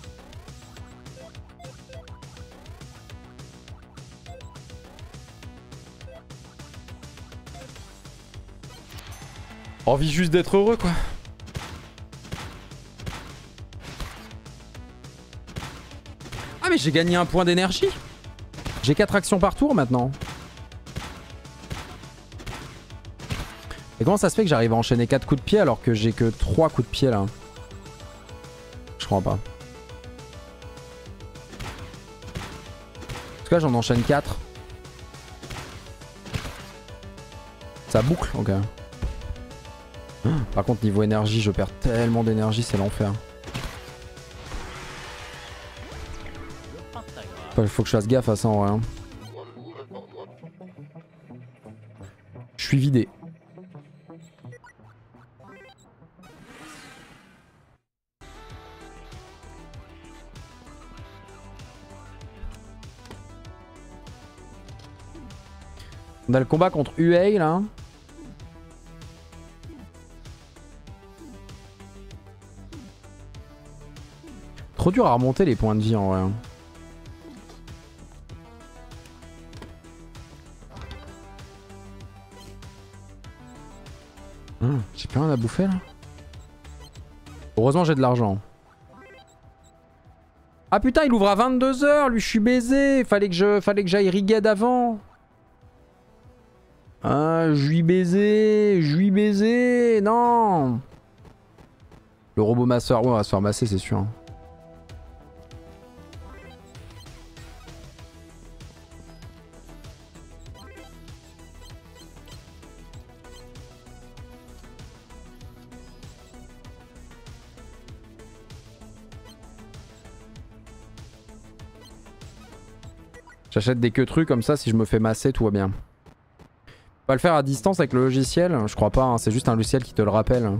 Envie juste d'être heureux quoi. Ah mais j'ai gagné un point d'énergie. J'ai quatre actions par tour maintenant. Et comment ça se fait que j'arrive à enchaîner quatre coups de pied alors que j'ai que trois coups de pied là? Je crois pas. En tout cas j'en enchaîne quatre. Ça boucle, ok. Par contre niveau énergie je perds tellement d'énergie, c'est l'enfer. Il faut que je fasse gaffe à ça en vrai. Hein. Je suis vidé. On a le combat contre U A là. Trop dur à remonter les points de vie en vrai. Hum, j'ai plus rien à bouffer là. Heureusement j'ai de l'argent. Ah putain il ouvre à vingt-deux heures, lui je suis baisé. Fallait que je, fallait que j'aille Riged avant. Ah je lui baisé, je lui baisé, non. Le robot masseur, ouais on va se faire masser c'est sûr. J'achète des queues-trucs comme ça, si je me fais masser, tout va bien. Pas le faire à distance avec le logiciel? Je crois pas, hein, c'est juste un logiciel qui te le rappelle.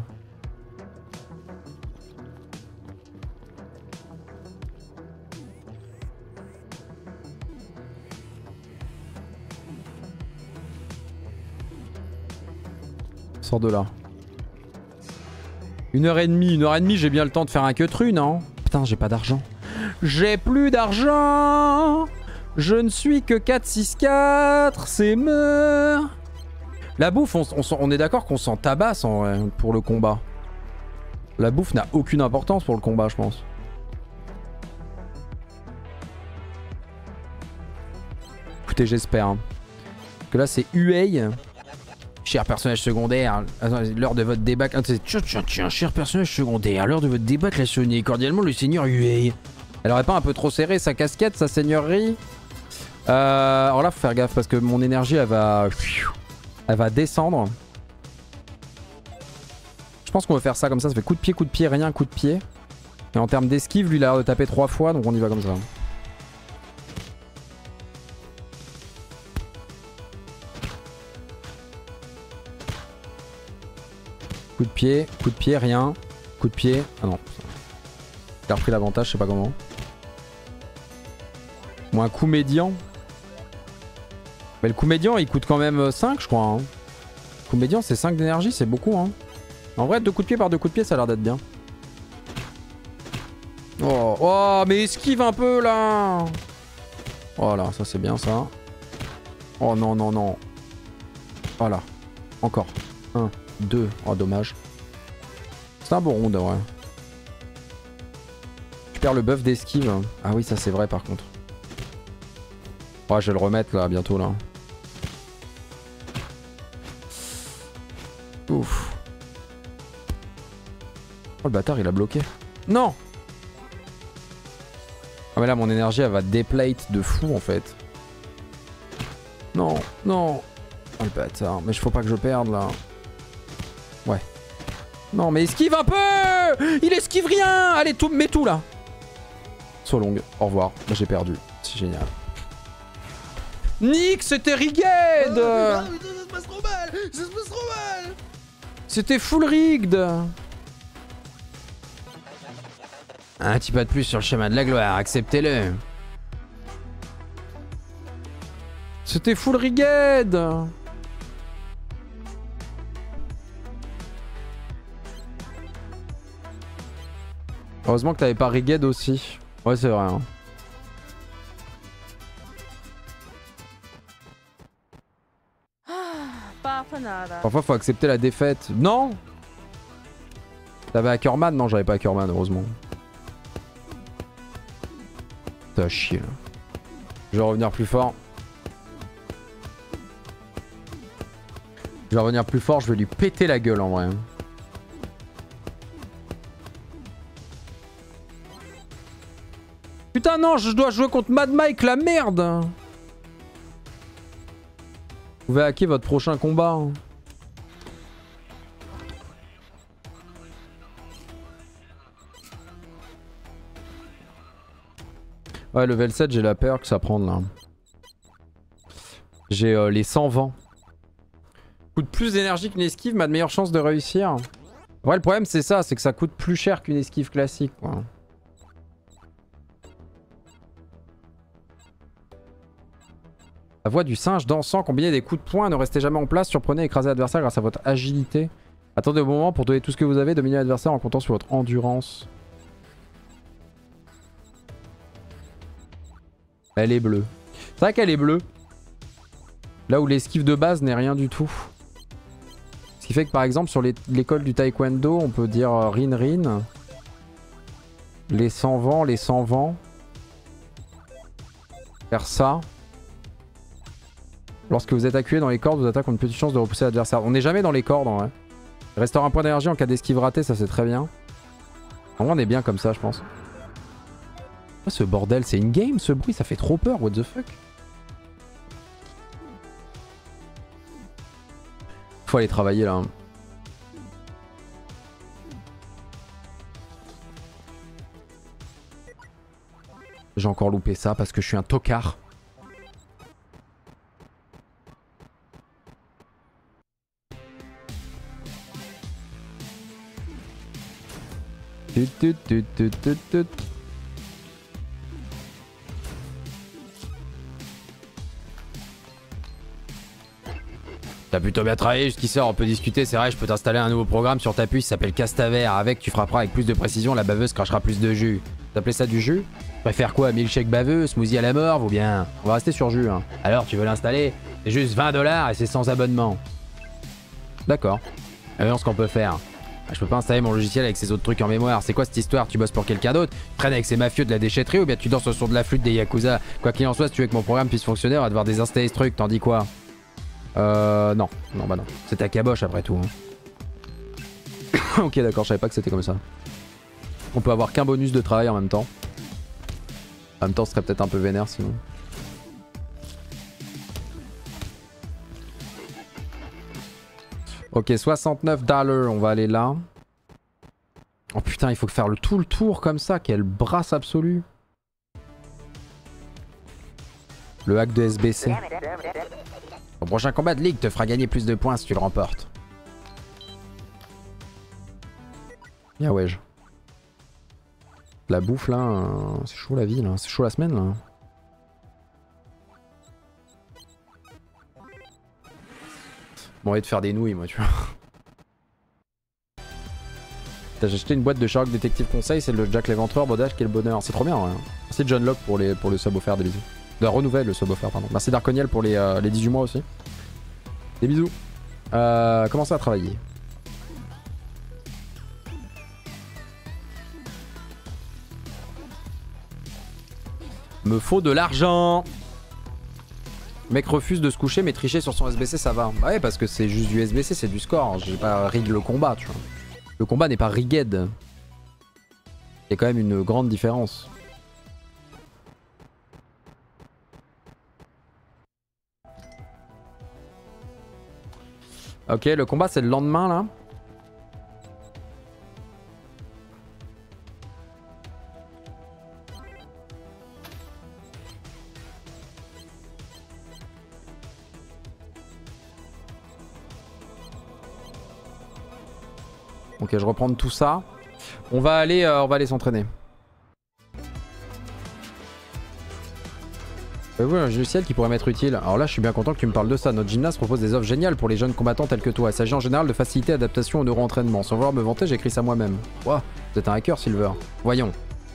Sors de là. Une heure et demie, une heure et demie, j'ai bien le temps de faire un queutru, non? Putain, j'ai pas d'argent. J'ai plus d'argent. Je ne suis que quatre six quatre, c'est meurs. La bouffe, on, on, on est d'accord qu'on s'en tabasse en vrai, pour le combat. La bouffe n'a aucune importance pour le combat, je pense. Écoutez, j'espère. Hein. Parce que là, c'est U A. Cher personnage secondaire, l'heure de votre débat... Ah, tiens, tiens, tiens, cher personnage secondaire, l'heure de votre débat classonné cordialement le seigneur U A. Elle aurait pas un peu trop serré sa casquette, sa seigneurie? euh, Alors là, faut faire gaffe parce que mon énergie, elle va... Elle va descendre. Je pense qu'on va faire ça comme ça, ça fait coup de pied, coup de pied, rien, coup de pied. Et en termes d'esquive, lui, il a l'air de taper trois fois, donc on y va comme ça. Coup de pied, coup de pied, rien. Coup de pied. Ah non. Il a repris l'avantage, je sais pas comment. Bon, un coup médian. Mais le coup médian, il coûte quand même cinq, je crois. Hein. Le coup médian, c'est cinq d'énergie, c'est beaucoup. Hein. En vrai, deux coups de pied par deux coups de pied, ça a l'air d'être bien. Oh, oh, mais esquive un peu là. Voilà, ça c'est bien ça. Oh non, non, non. Voilà. Encore. Un. deux. Oh, dommage. C'est un bon round, ouais. Je perds le buff d'esquive. Ah oui, ça c'est vrai par contre. Ouais, je vais le remettre là, bientôt là. Ouf. Oh, le bâtard, il a bloqué. Non! Ah mais là, mon énergie, elle va déplate de fou en fait. Non, non. Oh le bâtard. Mais il faut pas que je perde là. Ouais. Non mais esquive un peu. Il esquive rien. Allez, tout, mets tout là. So long. Au revoir. J'ai perdu. C'est génial. Nick, c'était rigged. Ah, mais ça se passe trop mal. Ça se passe trop mal. C'était full rigged. Un petit pas de plus sur le chemin de la gloire, acceptez-le. C'était full rigged. Heureusement que t'avais pas rigged aussi. Ouais, c'est vrai. Hein. Parfois, faut accepter la défaite. Non! T'avais Ackerman? Non, j'avais pas Ackerman, heureusement. T'as chier là. Je vais revenir plus fort. Je vais revenir plus fort, je vais lui péter la gueule en vrai. Putain non, je dois jouer contre Mad Mike, la merde! Vous pouvez hacker votre prochain combat. Hein. Ouais, level sept, j'ai la peur que ça prenne là. J'ai euh, les cent vingt. Coûte plus d'énergie qu'une esquive, mais a de meilleures chances de réussir. Ouais, le problème c'est ça, c'est que ça coûte plus cher qu'une esquive classique. Quoi. La voix du singe dansant, combinez des coups de poing, ne restez jamais en place, surprenez et écrasez l'adversaire grâce à votre agilité. Attendez au moment pour donner tout ce que vous avez, dominer l'adversaire en comptant sur votre endurance. Elle est bleue. C'est vrai qu'elle est bleue. Là où l'esquive de base n'est rien du tout. Ce qui fait que par exemple sur l'école du taekwondo, on peut dire euh, Rin Rin. Les cent vents, les cent vents. Faire ça. Lorsque vous êtes acculé dans les cordes, vous attaquez une petite chance de repousser l'adversaire. On n'est jamais dans les cordes en vrai. Restaure un point d'énergie en cas d'esquive ratée, ça c'est très bien. En vrai on est bien comme ça je pense. Oh, ce bordel, c'est une game ce bruit, ça fait trop peur, what the fuck. Faut aller travailler là. J'ai encore loupé ça parce que je suis un tocard. Tut, tut, tut, tut, tut, tut. T'as plutôt bien travaillé jusqu'ici, on peut discuter, c'est vrai, je peux t'installer un nouveau programme sur ta puce, ça s'appelle Castaver. Avec, tu frapperas avec plus de précision, la baveuse crachera plus de jus. T'appelais ça du jus? Tu préfères quoi, milkshake baveux, smoothie à la mort ou bien... On va rester sur jus, hein. Alors, tu veux l'installer? C'est juste vingt dollars et c'est sans abonnement. D'accord. Alors, ce qu'on peut faire. Je peux pas installer mon logiciel avec ces autres trucs en mémoire. C'est quoi cette histoire? Tu bosses pour quelqu'un d'autre? Tu traînes avec ces mafieux de la déchetterie ou bien tu danses au son de la flûte des Yakuza? Quoi qu'il en soit, si tu veux que mon programme puisse fonctionner, on va devoir désinstaller ce truc, t'en dis quoi? Euh... Non. Non, bah non. C'est ta caboche après tout. Hein. Ok, d'accord, je savais pas que c'était comme ça. On peut avoir qu'un bonus de travail en même temps. En même temps, ce serait peut-être un peu vénère sinon. Ok, soixante-neuf dollars, on va aller là. Oh putain, il faut faire le tout le tour comme ça, quelle brasse absolue. Le hack de S B C. Au prochain combat de ligue te fera gagner plus de points si tu le remportes. Bien ouais. La bouffe là, euh, c'est chaud la vie là, c'est chaud la semaine là. Bon, envie de faire des nouilles moi tu vois. J'ai acheté une boîte de Sherlock Détective Conseil, c'est le Jack l'Éventreur, Bodage, quel bonheur, c'est trop bien ouais. Merci John Locke pour, les, pour le sub offert, des bisous. De la renouvelle le sub offert, pardon. Merci Darkoniel pour les, euh, les dix-huit mois aussi. Des bisous. Euh, commencez à travailler. Me faut de l'argent. Le mec refuse de se coucher mais tricher sur son S B C ça va. Bah ouais parce que c'est juste du S B C, c'est du score. J'ai pas rig le combat tu vois. Le combat n'est pas rigged. Il y a quand même une grande différence. Ok, le combat c'est le lendemain là. Ok, je reprends tout ça. On va aller, euh, on va aller s'entraîner. Euh, oui, un logiciel qui pourrait m'être utile. Alors là, je suis bien content que tu me parles de ça. Notre gymnase propose des offres géniales pour les jeunes combattants tels que toi. Il s'agit en général de faciliter l'adaptation au neuro-entraînement. Sans vouloir me vanter, j'ai écrit ça moi-même. Wow, vous êtes un hacker, Silver. Voyons.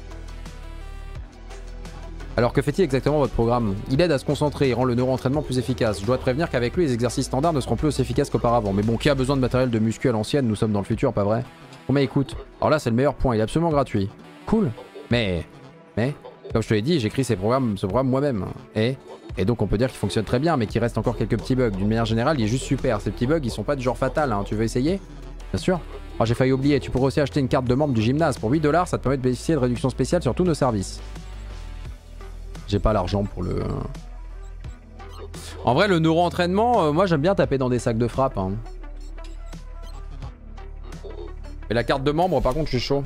Alors que fait-il exactement votre programme? Il aide à se concentrer et rend le neuro-entraînement plus efficace. Je dois te prévenir qu'avec lui, les exercices standards ne seront plus aussi efficaces qu'auparavant. Mais bon, qui a besoin de matériel de muscu à l'ancienne? Nous sommes dans le futur, pas vrai? Combien il coûte? Alors là, c'est le meilleur point, il est absolument gratuit. Cool. Mais, mais, comme je te l'ai dit, j'écris ces programmes, ce programme moi-même. Et, et donc on peut dire qu'il fonctionne très bien, mais qu'il reste encore quelques petits bugs. D'une manière générale, il est juste super. Ces petits bugs, ils sont pas du genre fatal, hein. Tu veux essayer? Bien sûr. Oh, j'ai failli oublier, tu pourrais aussi acheter une carte de membre du gymnase. Pour huit dollars, ça te permet de bénéficier de réductions spéciales sur tous nos services. J'ai pas l'argent pour le... En vrai, le neuro-entraînement, euh, moi j'aime bien taper dans des sacs de frappe. Hein. Et la carte de membre, par contre, je suis chaud.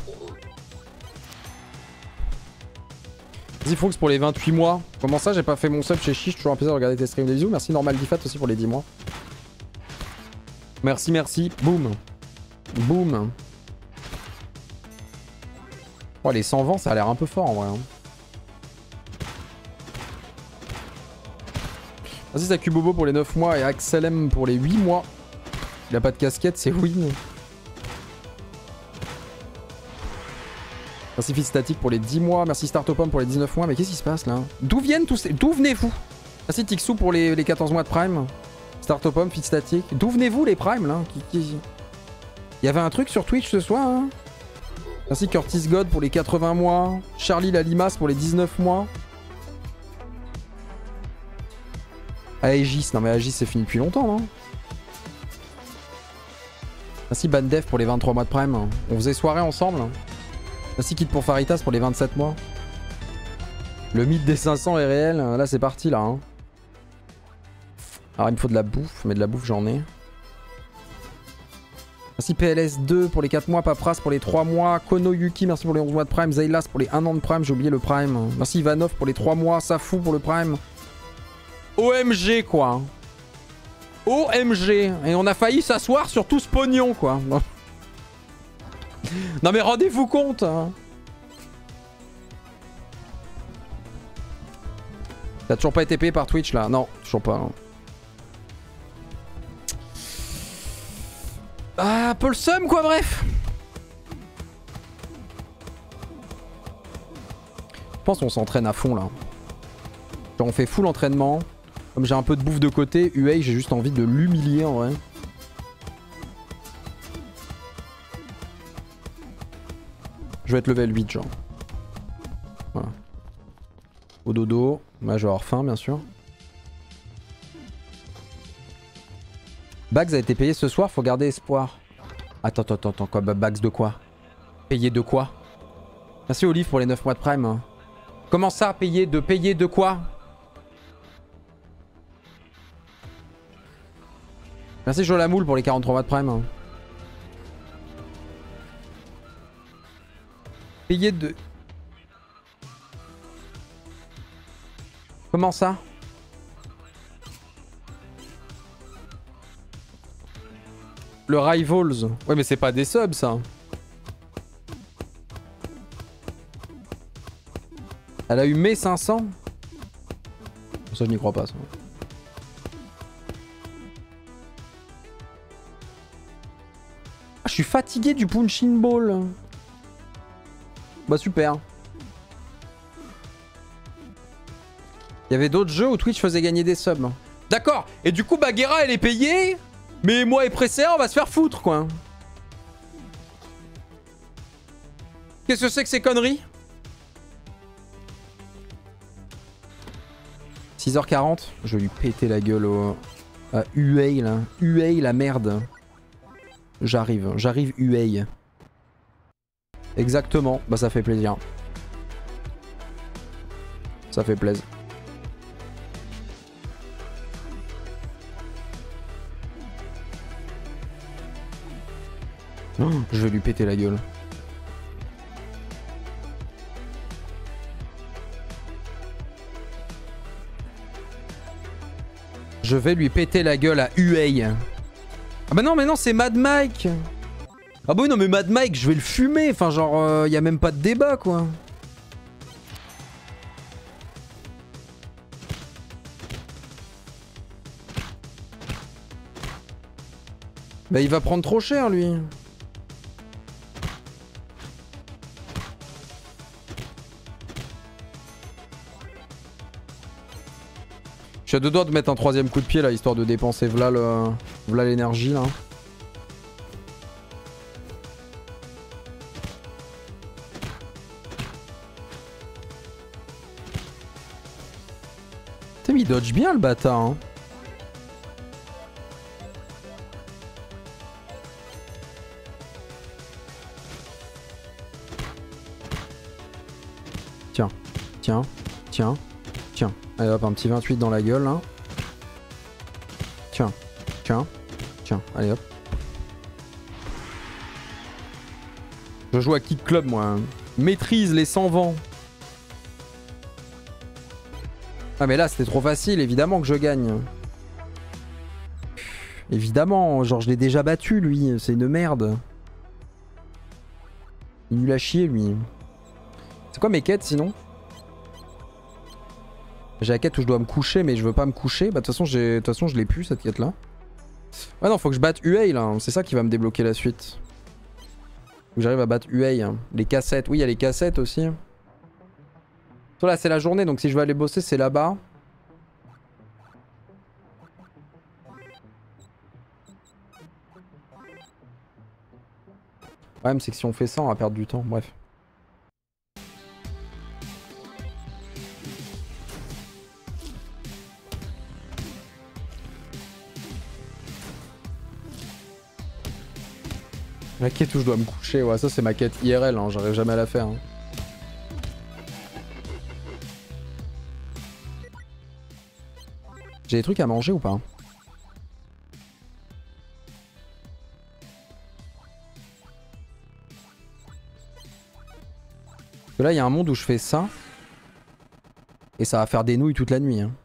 Vas-y, Fox pour les vingt-huit mois. Comment ça, j'ai pas fait mon sub chez Chiche? Toujours un plaisir de regarder tes streams. Des bisous. Merci Normal Difat aussi pour les dix mois. Merci, merci. Boum. Boum. Oh, les cent vingt, ça a l'air un peu fort en vrai. Hein. Vas-y, Sakubobo pour les neuf mois et Axelem pour les huit mois. Il a pas de casquette, c'est win. Merci Fit Static pour les dix mois. Merci Startopom pour les dix-neuf mois. Mais qu'est-ce qui se passe là? D'où viennent tous ces... D'où venez-vous? Merci Tixou pour les, les quatorze mois de Prime. Startopom, Fit Static. D'où venez-vous les Prime là? qui, qui... Il y avait un truc sur Twitch ce soir hein? Merci Curtis God pour les quatre-vingts mois. Charlie la Limace pour les dix-neuf mois. Aegis, non mais Aegis c'est fini depuis longtemps non? Merci Bandef pour les vingt-trois mois de Prime. On faisait soirée ensemble. Merci Kid pour Faritas pour les vingt-sept mois. Le mythe des cinq cents est réel. Là c'est parti là. Hein. Alors il me faut de la bouffe, mais de la bouffe j'en ai. Merci P L S deux pour les quatre mois, Papras pour les trois mois, Kono Yuki merci pour les onze mois de Prime, Zaylas pour les un an de Prime, j'ai oublié le Prime. Merci Ivanov pour les trois mois, Safou pour le Prime. O M G quoi. O M G. Et on a failli s'asseoir sur tout ce pognon quoi. Non mais rendez-vous compte hein. T'as toujours pas été payé par Twitch là? Non, toujours pas. Hein. Ah, peu le seum quoi, bref. Je pense qu'on s'entraîne à fond là. Genre on fait full entraînement. Comme j'ai un peu de bouffe de côté, U A j'ai juste envie de l'humilier en vrai. Je vais être level huit genre. Voilà. Au dodo. Moi je vais avoir faim bien sûr. Bags a été payé ce soir, faut garder espoir. Attends, attends, attends, quoi, Bags de quoi? Payé de quoi? Merci Olive pour les neuf mois de Prime. Comment ça, payer de payer de quoi? Merci Jolamoule pour les quarante-trois mois de Prime. Payer de... Comment ça? Le Rivals. Ouais mais c'est pas des subs ça. Elle a eu mes cinq cents. Ça je n'y crois pas ça. Ah, je suis fatigué du punching ball. Bah super. Il y avait d'autres jeux où Twitch faisait gagner des subs. D'accord. Et du coup Bagheera elle est payée. Mais moi et Presser, on va se faire foutre, quoi. Qu'est-ce que c'est que ces conneries? six heures quarante. Je vais lui péter la gueule au... à U A, là. U A, la merde. J'arrive. J'arrive U A. Exactement. Bah, ça fait plaisir. Ça fait plaisir. Oh, je vais lui péter la gueule. Je vais lui péter la gueule à U A. Ah bah non mais non c'est Mad Mike. Ah bah oui non mais Mad Mike je vais le fumer. Enfin genre il euh, y a même pas de débat quoi. Bah il va prendre trop cher lui. Je suis à deux doigts de mettre un troisième coup de pied là, histoire de dépenser v'là le... v'là l'énergie là. Putain mais il dodge bien le bâtard hein. Tiens, tiens, tiens, tiens. Allez hop, un petit vingt-huit dans la gueule là. Tiens, tiens, tiens, allez hop. Je joue à Kick Club moi. Maîtrise les cent vents. Ah mais là c'était trop facile, évidemment que je gagne. Évidemment, genre je l'ai déjà battu lui, c'est une merde. Il nul à chier lui. C'est quoi mes quêtes sinon? J'ai la quête où je dois me coucher mais je veux pas me coucher. Bah de toute façon, de toute façon je l'ai plus cette quête là. Ouais non faut que je batte U A là, c'est ça qui va me débloquer la suite. J'arrive à battre U A. Hein. Les cassettes. Oui, il y a les cassettes aussi. So, là, c'est la journée, donc si je veux aller bosser, c'est là-bas. Le problème, c'est que si on fait ça, on va perdre du temps. Bref. La quête où je dois me coucher, ouais, ça c'est ma quête I R L, hein, j'arrive jamais à la faire. Hein. J'ai des trucs à manger ou pas? Parce que là, il y a un monde où je fais ça. Et ça va faire des nouilles toute la nuit. Hein.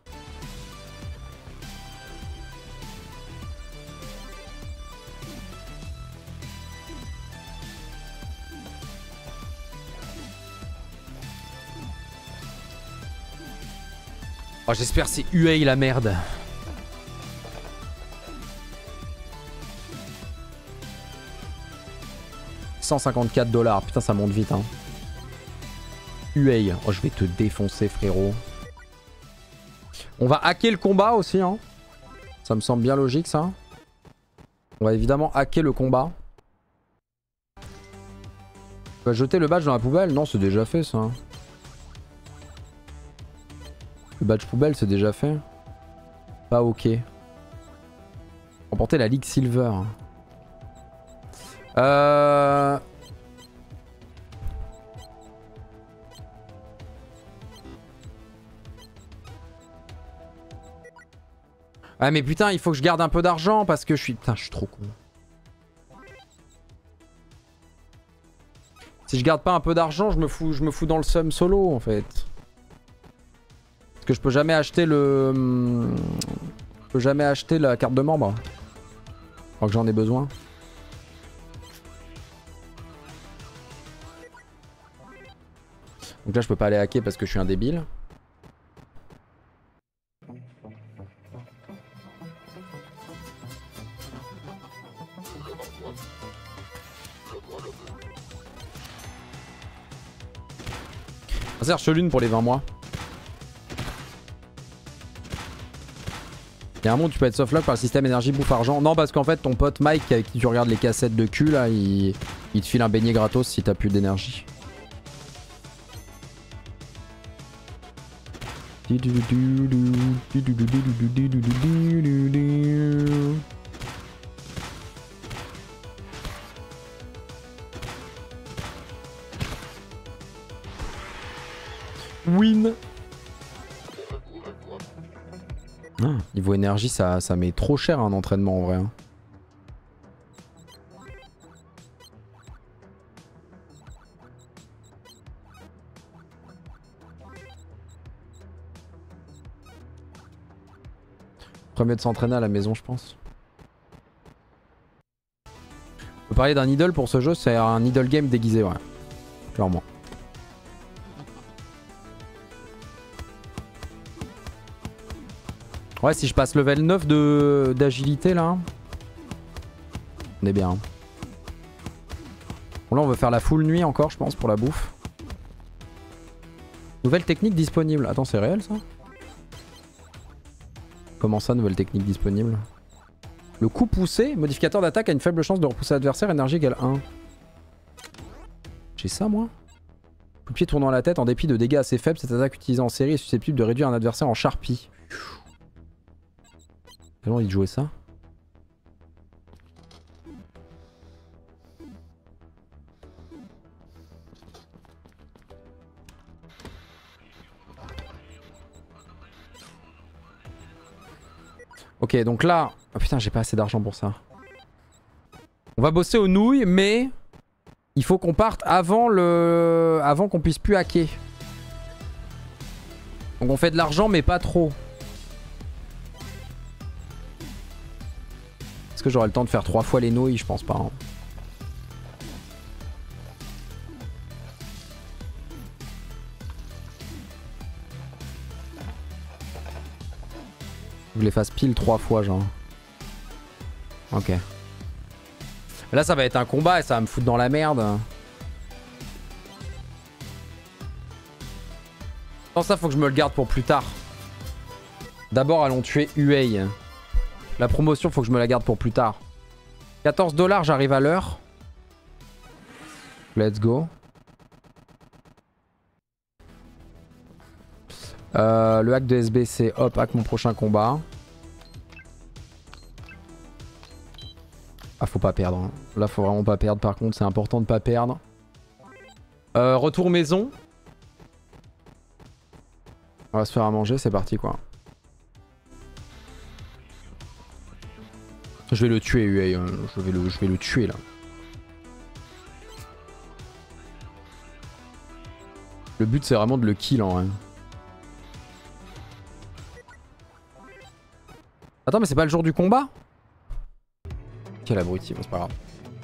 Oh, j'espère c'est U A la merde. cent cinquante-quatre dollars, putain ça monte vite hein. U A, oh je vais te défoncer frérot. On va hacker le combat aussi hein. Ça me semble bien logique ça. On va évidemment hacker le combat. On va jeter le badge dans la poubelle? Non c'est déjà fait ça. Le badge poubelle c'est déjà fait. Pas ok. Remporter la Ligue Silver. Euh... Ouais mais putain il faut que je garde un peu d'argent parce que je suis... Putain je suis trop con. Si je garde pas un peu d'argent je me fous, je me fous dans le seum solo en fait. Parce que je peux jamais acheter le... Je peux jamais acheter la carte de membre. Alors que j'en ai besoin. Donc là je peux pas aller hacker parce que je suis un débile. On cherche l'une pour les vingt mois. Il y a un monde où tu peux être softlock par le système énergie bouffe argent. Non parce qu'en fait ton pote Mike avec qui tu regardes les cassettes de cul là, il, il te file un beignet gratos si t'as plus d'énergie. Win. Ah, niveau énergie, ça, ça met trop cher un entraînement en vrai. Hein. Premier de s'entraîner à la maison, je pense. On peut parler d'un idle pour ce jeu, c'est un idle game déguisé, ouais. Clairement. Ouais, si je passe level neuf de d'agilité là, on est bien. Bon là on veut faire la full nuit encore je pense pour la bouffe. Nouvelle technique disponible. Attends c'est réel ça? Comment ça nouvelle technique disponible? Le coup poussé, modificateur d'attaque a une faible chance de repousser l'adversaire, énergie égale un. J'ai ça moi? Coup de pied tournant la tête en dépit de dégâts assez faibles, cette attaque utilisée en série est susceptible de réduire un adversaire en charpie. J'ai envie de jouer ça. Ok, donc là... Oh putain, j'ai pas assez d'argent pour ça. On va bosser aux nouilles, mais... Il faut qu'on parte avant le... Avant qu'on puisse plus hacker. Donc on fait de l'argent, mais pas trop. Est-ce que j'aurai le temps de faire trois fois les nouilles? Je pense pas. Hein. Faut que je les fasse pile trois fois, genre. Ok. Là, ça va être un combat et ça va me foutre dans la merde. Non, ça, faut que je me le garde pour plus tard. D'abord, allons tuer Huey. La promotion, faut que je me la garde pour plus tard. quatorze dollars, j'arrive à l'heure. Let's go. Euh, le hack de S B C, hop, hack mon prochain combat. Ah, faut pas perdre. Hein. Là, faut vraiment pas perdre. Par contre, c'est important de pas perdre. Euh, retour maison. On va se faire à manger, c'est parti quoi. Je vais le tuer, Huey. Hein. Je vais le, je vais le tuer là. Le but, c'est vraiment de le kill en vrai. Attends, mais c'est pas le jour du combat? Quel abruti, bon, c'est pas grave.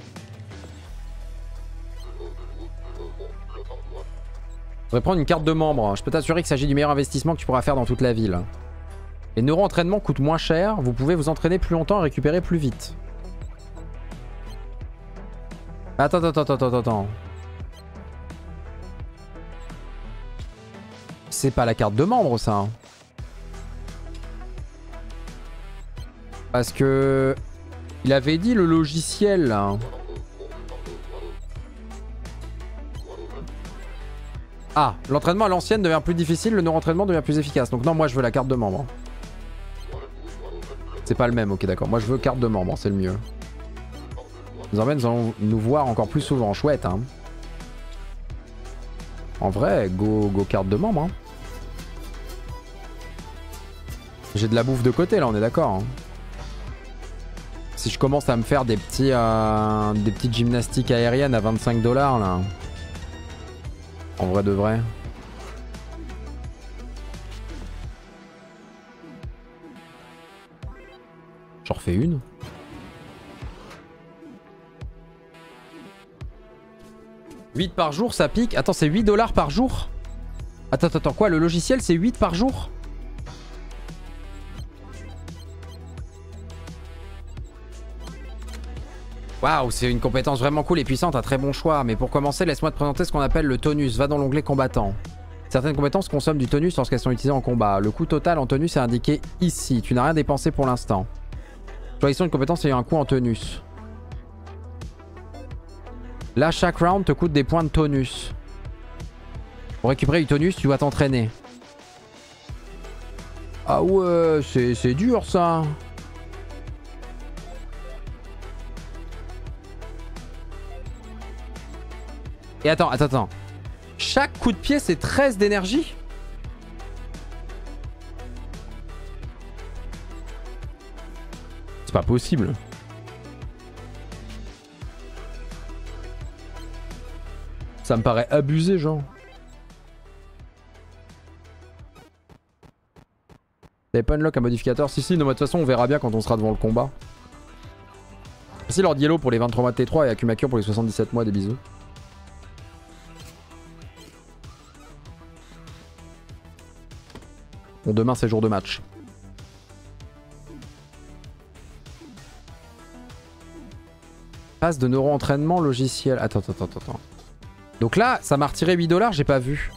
Je vais prendre une carte de membre. Je peux t'assurer qu'il s'agit du meilleur investissement que tu pourras faire dans toute la ville. Les neuro-entraînements coûtent moins cher. Vous pouvez vous entraîner plus longtemps et récupérer plus vite. Attends, attends, attends, attends, attends. C'est pas la carte de membre, ça. Parce que... Il avait dit le logiciel, là. Ah, l'entraînement à l'ancienne devient plus difficile, le neuro-entraînement devient plus efficace. Donc non, moi je veux la carte de membre. C'est pas le même, ok d'accord. Moi je veux carte de membre, c'est le mieux. Désormais nous allons nous voir encore plus souvent, chouette hein. En vrai, go, go carte de membre hein. J'ai de la bouffe de côté là, on est d'accord hein. Si je commence à me faire des petits euh, des petites gymnastiques aériennes à vingt-cinq dollars là. En vrai de vrai. J'en refais une. huit par jour, ça pique. Attends, c'est huit dollars par jour? Attends, attends, attends, quoi? Le logiciel, c'est huit par jour? Waouh, c'est une compétence vraiment cool et puissante, un très bon choix. Mais pour commencer, laisse-moi te présenter ce qu'on appelle le tonus. Va dans l'onglet combattant. Certaines compétences consomment du tonus lorsqu'elles sont utilisées en combat. Le coût total en tonus est indiqué ici. Tu n'as rien dépensé pour l'instant. Choisissons une compétence ayant un coût en tonus. Là, chaque round te coûte des points de tonus. Pour récupérer du tonus, tu dois t'entraîner. Ah ouais, c'est dur ça. Et attends, attends, attends. Chaque coup de pied, c'est treize d'énergie? C'est pas possible. Ça me paraît abusé, genre. T'avais pas unlock un modificateur? Si, si, non, de toute façon, on verra bien quand on sera devant le combat. Merci Lord Yellow pour les vingt-trois mois de T trois et Akumakure pour les soixante-dix-sept mois, des bisous. Bon, demain c'est jour de match. Passe de neuro-entraînement logiciel. Attends, attends, attends, attends. Donc là, ça m'a retiré huit dollars, j'ai pas vu.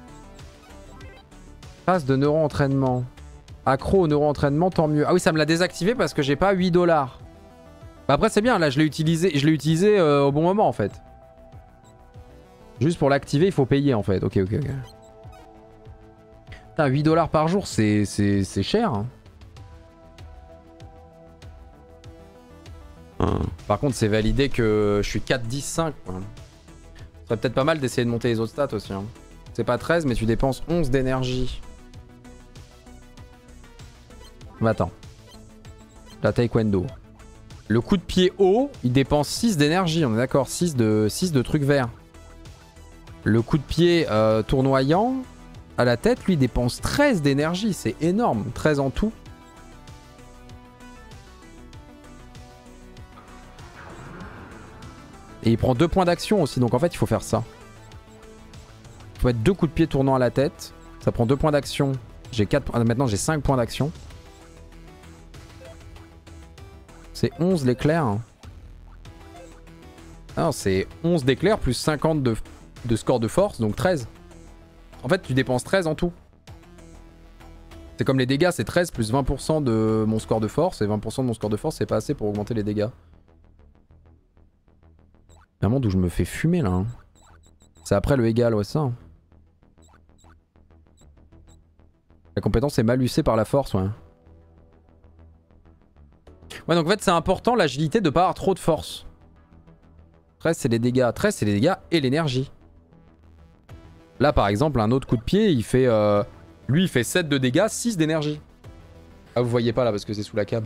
Passe de neuro-entraînement. Accro au neuro-entraînement, tant mieux. Ah oui, ça me l'a désactivé parce que j'ai pas huit dollars. Bah après, c'est bien, là, je l'ai utilisé, je l'ai utilisé euh, au bon moment en fait. Juste pour l'activer, il faut payer en fait. Ok, ok, ok. Putain, huit dollars par jour, c'est cher. Hein. Hum. Par contre, c'est validé que je suis quatre, dix, cinq. Quoi. Ce serait peut-être pas mal d'essayer de monter les autres stats aussi. Hein. C'est pas treize, mais tu dépenses onze d'énergie. Mais attends. La taekwondo. Le coup de pied haut, il dépense six d'énergie. On est d'accord, six de, six de trucs verts. Le coup de pied euh, tournoyant... À la tête, lui, dépense treize d'énergie. C'est énorme. treize en tout. Et il prend deux points d'action aussi. Donc en fait, il faut faire ça. Il faut mettre deux coups de pied tournant à la tête. Ça prend deux points d'action. J'ai quatre... Maintenant, j'ai cinq points d'action. C'est onze l'éclair. Non, c'est onze d'éclair plus cinquante de, de score de force, donc treize. En fait, tu dépenses treize en tout. C'est comme les dégâts, c'est treize plus vingt pour cent de mon score de force. Et vingt pour cent de mon score de force, c'est pas assez pour augmenter les dégâts. Il y a un monde où je me fais fumer là. Hein. C'est après le égal, ouais, ça. La compétence est malucée par la force, ouais. Ouais, donc en fait, c'est important l'agilité de pas avoir trop de force. treize, c'est les dégâts. treize, c'est les dégâts et l'énergie. Là, par exemple, un autre coup de pied, il fait... Euh... Lui, il fait sept de dégâts, six d'énergie. Ah, vous voyez pas là parce que c'est sous la cam.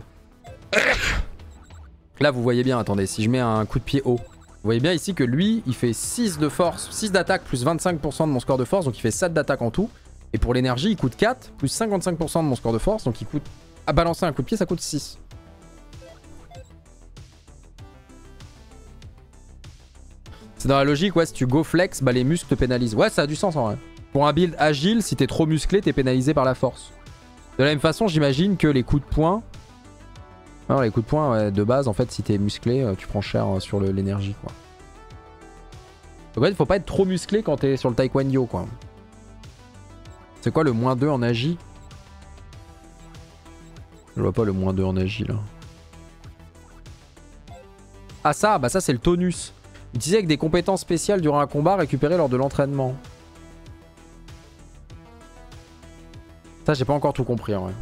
Là, vous voyez bien, attendez, si je mets un coup de pied haut. Vous voyez bien ici que lui, il fait six de force, six d'attaque plus vingt-cinq pour cent de mon score de force, donc il fait sept d'attaque en tout. Et pour l'énergie, il coûte quatre plus cinquante-cinq pour cent de mon score de force, donc il coûte... À balancer un coup de pied, ça coûte six. C'est dans la logique, ouais, si tu go flex, bah les muscles te pénalisent. Ouais, ça a du sens en vrai. Pour un build agile, si t'es trop musclé, t'es pénalisé par la force. De la même façon, j'imagine que les coups de poing... Alors les coups de poing, ouais, de base, en fait, si t'es musclé, tu prends cher sur l'énergie, quoi. Donc en fait, il faut pas être trop musclé quand t'es sur le taekwondo, quoi. C'est quoi le moins deux en agi? Je vois pas le moins deux en agi, là. Ah ça, bah ça c'est le tonus. Utilisé avec des compétences spéciales durant un combat récupérées lors de l'entraînement. Ça, j'ai pas encore tout compris, en vrai.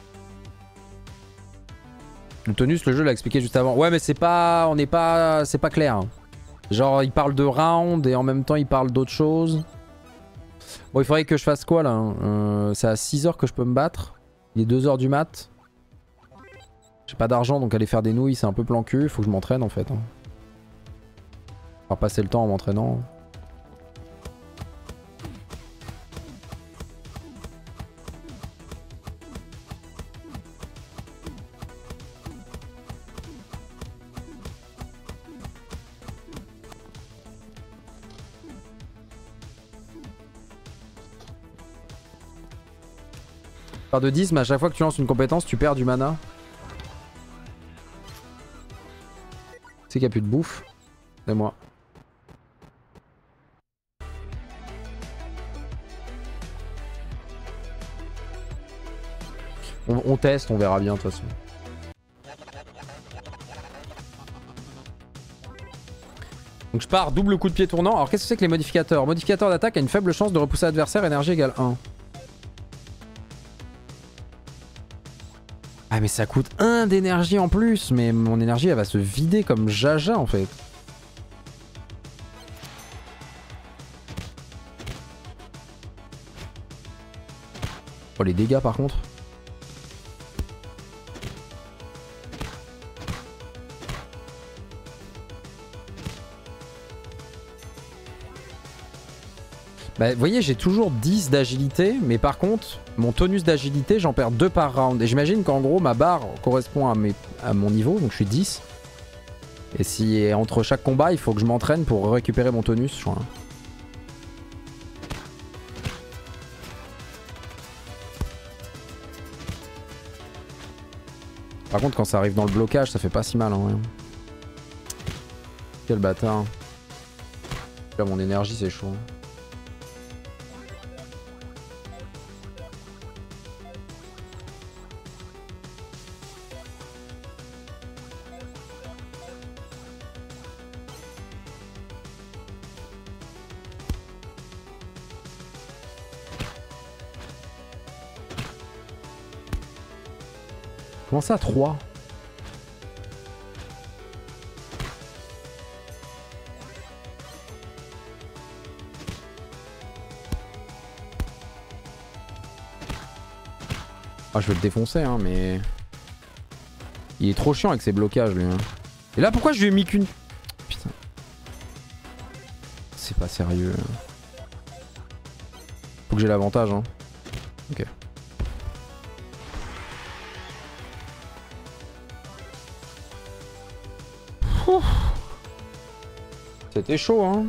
Le tonus, le jeu l'a expliqué juste avant. Ouais, mais c'est pas... On n'est pas... C'est pas clair. Genre, il parle de round et en même temps, il parle d'autre chose. Bon, il faudrait que je fasse quoi, là hein euh, C'est à six heures que je peux me battre. Il est deux heures du mat. J'ai pas d'argent, donc aller faire des nouilles, c'est un peu plan cul. Faut que je m'entraîne, en fait. Hein. On va passer le temps en m'entraînant. De dix, mais à chaque fois que tu lances une compétence, tu perds du mana. Tu sais qu'il n'y a plus de bouffe. C'est moi. On, on teste, on verra bien de toute façon. Donc je pars double coup de pied tournant. Alors qu'est-ce que c'est que les modificateurs? Modificateur d'attaque a une faible chance de repousser l'adversaire, énergie égale un. Ah mais ça coûte un d'énergie en plus. Mais mon énergie elle va se vider comme jaja en fait. Oh les dégâts par contre. Bah vous voyez j'ai toujours dix d'agilité, mais par contre mon tonus d'agilité j'en perds deux par round. Et j'imagine qu'en gros ma barre correspond à, mes, à mon niveau, donc je suis dix. Et si entre chaque combat il faut que je m'entraîne pour récupérer mon tonus, je crois. Par contre quand ça arrive dans le blocage ça fait pas si mal en vrai. Quel bâtard. Là mon énergie c'est chaud. Comment ça, trois? Ah, je vais le défoncer, hein, mais... Il est trop chiant avec ses blocages, lui. Hein. Et là, pourquoi je lui ai mis qu'une... Putain. C'est pas sérieux. Faut que j'ai l'avantage, hein. Ok. C'était chaud, hein.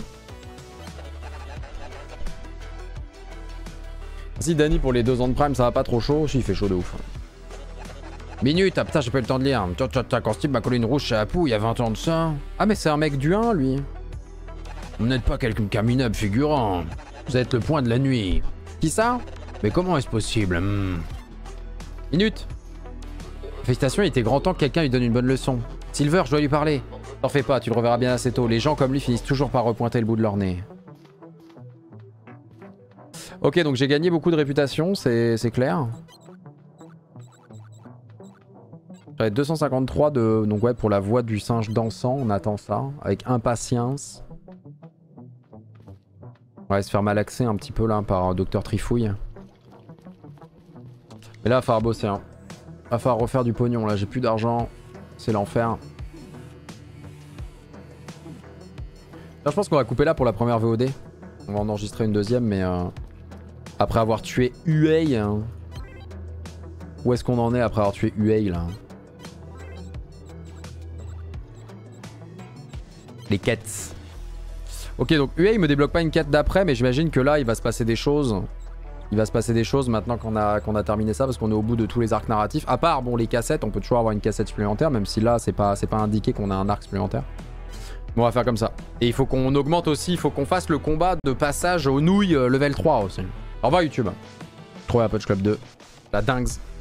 Merci Dany pour les deux ans de prime, ça va pas trop chaud. Si, il fait chaud de ouf. Minute, ah putain, j'ai pas eu le temps de lire. Tiens, tiens, tiens, quand Steve m'a collé une rouge chez Apu il y a vingt ans de ça. Ah, mais c'est un mec du un, lui. Vous n'êtes pas quelqu'un qu'un minable figurant. Vous êtes le point de la nuit. Qui ça? Mais comment est-ce possible? hmm. Minute. Félicitations, il était grand temps que quelqu'un lui donne une bonne leçon. Silver, je dois lui parler. T'en fais pas, tu le reverras bien assez tôt. Les gens comme lui finissent toujours par repointer le bout de leur nez. Ok, donc j'ai gagné beaucoup de réputation, c'est clair. J'avais deux cent cinquante-trois de... Donc ouais, pour la voix du singe dansant, on attend ça. Avec impatience. On va se faire malaxer un petit peu là par Docteur Trifouille. Mais là, il va falloir bosser. Hein. Il va falloir refaire du pognon là, j'ai plus d'argent. C'est l'enfer. Là, je pense qu'on va couper là pour la première V O D. On va en enregistrer une deuxième, mais... Euh... Après avoir tué Huey... Hein. Où est-ce qu'on en est après avoir tué Huey là? Les quêtes. Ok, donc Huey il me débloque pas une quête d'après, mais j'imagine que là il va se passer des choses. Il va se passer des choses maintenant qu'on a, qu'on a terminé ça, parce qu'on est au bout de tous les arcs narratifs. À part, bon, les cassettes, on peut toujours avoir une cassette supplémentaire, même si là c'est pas, c'est pas indiqué qu'on a un arc supplémentaire. Bon, on va faire comme ça. Et il faut qu'on augmente aussi, il faut qu'on fasse le combat de passage aux nouilles euh, level trois aussi. Au revoir YouTube. Trouver un Punch Club deux. La dingue.